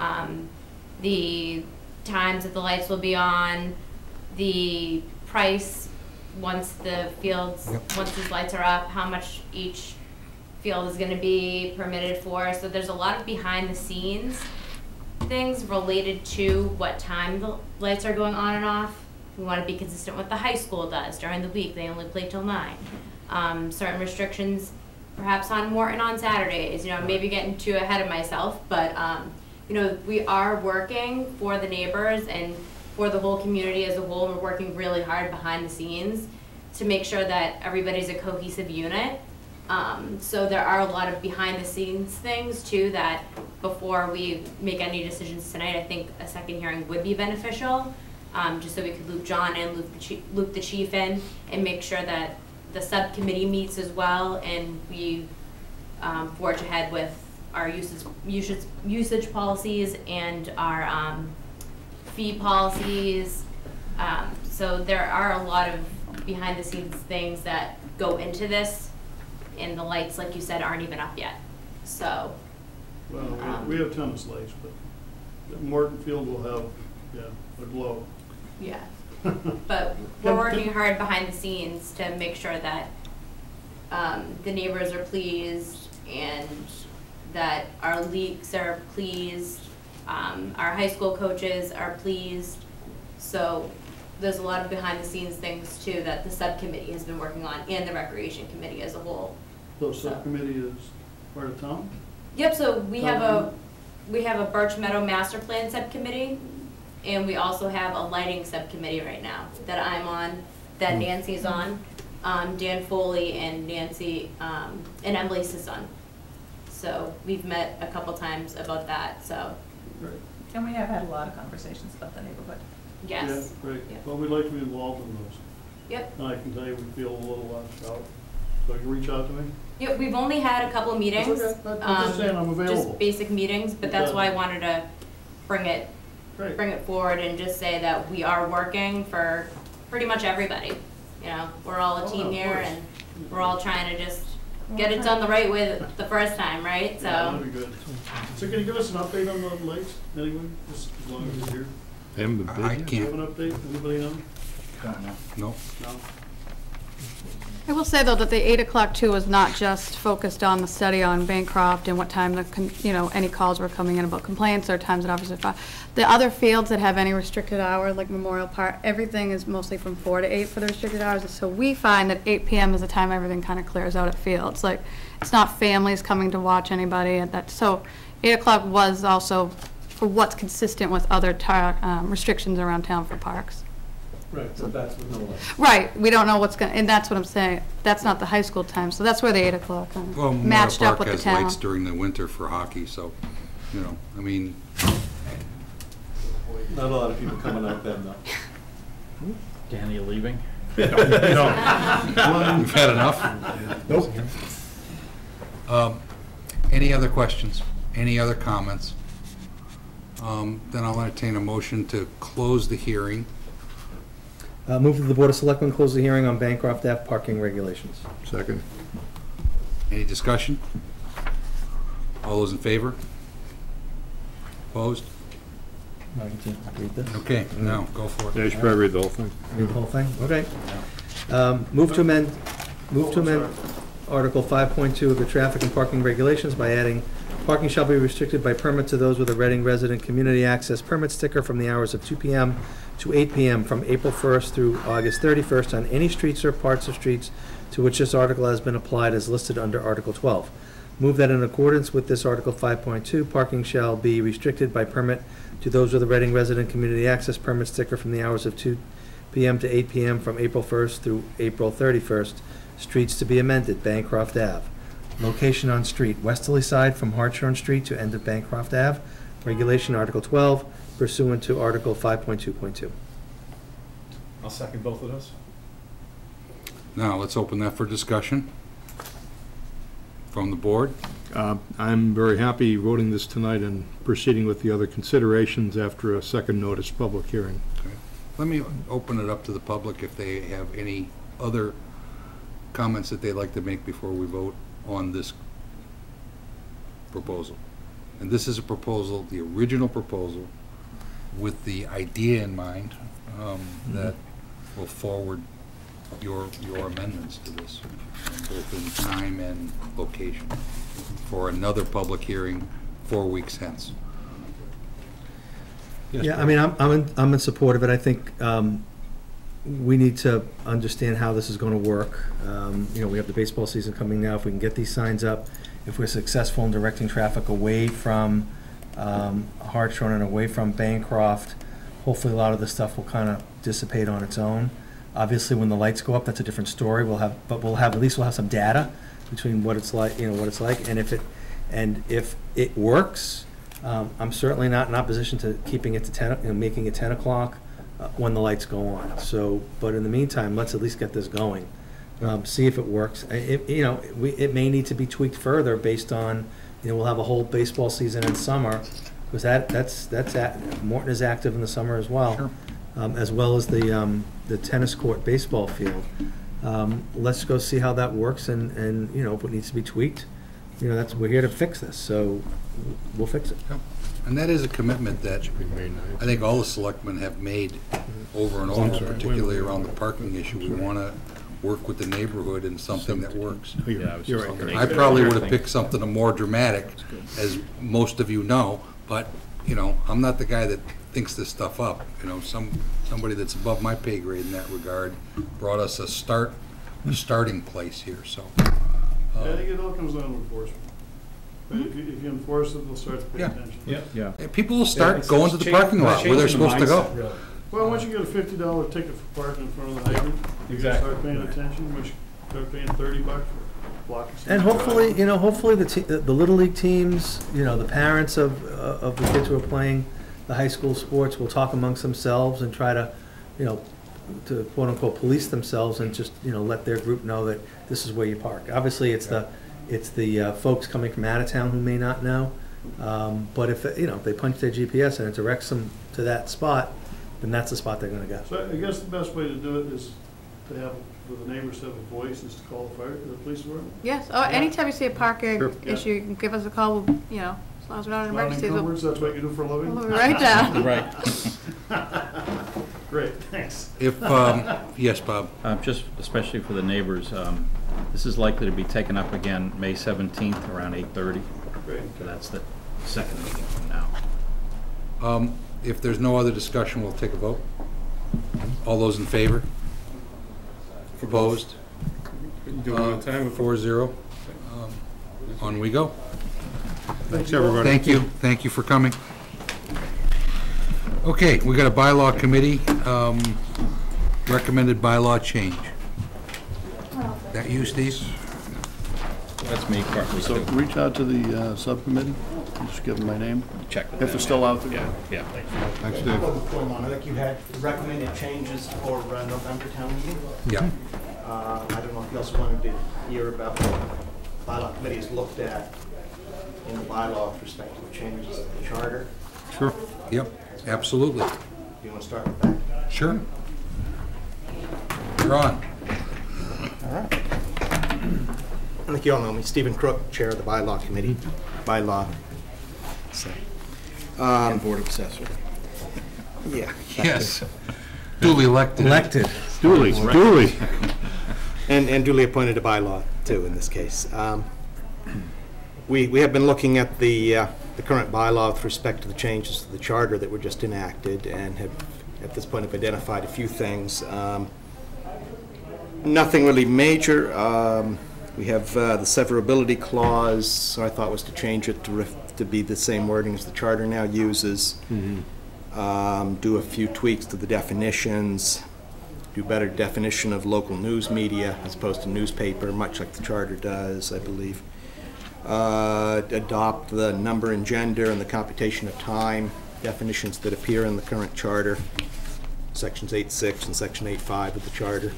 the times that the lights will be on, the price once the fields, once these lights are up, how much each field is gonna be permitted for. So there's a lot of behind the scenes things related to what time the lights are going on and off. We wanna be consistent with what the high school does. During the week, they only play till 9. Certain restrictions, perhaps on Morton on Saturdays, you know, maybe getting too ahead of myself, but, you know, we are working for the neighbors and for the whole community as a whole. We're working really hard behind the scenes to make sure that everybody's a cohesive unit. So there are a lot of behind the scenes things too that before we make any decisions tonight, I think a second hearing would be beneficial, just so we could loop John in, loop the chief in, and make sure that the subcommittee meets as well, and we forge ahead with our usage policies and our fee policies. So there are a lot of behind the scenes things that go into this, and the lights, like you said, aren't even up yet. So. Well, we have tennis lights, but Morton Field will have, a glow. Yeah. But we're working hard behind the scenes to make sure that the neighbors are pleased and that our leagues are pleased, our high school coaches are pleased. So there's a lot of behind the scenes things too that the subcommittee has been working on, and the recreation committee as a whole. So subcommittee is part of town? Yep, so we have a Birch Meadow Master Plan subcommittee, and we also have a lighting subcommittee right now that I'm on, that Nancy's on, Dan Foley and Nancy, and Emily's son. So we've met a couple times about that, so. Right. And we have had a lot of conversations about the neighborhood. Yes. Yeah, great. Yep. Well, we'd like to be involved in those. Yep. And I can tell you we feel a little left out. So you reach out to me? Yep, we've only had a couple meetings. That's okay. I'm just saying I'm available. Just basic meetings, but that's why I wanted to bring it forward and just say that we are working for pretty much everybody. You know, we're all a team here, and we're all trying to just get it done the right way the first time, right? So. Yeah, that'd be good. So can you give us an update on the lights, anyway, just as long as you're here? I Do you have can't. an update? Anybody know? No. No? I will say, though, that the 8 o'clock too was not just focused on the study on Bancroft and what time any calls were coming in about complaints or times that officers fought. The other fields that have any restricted hour, like Memorial Park, everything is mostly from 4 to 8 for the restricted hours. So we find that 8 p.m. is the time everything kind of clears out at fields. Like, it's not families coming to watch anybody at that. So 8 o'clock was also for what's consistent with other restrictions around town for parks. Right, so that's with no lights. Right, we don't know what's gonna, and that's what I'm saying, that's not the high school time, so that's where the 8 o'clock kind Well, of Memorial matched up Park with the has town. lights during the winter for hockey, so, you know, I mean, Not a lot of people coming out then, though. Danny, you leaving? we've had enough. Nope. Any other questions? Any other comments? Then I'll entertain a motion to close the hearing. Move that the Board of Selectmen close the hearing on Bancroft Ave parking regulations. Second. Any discussion? All those in favor? Opposed? Want to read this? Okay, now, go for it. Yeah, you should probably read the whole thing. Read the whole thing? Okay. Move to amend Article 5.2 of the Traffic and Parking Regulations by adding, parking shall be restricted by permit to those with a Reading resident community access permit sticker from the hours of 2 p.m. to 8 p.m. from April 1st through August 31st on any streets or parts of streets to which this article has been applied as listed under Article 12. Move that in accordance with this Article 5.2, parking shall be restricted by permit to those with a Reading resident community access permit sticker from the hours of 2 p.m. to 8 p.m. from April 1st through April 31st. Streets to be amended, Bancroft Ave. Location on street, westerly side from Hartshorn Street to end of Bancroft Ave. Regulation Article 12 pursuant to Article 5.2.2. I'll second both of those. Now, let's open that for discussion from the board. I'm very happy voting this tonight and proceeding with the other considerations after a second notice public hearing. Okay. Let me open it up to the public if they have any other comments that they'd like to make before we vote on this proposal. And this is a proposal, the original proposal, with the idea in mind that will forward your amendments to this, both in time and location, for another public hearing 4 weeks hence. Yeah, I mean, I'm in support of it. I think we need to understand how this is going to work. You know, we have the baseball season coming now. If we can get these signs up, if we're successful in directing traffic away from Hartshorn and away from Bancroft, hopefully a lot of this stuff will kind of dissipate on its own. Obviously, when the lights go up, that's a different story. But we'll have some data between what it's like, and if it works. I'm certainly not in opposition to keeping it to 10, making it 10 o'clock when the lights go on. So, but in the meantime, let's at least get this going. See if it works. It may need to be tweaked further based on, we'll have a whole baseball season in summer, because Morton is active in the summer as well, Sure. As well as the tennis court baseball field. Let's go see how that works, and if it needs to be tweaked, we're here to fix this, so we'll fix it. Yep. And that is a commitment that I think all the selectmen have made over and over, particularly around the parking issue. We want to work with the neighborhood in something that works. You're right. I probably would have picked something more dramatic, as most of you know, but, I'm not the guy that thinks this stuff up. Somebody that's above my pay grade in that regard brought us a starting place here, so. I think it all comes down to enforcement. But if you enforce it, they'll start to pay attention. Yeah. And people will start going to the parking lot where they're supposed to go. Well, once you get a $50 ticket for parking in front of the hydrant, you start paying attention. Once you start paying $30 for blocking. And hopefully, hopefully the Little League teams, the parents of the kids who are playing the high school sports will talk amongst themselves and try to, to quote unquote police themselves and just, let their group know that this is where you park. Obviously, it's the folks coming from out of town who may not know. But if they punch their GPS and it directs them to that spot, then that's the spot they're going to go. So I guess the best way to do it is to have, for the neighbors to have a voice, is to call the police department. Yes, anytime you see a parking issue, you can give us a call, as long as we're not in an emergency. That's what you do for a living? We'll be right down. Right. Great, thanks. Yes, Bob? Just especially for the neighbors, this is likely to be taken up again May 17th around 8:30. Great. So that's the second meeting from now. If there's no other discussion, we'll take a vote. All those in favor? Opposed? 4-0. On we go. Thanks, everybody. Thank you for coming. Okay, we got a bylaw committee, recommended bylaw change. That you, Steve? That's me, partly. So reach out to the subcommittee, just give them my name. Check with if they're still out there. Yeah. Thanks, Dave. I think you had recommended changes for November town meeting. Yeah. I don't know if you also wanted to hear about what the bylaw committee has looked at in the bylaw with respect to the changes of the charter. Sure. Yep, absolutely. Do you want to start with that? Sure. You're on. All right. I think you all know me, Stephen Crook, Chair of the Bylaw Committee. Bylaw. And Board of Assessors. Yeah. Yes. Duly elected. Duly. And duly appointed to bylaw, too, in this case. We have been looking at the current bylaw with respect to the changes to the charter that were just enacted, and have, at this point, have identified a few things. Nothing really major. We have the severability clause, so I thought was to change it to be the same wording as the charter now uses. Do a few tweaks to the definitions, do better definition of local news media as opposed to newspaper, much like the charter does, I believe. Adopt the number and gender and the computation of time definitions that appear in the current charter, sections 8.6 and section 8.5 of the charter.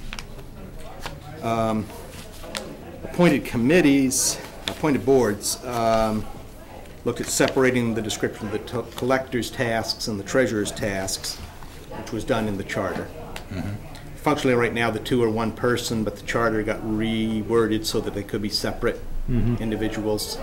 Appointed committees, appointed boards, looked at separating the description of the collector's tasks and the treasurer's tasks, which was done in the charter. Functionally, right now, the two are one person, but the charter got reworded so that they could be separate individuals.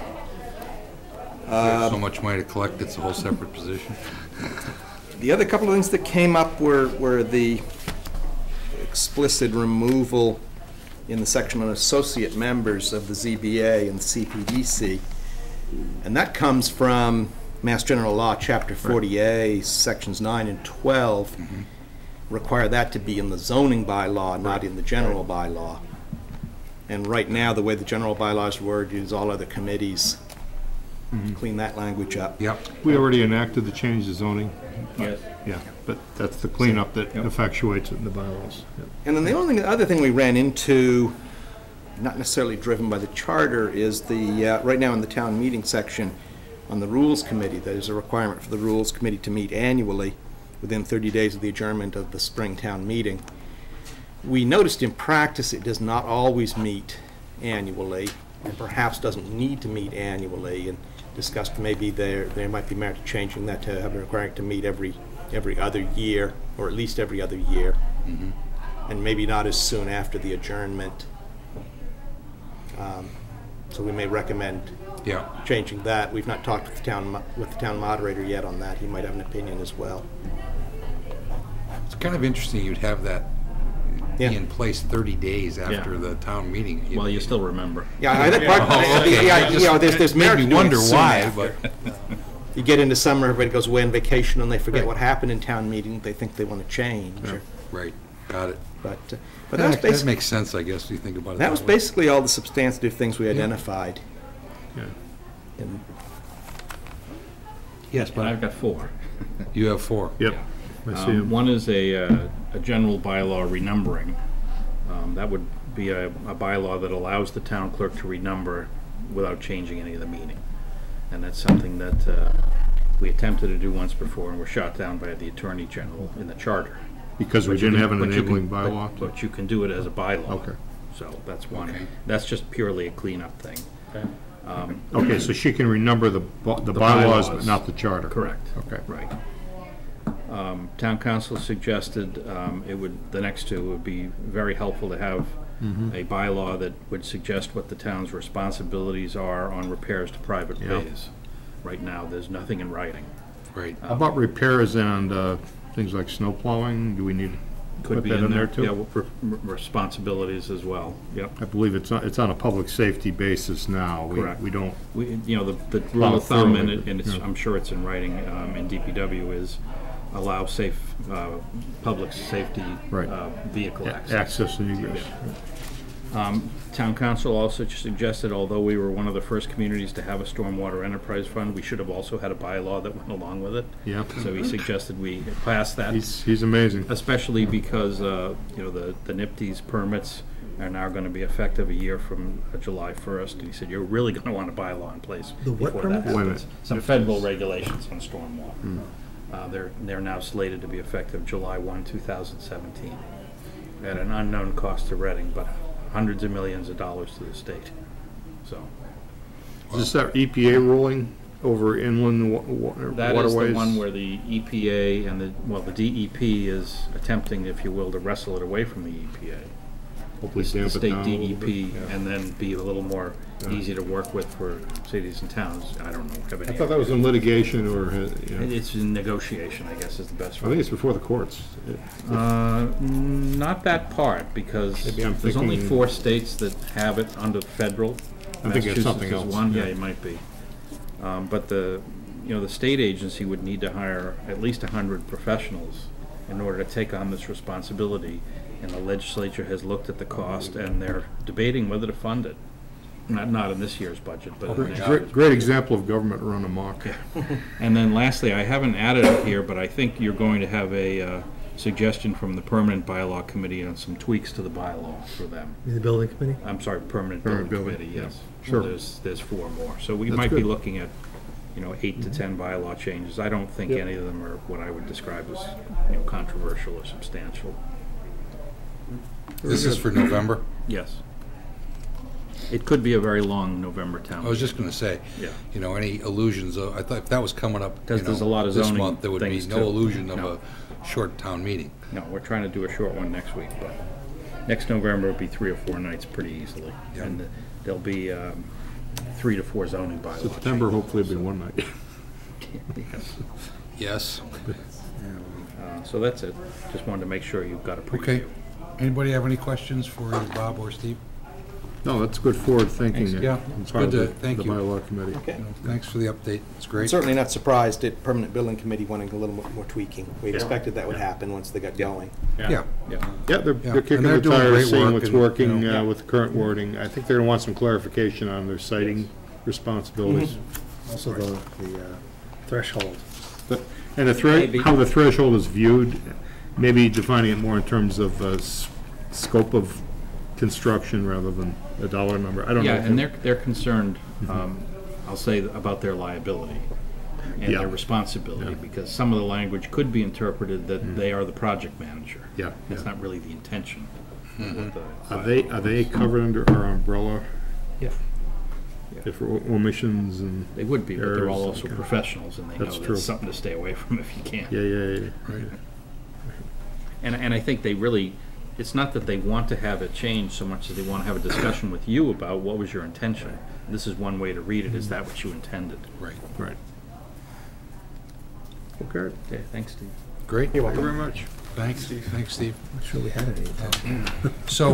So much money to collect, it's a whole separate position. The other couple of things that came up were the explicit removal in the section on associate members of the ZBA and the CPDC. And that comes from Mass General Law, Chapter 40A, Sections 9 and 12. Require that to be in the zoning bylaw, not in the general bylaw. And right now, the way the general bylaw is worded is all other committees clean that language up. Yep. We already enacted the change to zoning. Yes. Yeah, but that's the cleanup that effectuates it in the bylaws. Yep. And then the other thing we ran into, not necessarily driven by the charter, is the, right now in the town meeting section, on the Rules Committee, there's a requirement for the Rules Committee to meet annually within 30 days of the adjournment of the spring town meeting. We noticed in practice it does not always meet annually, and perhaps doesn't need to meet annually, and discussed maybe there might be merit to changing that to have it required to meet every other year, or at least every other year, and maybe not as soon after the adjournment. So we may recommend changing that. We've not talked with the town moderator yet on that. He might have an opinion as well. It's kind of interesting you'd have that be in place 30 days after the town meeting. Well, you still remember. Yeah, I think part, there's merit to made me wonder doing it soon why, after. but You get into summer, everybody goes away on vacation, and they forget what happened in town meeting. They think they want to change. right, got it. But that was That basically makes sense, I guess, if you think about it. that was way. basically all the substantive things we identified. And Yes, And but I've got 4. you have 4. Yep. I see 'em. One is a general bylaw renumbering. That would be a bylaw that allows the town clerk to renumber without changing any of the meaning. And that's something that we attempted to do once before and were shot down by the Attorney General in the charter. Because we But you didn't can- have an but you enabling can- bylaw? But you can do it as a bylaw. Okay. So that's one. Okay. That's just purely a cleanup thing. Okay, so she can renumber the bylaws, but not the charter? Correct. Okay. Right. Town council suggested the next two would be very helpful to have a bylaw that would suggest what the town's responsibilities are on repairs to private ways. Right now, there's nothing in writing. Right. How about repairs and things like snow plowing? Do we need to Could put be that in there too? Yeah, responsibilities as well, yep. I believe it's on a public safety basis now. Correct. We don't, The rule of thumb, and thoroughly, I'm sure it's in writing in DPW, is allow safe, public safety vehicle access. access and egress. Town council also suggested, although we were one of the first communities to have a stormwater enterprise fund, we should have also had a bylaw that went along with it. Yeah. So he suggested we pass that. He's amazing. Especially because, the NIPD's permits are now gonna be effective a year from July 1st. And he said, you're really gonna want a bylaw in place The what before that permits? Wait a happens. minute. Some federal regulations on stormwater. They're now slated to be effective July 1, 2017, at an unknown cost to Reading, but hundreds of millions of dollars to the state, so. Is this our EPA ruling over inland waterways? That is the one where the EPA and the DEP is attempting, if you will, to wrestle it away from the EPA. Hopefully The damp it state down a little DEP, bit, yeah. and then be a little more easy to work with for cities and towns. I don't know. Have I any thought that was in litigation or, It's in negotiation, I guess is the best I way. think it's before the courts. Not that part, because Maybe I'm there's only thinking- 4 states that have it under federal. I think it's something Massachusetts else, is one, yeah. yeah, it might be. But the state agency would need to hire at least 100 professionals in order to take on this responsibility. And the legislature has looked at the cost, and they're debating whether to fund it. Not in this year's budget, but in next year's. Great example of government run amok. And then lastly, I haven't added it here, but I think you're going to have a suggestion from the Permanent Bylaw Committee on some tweaks to the bylaw for them. The building committee? I'm sorry, Permanent Permanent Building Building, Committee, yeah. yes. Sure. There's 4 more. So we That's might be good. looking at, 8 to 10 bylaw changes. I don't think any of them are what I would describe as, controversial or substantial. This is for November? Yes. It could be a very long November town. I was just gonna say, Yeah. any illusions of, I thought if that was coming up, Because there's a lot of this zoning month, there would be things no too. illusion of No. a short town meeting. No, we're trying to do a short one next week, but next November will be 3 or 4 nights pretty easily. Yeah. And there'll be 3 to 4 zoning bylaws. September, hopefully it'll be one night. Yes. Yes. So that's it. Just wanted to make sure you've got a preview. Okay. Anybody have any questions for either Bob or Steve? No, that's good forward thinking. Thanks. Yeah, on it's part good of to- thank the you. bylaw committee. Okay. Thanks for the update, it's I'm great. certainly not surprised at Permanent Building Committee wanting a little more tweaking. We expected that would happen once they got going. Yeah. Yeah, they're Yeah, kicking and they're the doing tires, great seeing work what's and, you working know. with the current wording. I think they're gonna want some clarification on their citing responsibilities. Also the threshold. And how the threshold is viewed, maybe defining it more in terms of scope of construction rather than a dollar number. I don't know. Yeah, and they're concerned, I'll say, about their liability and their responsibility, because some of the language could be interpreted that they are the project manager. Yeah. That's not really the intention. of the Are they covered under our umbrella? Yeah. If omissions and They would be, but they're all errors, also okay. professionals, and they know That's that's true. something to stay away from if you can. Yeah. Right. And I think they really, it's not that they want to have it changed so much as they want to have a discussion with you about what was your intention. This is one way to read it, is that what you intended? Right. Right. Okay. Okay, thanks, Steve. Great. You're Thank you welcome. very much. Thanks, thanks, Steve. Not sure we had any. So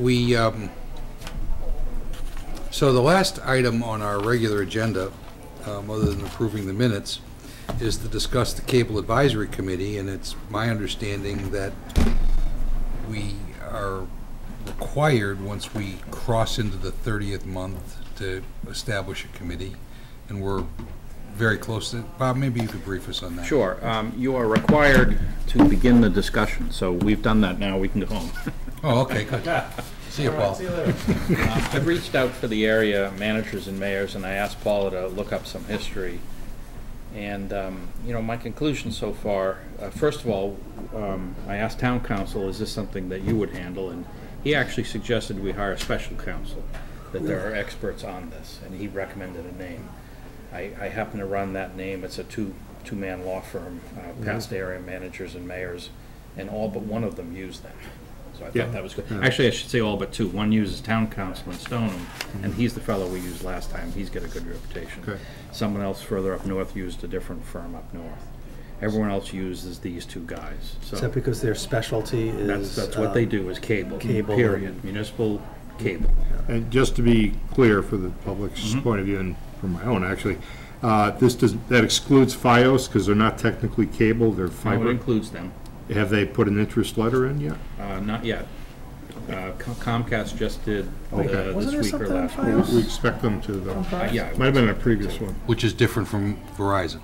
so the last item on our regular agenda, other than approving the minutes, is to discuss the Cable Advisory Committee, and it's my understanding that we are required, once we cross into the 30th month, to establish a committee, and we're very close to, Bob, maybe you could brief us on that. Sure. You are required to begin the discussion, so we've done that now, we can go home. Oh, okay, good. See you, Paul. I've reached out for the area managers and mayors, and I asked Paula to look up some history. And, my conclusion so far, first of all, I asked town council, is this something that you would handle? And he actually suggested we hire a special counsel, that there are experts on this, and he recommended a name. I happen to run that name. It's a two-man law firm, past area managers and mayors, and all but one of them use them. So I thought that was good. Actually, I should say all but two. One uses town council in Stoneham, and he's the fellow we used last time. He's got a good reputation. Okay. Someone else further up north used a different firm up north. Everyone else uses these two guys. So Is that because their specialty is? that's what they do, is cable. Cable. Period. Municipal cable. And just to be clear for the public's point of view, and from my own actually, that excludes FiOS because they're not technically cable, they're No, fiber. it includes them. Have they put an interest letter in yet? Not yet. Comcast just did Okay. this Wasn't there week or something on last week. FiOS? We expect them to, though. Yeah. Might have been a previous one. Which is different from Verizon.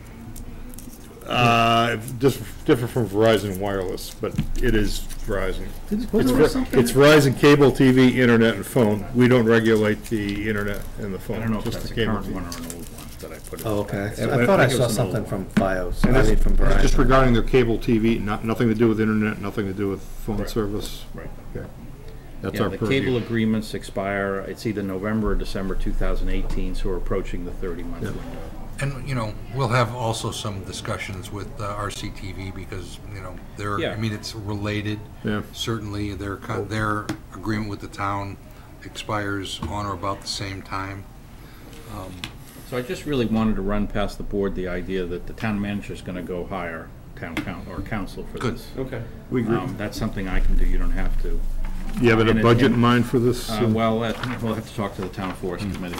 Just different from Verizon Wireless, but it is Verizon. Wasn't there something? It's Verizon Cable TV, Internet, and phone. We don't regulate the Internet and the phone. I don't know if just that's the a cable current TV. one or an old one that I put in. Oh, okay. I I thought I think it saw was an old something one. from FiOS, And I that's mean from Verizon. just regarding their cable TV, nothing to do with Internet, nothing to do with phone Right. service. Right. Okay. That's Yeah, our the purview. cable agreements expire, it's either November or December 2018, so we're approaching the 30-month window. And, we'll have also some discussions with RCTV because, they're, Yeah. it's related. Yeah. Certainly, their agreement with the town expires on or about the same time. So I just really wanted to run past the board the idea that the town manager's gonna go hire counsel for Good. this. Okay. We agree. That's something I can do, you don't have to. You have a and it- budget and- in mind for this? Well, we'll have to talk to the town forest committee.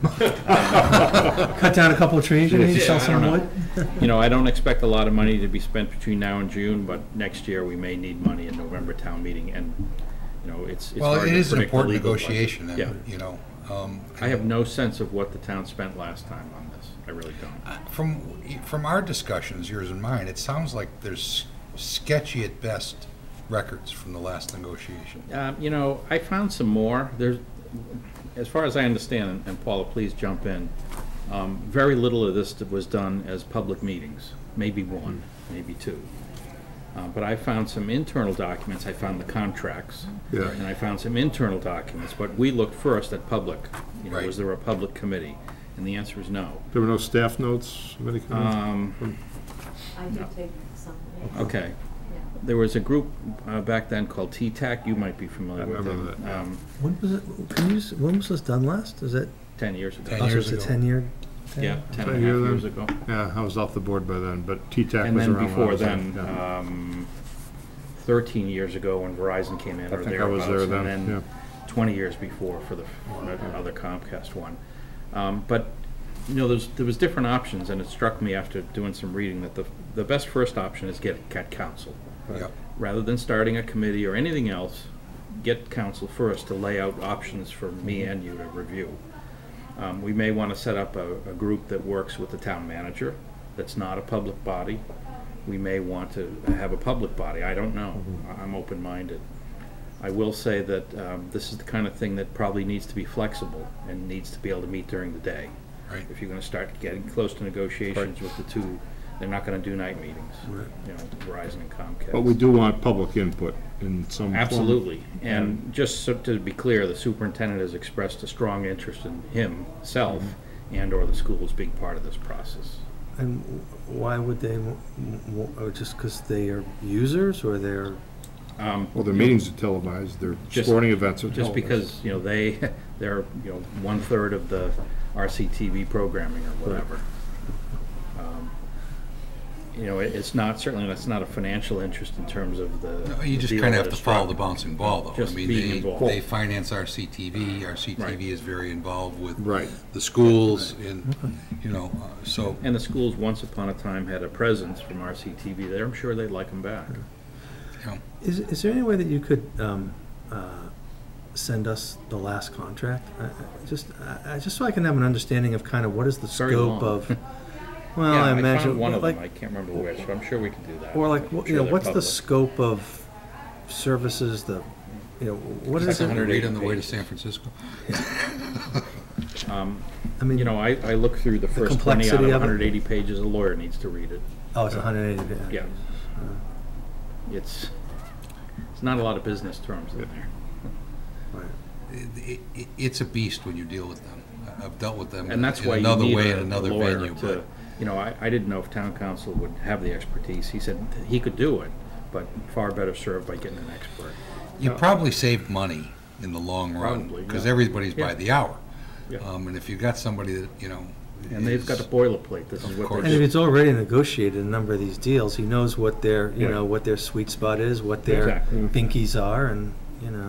Cut down a couple of trees, you need to sell I some don't wood? know. I don't expect a lot of money to be spent between now and June, but next year we may need money in November town meeting, and, it's Well, hard it to is an predict the important legal budget. negotiation, and, Yeah. I have no sense of what the town spent last time on this. I really don't. From our discussions, yours and mine, it sounds like there's sketchy at best records from the last negotiation. I found some more. There's, as far as I understand, and Paula, please jump in, very little of this was done as public meetings, maybe one, maybe two. But I found some internal documents. I found the contracts. Yeah. And I found some internal documents, but we looked first at public. Right. Was there a public committee? And the answer is no. There were no staff notes of any kind? I did take some. Okay. There was a group back then called TTAC. You might be familiar I with remember them. that, When was it, when was this done last? Is it? 10 years ago. 10 Oh, so years it's a ago. 10-year? Yeah, 10 and a half Ten years years ago. Yeah, I was off the board by then, but TTAC And was then around when I before was there, then, yeah. 13 years ago when Verizon came in, I or think I was thereabouts, there and then, then 20 years before for the other Comcast one. But, you know, there was different options, and it struck me after doing some reading that the best first option is get counsel. Yep. Rather than starting a committee or anything else, get counsel first to lay out options for me and you to review. We may want to set up a group that works with the town manager that's not a public body. We may want to have a public body. I don't know. I'm open-minded. I will say that this is the kind of thing that probably needs to be flexible and needs to be able to meet during the day. Right. If you're going to start getting close to negotiations with the two, they're not going to do night meetings. Right. You know, Verizon and Comcast. But we do want public input in some form. Absolutely. And just so to be clear, the superintendent has expressed a strong interest in himself and/or the schools being part of this process. And why would they, just because they are users, or they're? Well, their meetings are televised, their sporting events are televised. Just because, you know, they're, you know, 1/3 of the RCTV programming or whatever. You know, it's not, certainly that's not a financial interest in terms of the. No, you just deal kind of that have to is follow struck. the bouncing ball, though. Just I mean, being involved. they finance RCTV. RCTV Right. is very involved with Right. the schools, and you know, so. And the schools once upon a time had a presence from RCTV there. I'm sure they'd like them back. Yeah. Is there any way that you could send us the last contract? Just so I can have an understanding of kind of what is the Very scope long. of. Well, Yeah, I imagine found one of like, them. I can't remember which, but I'm sure we could do that. or like, I'm you sure know, they're what's the public. scope of services? You know, what is It's it? 108 on the way to San Francisco. I mean, You know, I look through the first 20 out complexity of of it? 180 pages. A lawyer needs to read it. Oh, it's 180 pages. Yeah. It's not a lot of business terms in there. It's a beast when you deal with them. I've dealt with them And that's in why you another need way a at another lawyer venue. to, you know, I didn't know if town council would have the expertise. He said he could do it, but far better served by getting an expert. You probably save money in the long run, Probably, because yeah. everybody's by Yeah. the hour. Yeah. And if you've got somebody that, you know. And they've got a boilerplate. This is what course. they And if do. it's already negotiated a number of these deals, he knows what their, you Yeah. know, what their sweet spot is, what their Exactly. binkies are, and, you know.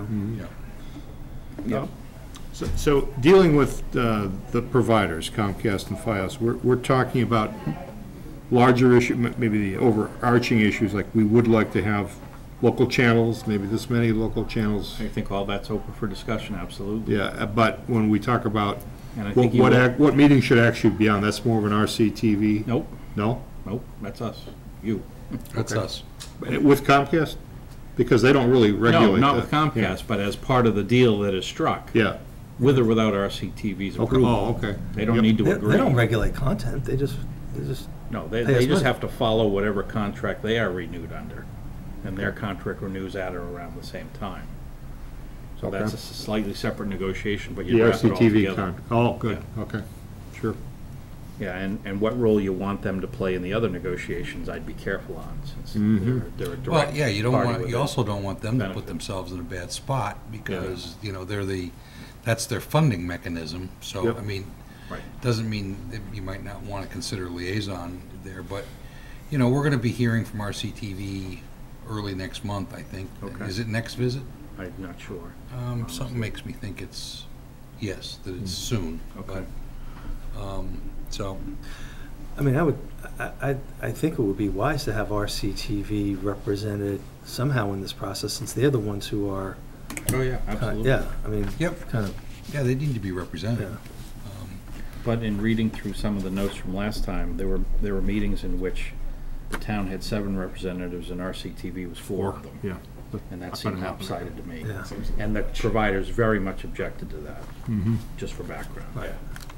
Yeah. So dealing with the providers, Comcast and Fios, we're talking about larger issue, maybe the overarching issues, like we would like to have local channels, maybe this many local channels. I think all that's open for discussion, absolutely. Yeah, but when we talk about And I think you what meeting should actually be on, that's more of an RCTV? Nope, No? nope, that's us, you. That's Okay. us. With Comcast? Because they don't really regulate No, not that. with Comcast, but as part of the deal that is struck. Yeah. With or without RCTV's Okay. approval. Oh, okay. They don't Yep. need to They agree. don't regulate content, they just, No, pay they us just money. have to follow whatever contract they are renewed under. And their contract renews at or around the same time. So Okay. that's a slightly separate negotiation, but The you wrap it all RCTV together. Oh, good, okay, sure. Yeah, and what role you want them to play in the other negotiations, I'd be careful on, since Mhm. they're a direct Well, yeah, you don't party want, with you it. also don't want them to put benefit. themselves in a bad spot, because, you know, that's their funding mechanism, so, Yep. I mean, Right. doesn't mean that you might not want to consider liaison there, but, you know, we're gonna be hearing from RCTV early next month, I think. Okay. Is it next visit? I'm not sure. Something makes me think it's, yes, that it's soon. Okay. But, so, I mean, I think it would be wise to have RCTV represented somehow in this process, since they're the ones who are. Oh, yeah, absolutely. Yeah, I mean, Yep. kind of, yeah, they need to be represented. yeah. But in reading through some of the notes from last time, there were meetings in which the town had 7 representatives and RCTV was 4 of them. Yeah. And that Up seemed and up. lopsided to me. Yeah. And the providers very much objected to that, Mm-hmm. just for background. Right.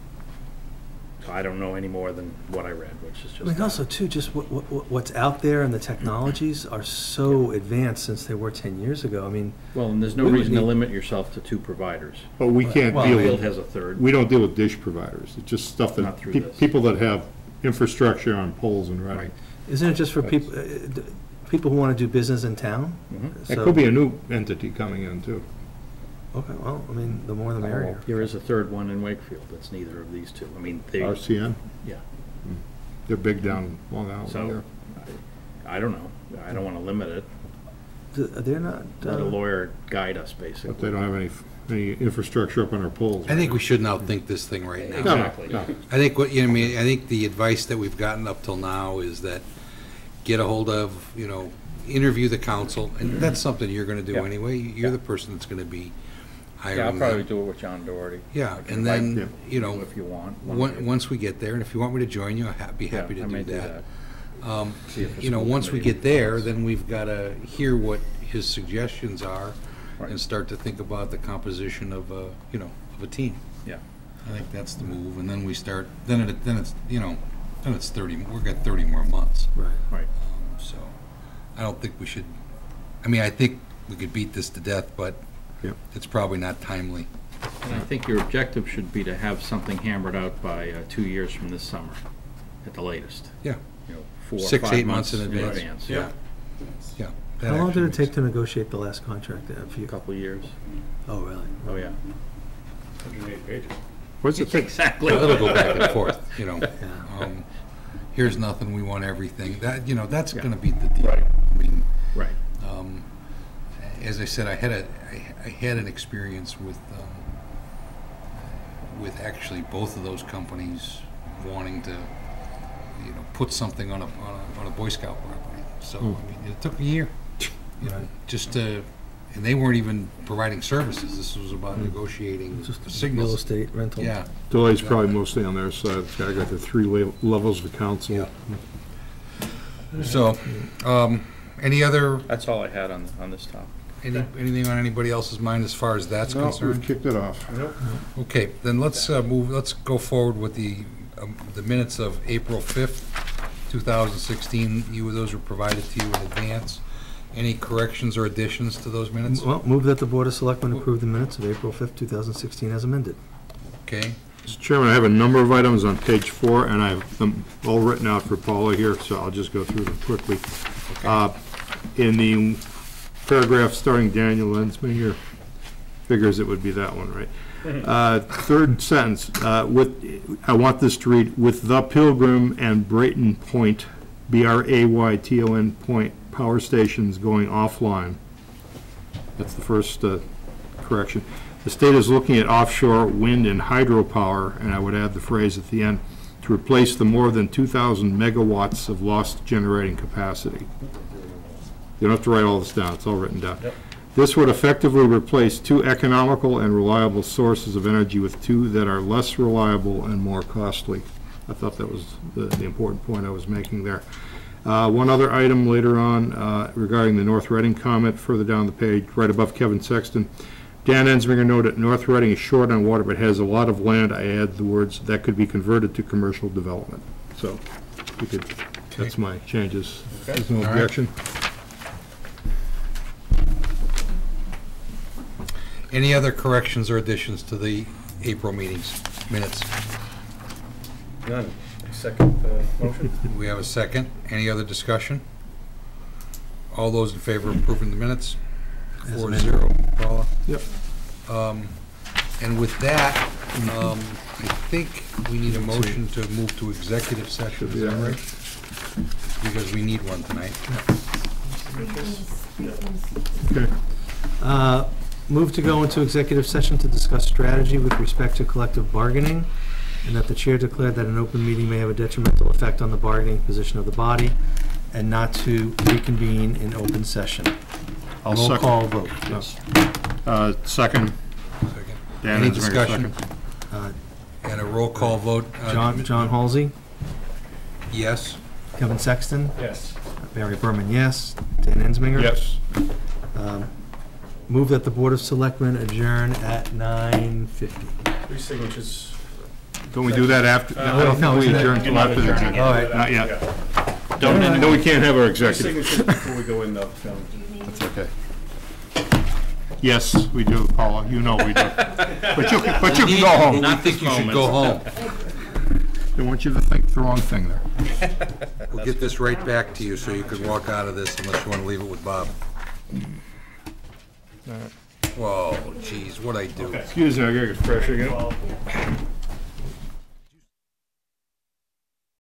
So I don't know any more than what I read, which is I just. mean, also too, just what's out there and the technologies are so advanced since they were 10 years ago. I mean. Well, and there's no we would reason to need- limit yourself to 2 providers. But we can't Well, deal Field with, has a third. we don't deal with dish providers, it's just stuff Not that, through this. people that have infrastructure on poles and ready. Right. Isn't it just for people, people who want to do business in town? Mhm. That So- could be a new entity coming in too. Okay, well, I mean, the more the merrier. There is a third one in Wakefield that's neither of these two. I mean, they. RCN, Yeah. they're big down Long Island, So, yeah. I don't know. I don't want to limit it. They're not. Let a lawyer guide us, basically. But they don't have any infrastructure up on our poles. I think we shouldn't outthink this thing right now. Exactly. No. I think what, you know, I mean, I think the advice that we've gotten up till now is that get a hold of, you know, interview the council, and that's something you're gonna do Yeah. anyway. You're the person that's gonna be hiring Yeah, I'll them. probably do it with John Doherty. Yeah, I can and then, invite you know, if you want. once we get there, and if you want me to join you, I'd be happy to I may do that. See if the You know, school once we committee get there, wants. then we've gotta hear what his suggestions are Right. and start to think about the composition of a, you know, of a team. Yeah. I think that's the move, and then we start, then it's, you know, then it's 30, we've got 30 more months. Right. Right. So, I don't think we should, I mean, I think we could beat this to death, but Yep. it's probably not timely. And I think your objective should be to have something hammered out by 2 years from this summer, at the latest. Yeah. You know, 4 or 6, 5 8 months in advance. Yeah. Yeah. How long did it take to negotiate the last contract? A few. Couple of years. Oh, really? Oh, yeah. 108 pages. What's it take? Exactly. Well, it'll go back and forth, you know. Yeah. Here's nothing, we want everything. That, you know, that's Yeah. gonna be the deal. Right. I mean, Right. as I said, I had an experience with actually both of those companies wanting to, you know, put something on a Boy Scout property. So, I mean, it took a year, you know, just to, and they weren't even providing services. This was about negotiating Just real signals. estate rental. Yeah. Delay's probably mostly on their side. I got the 3 levels of council. Yeah. So, any other, That's all I had on this topic. anything on anybody else's mind as far as that's No, concerned? we've kicked it off. Okay, then let's let's go forward with the minutes of April 5th, 2016. Those were provided to you in advance. Any corrections or additions to those minutes? Well, move that the Board of Selectmen approve the minutes of April 5th, 2016 as amended. Okay, Mr. Chairman, I have a number of items on page 4, and I have them all written out for Paula here, so I'll just go through them quickly. In the paragraph starting Daniel Lensminger, figures it would be that one, right? Third sentence, I want this to read, with the Pilgrim and Brayton Point, Brayton Point power stations going offline. That's the first correction. The state is looking at offshore wind and hydropower, and I would add the phrase at the end, to replace the more than 2,000 megawatts of lost generating capacity. You don't have to write all this down, it's all written down. Yep. This would effectively replace 2 economical and reliable sources of energy with 2 that are less reliable and more costly. I thought that was the important point I was making there. One other item later on regarding the North Reading comment further down the page, right above Kevin Sexton. Dan Ensminger noted North Reading is short on water but has a lot of land. I add the words that could be converted to commercial development. So we could, that's my changes. There's no All right. objection. any other corrections or additions to the April meetings, minutes? None. Second motion? We have a second. Any other discussion? All those in favor of approving the minutes? As 4-0, Paula? Yep. And with that, I think we need a motion to move to executive session, is that right? Because we need one tonight. Okay. Move to go into executive session to discuss strategy with respect to collective bargaining, and that the chair declared that an open meeting may have a detrimental effect on the bargaining position of the body, and not to reconvene in open session. I'll Roll second. call vote. Yes. Second. Dan Any Ensminger, discussion? second. And a roll call vote. John Halsey, Yes. Kevin Sexton, Yes. Barry Berman, yes. Dan Ensminger? Yes. Move that the Board of Selectmen adjourn at 9:50. 3 signatures. Don't we do that after? I don't no, think we isn't it- adjourn until after the executive. All right. Not yet. Don't, no, we can't have our 3 executive. signatures before we go in, though. So. That's okay. Yes, we do, Paula, you know we do. But you can go home. I think you should go home. They want you to think the wrong thing there. We'll get this right back to you so you can walk out of this unless you want to leave it with Bob. Whoa, geez, what'd I do? Excuse me, I gotta get fresh again.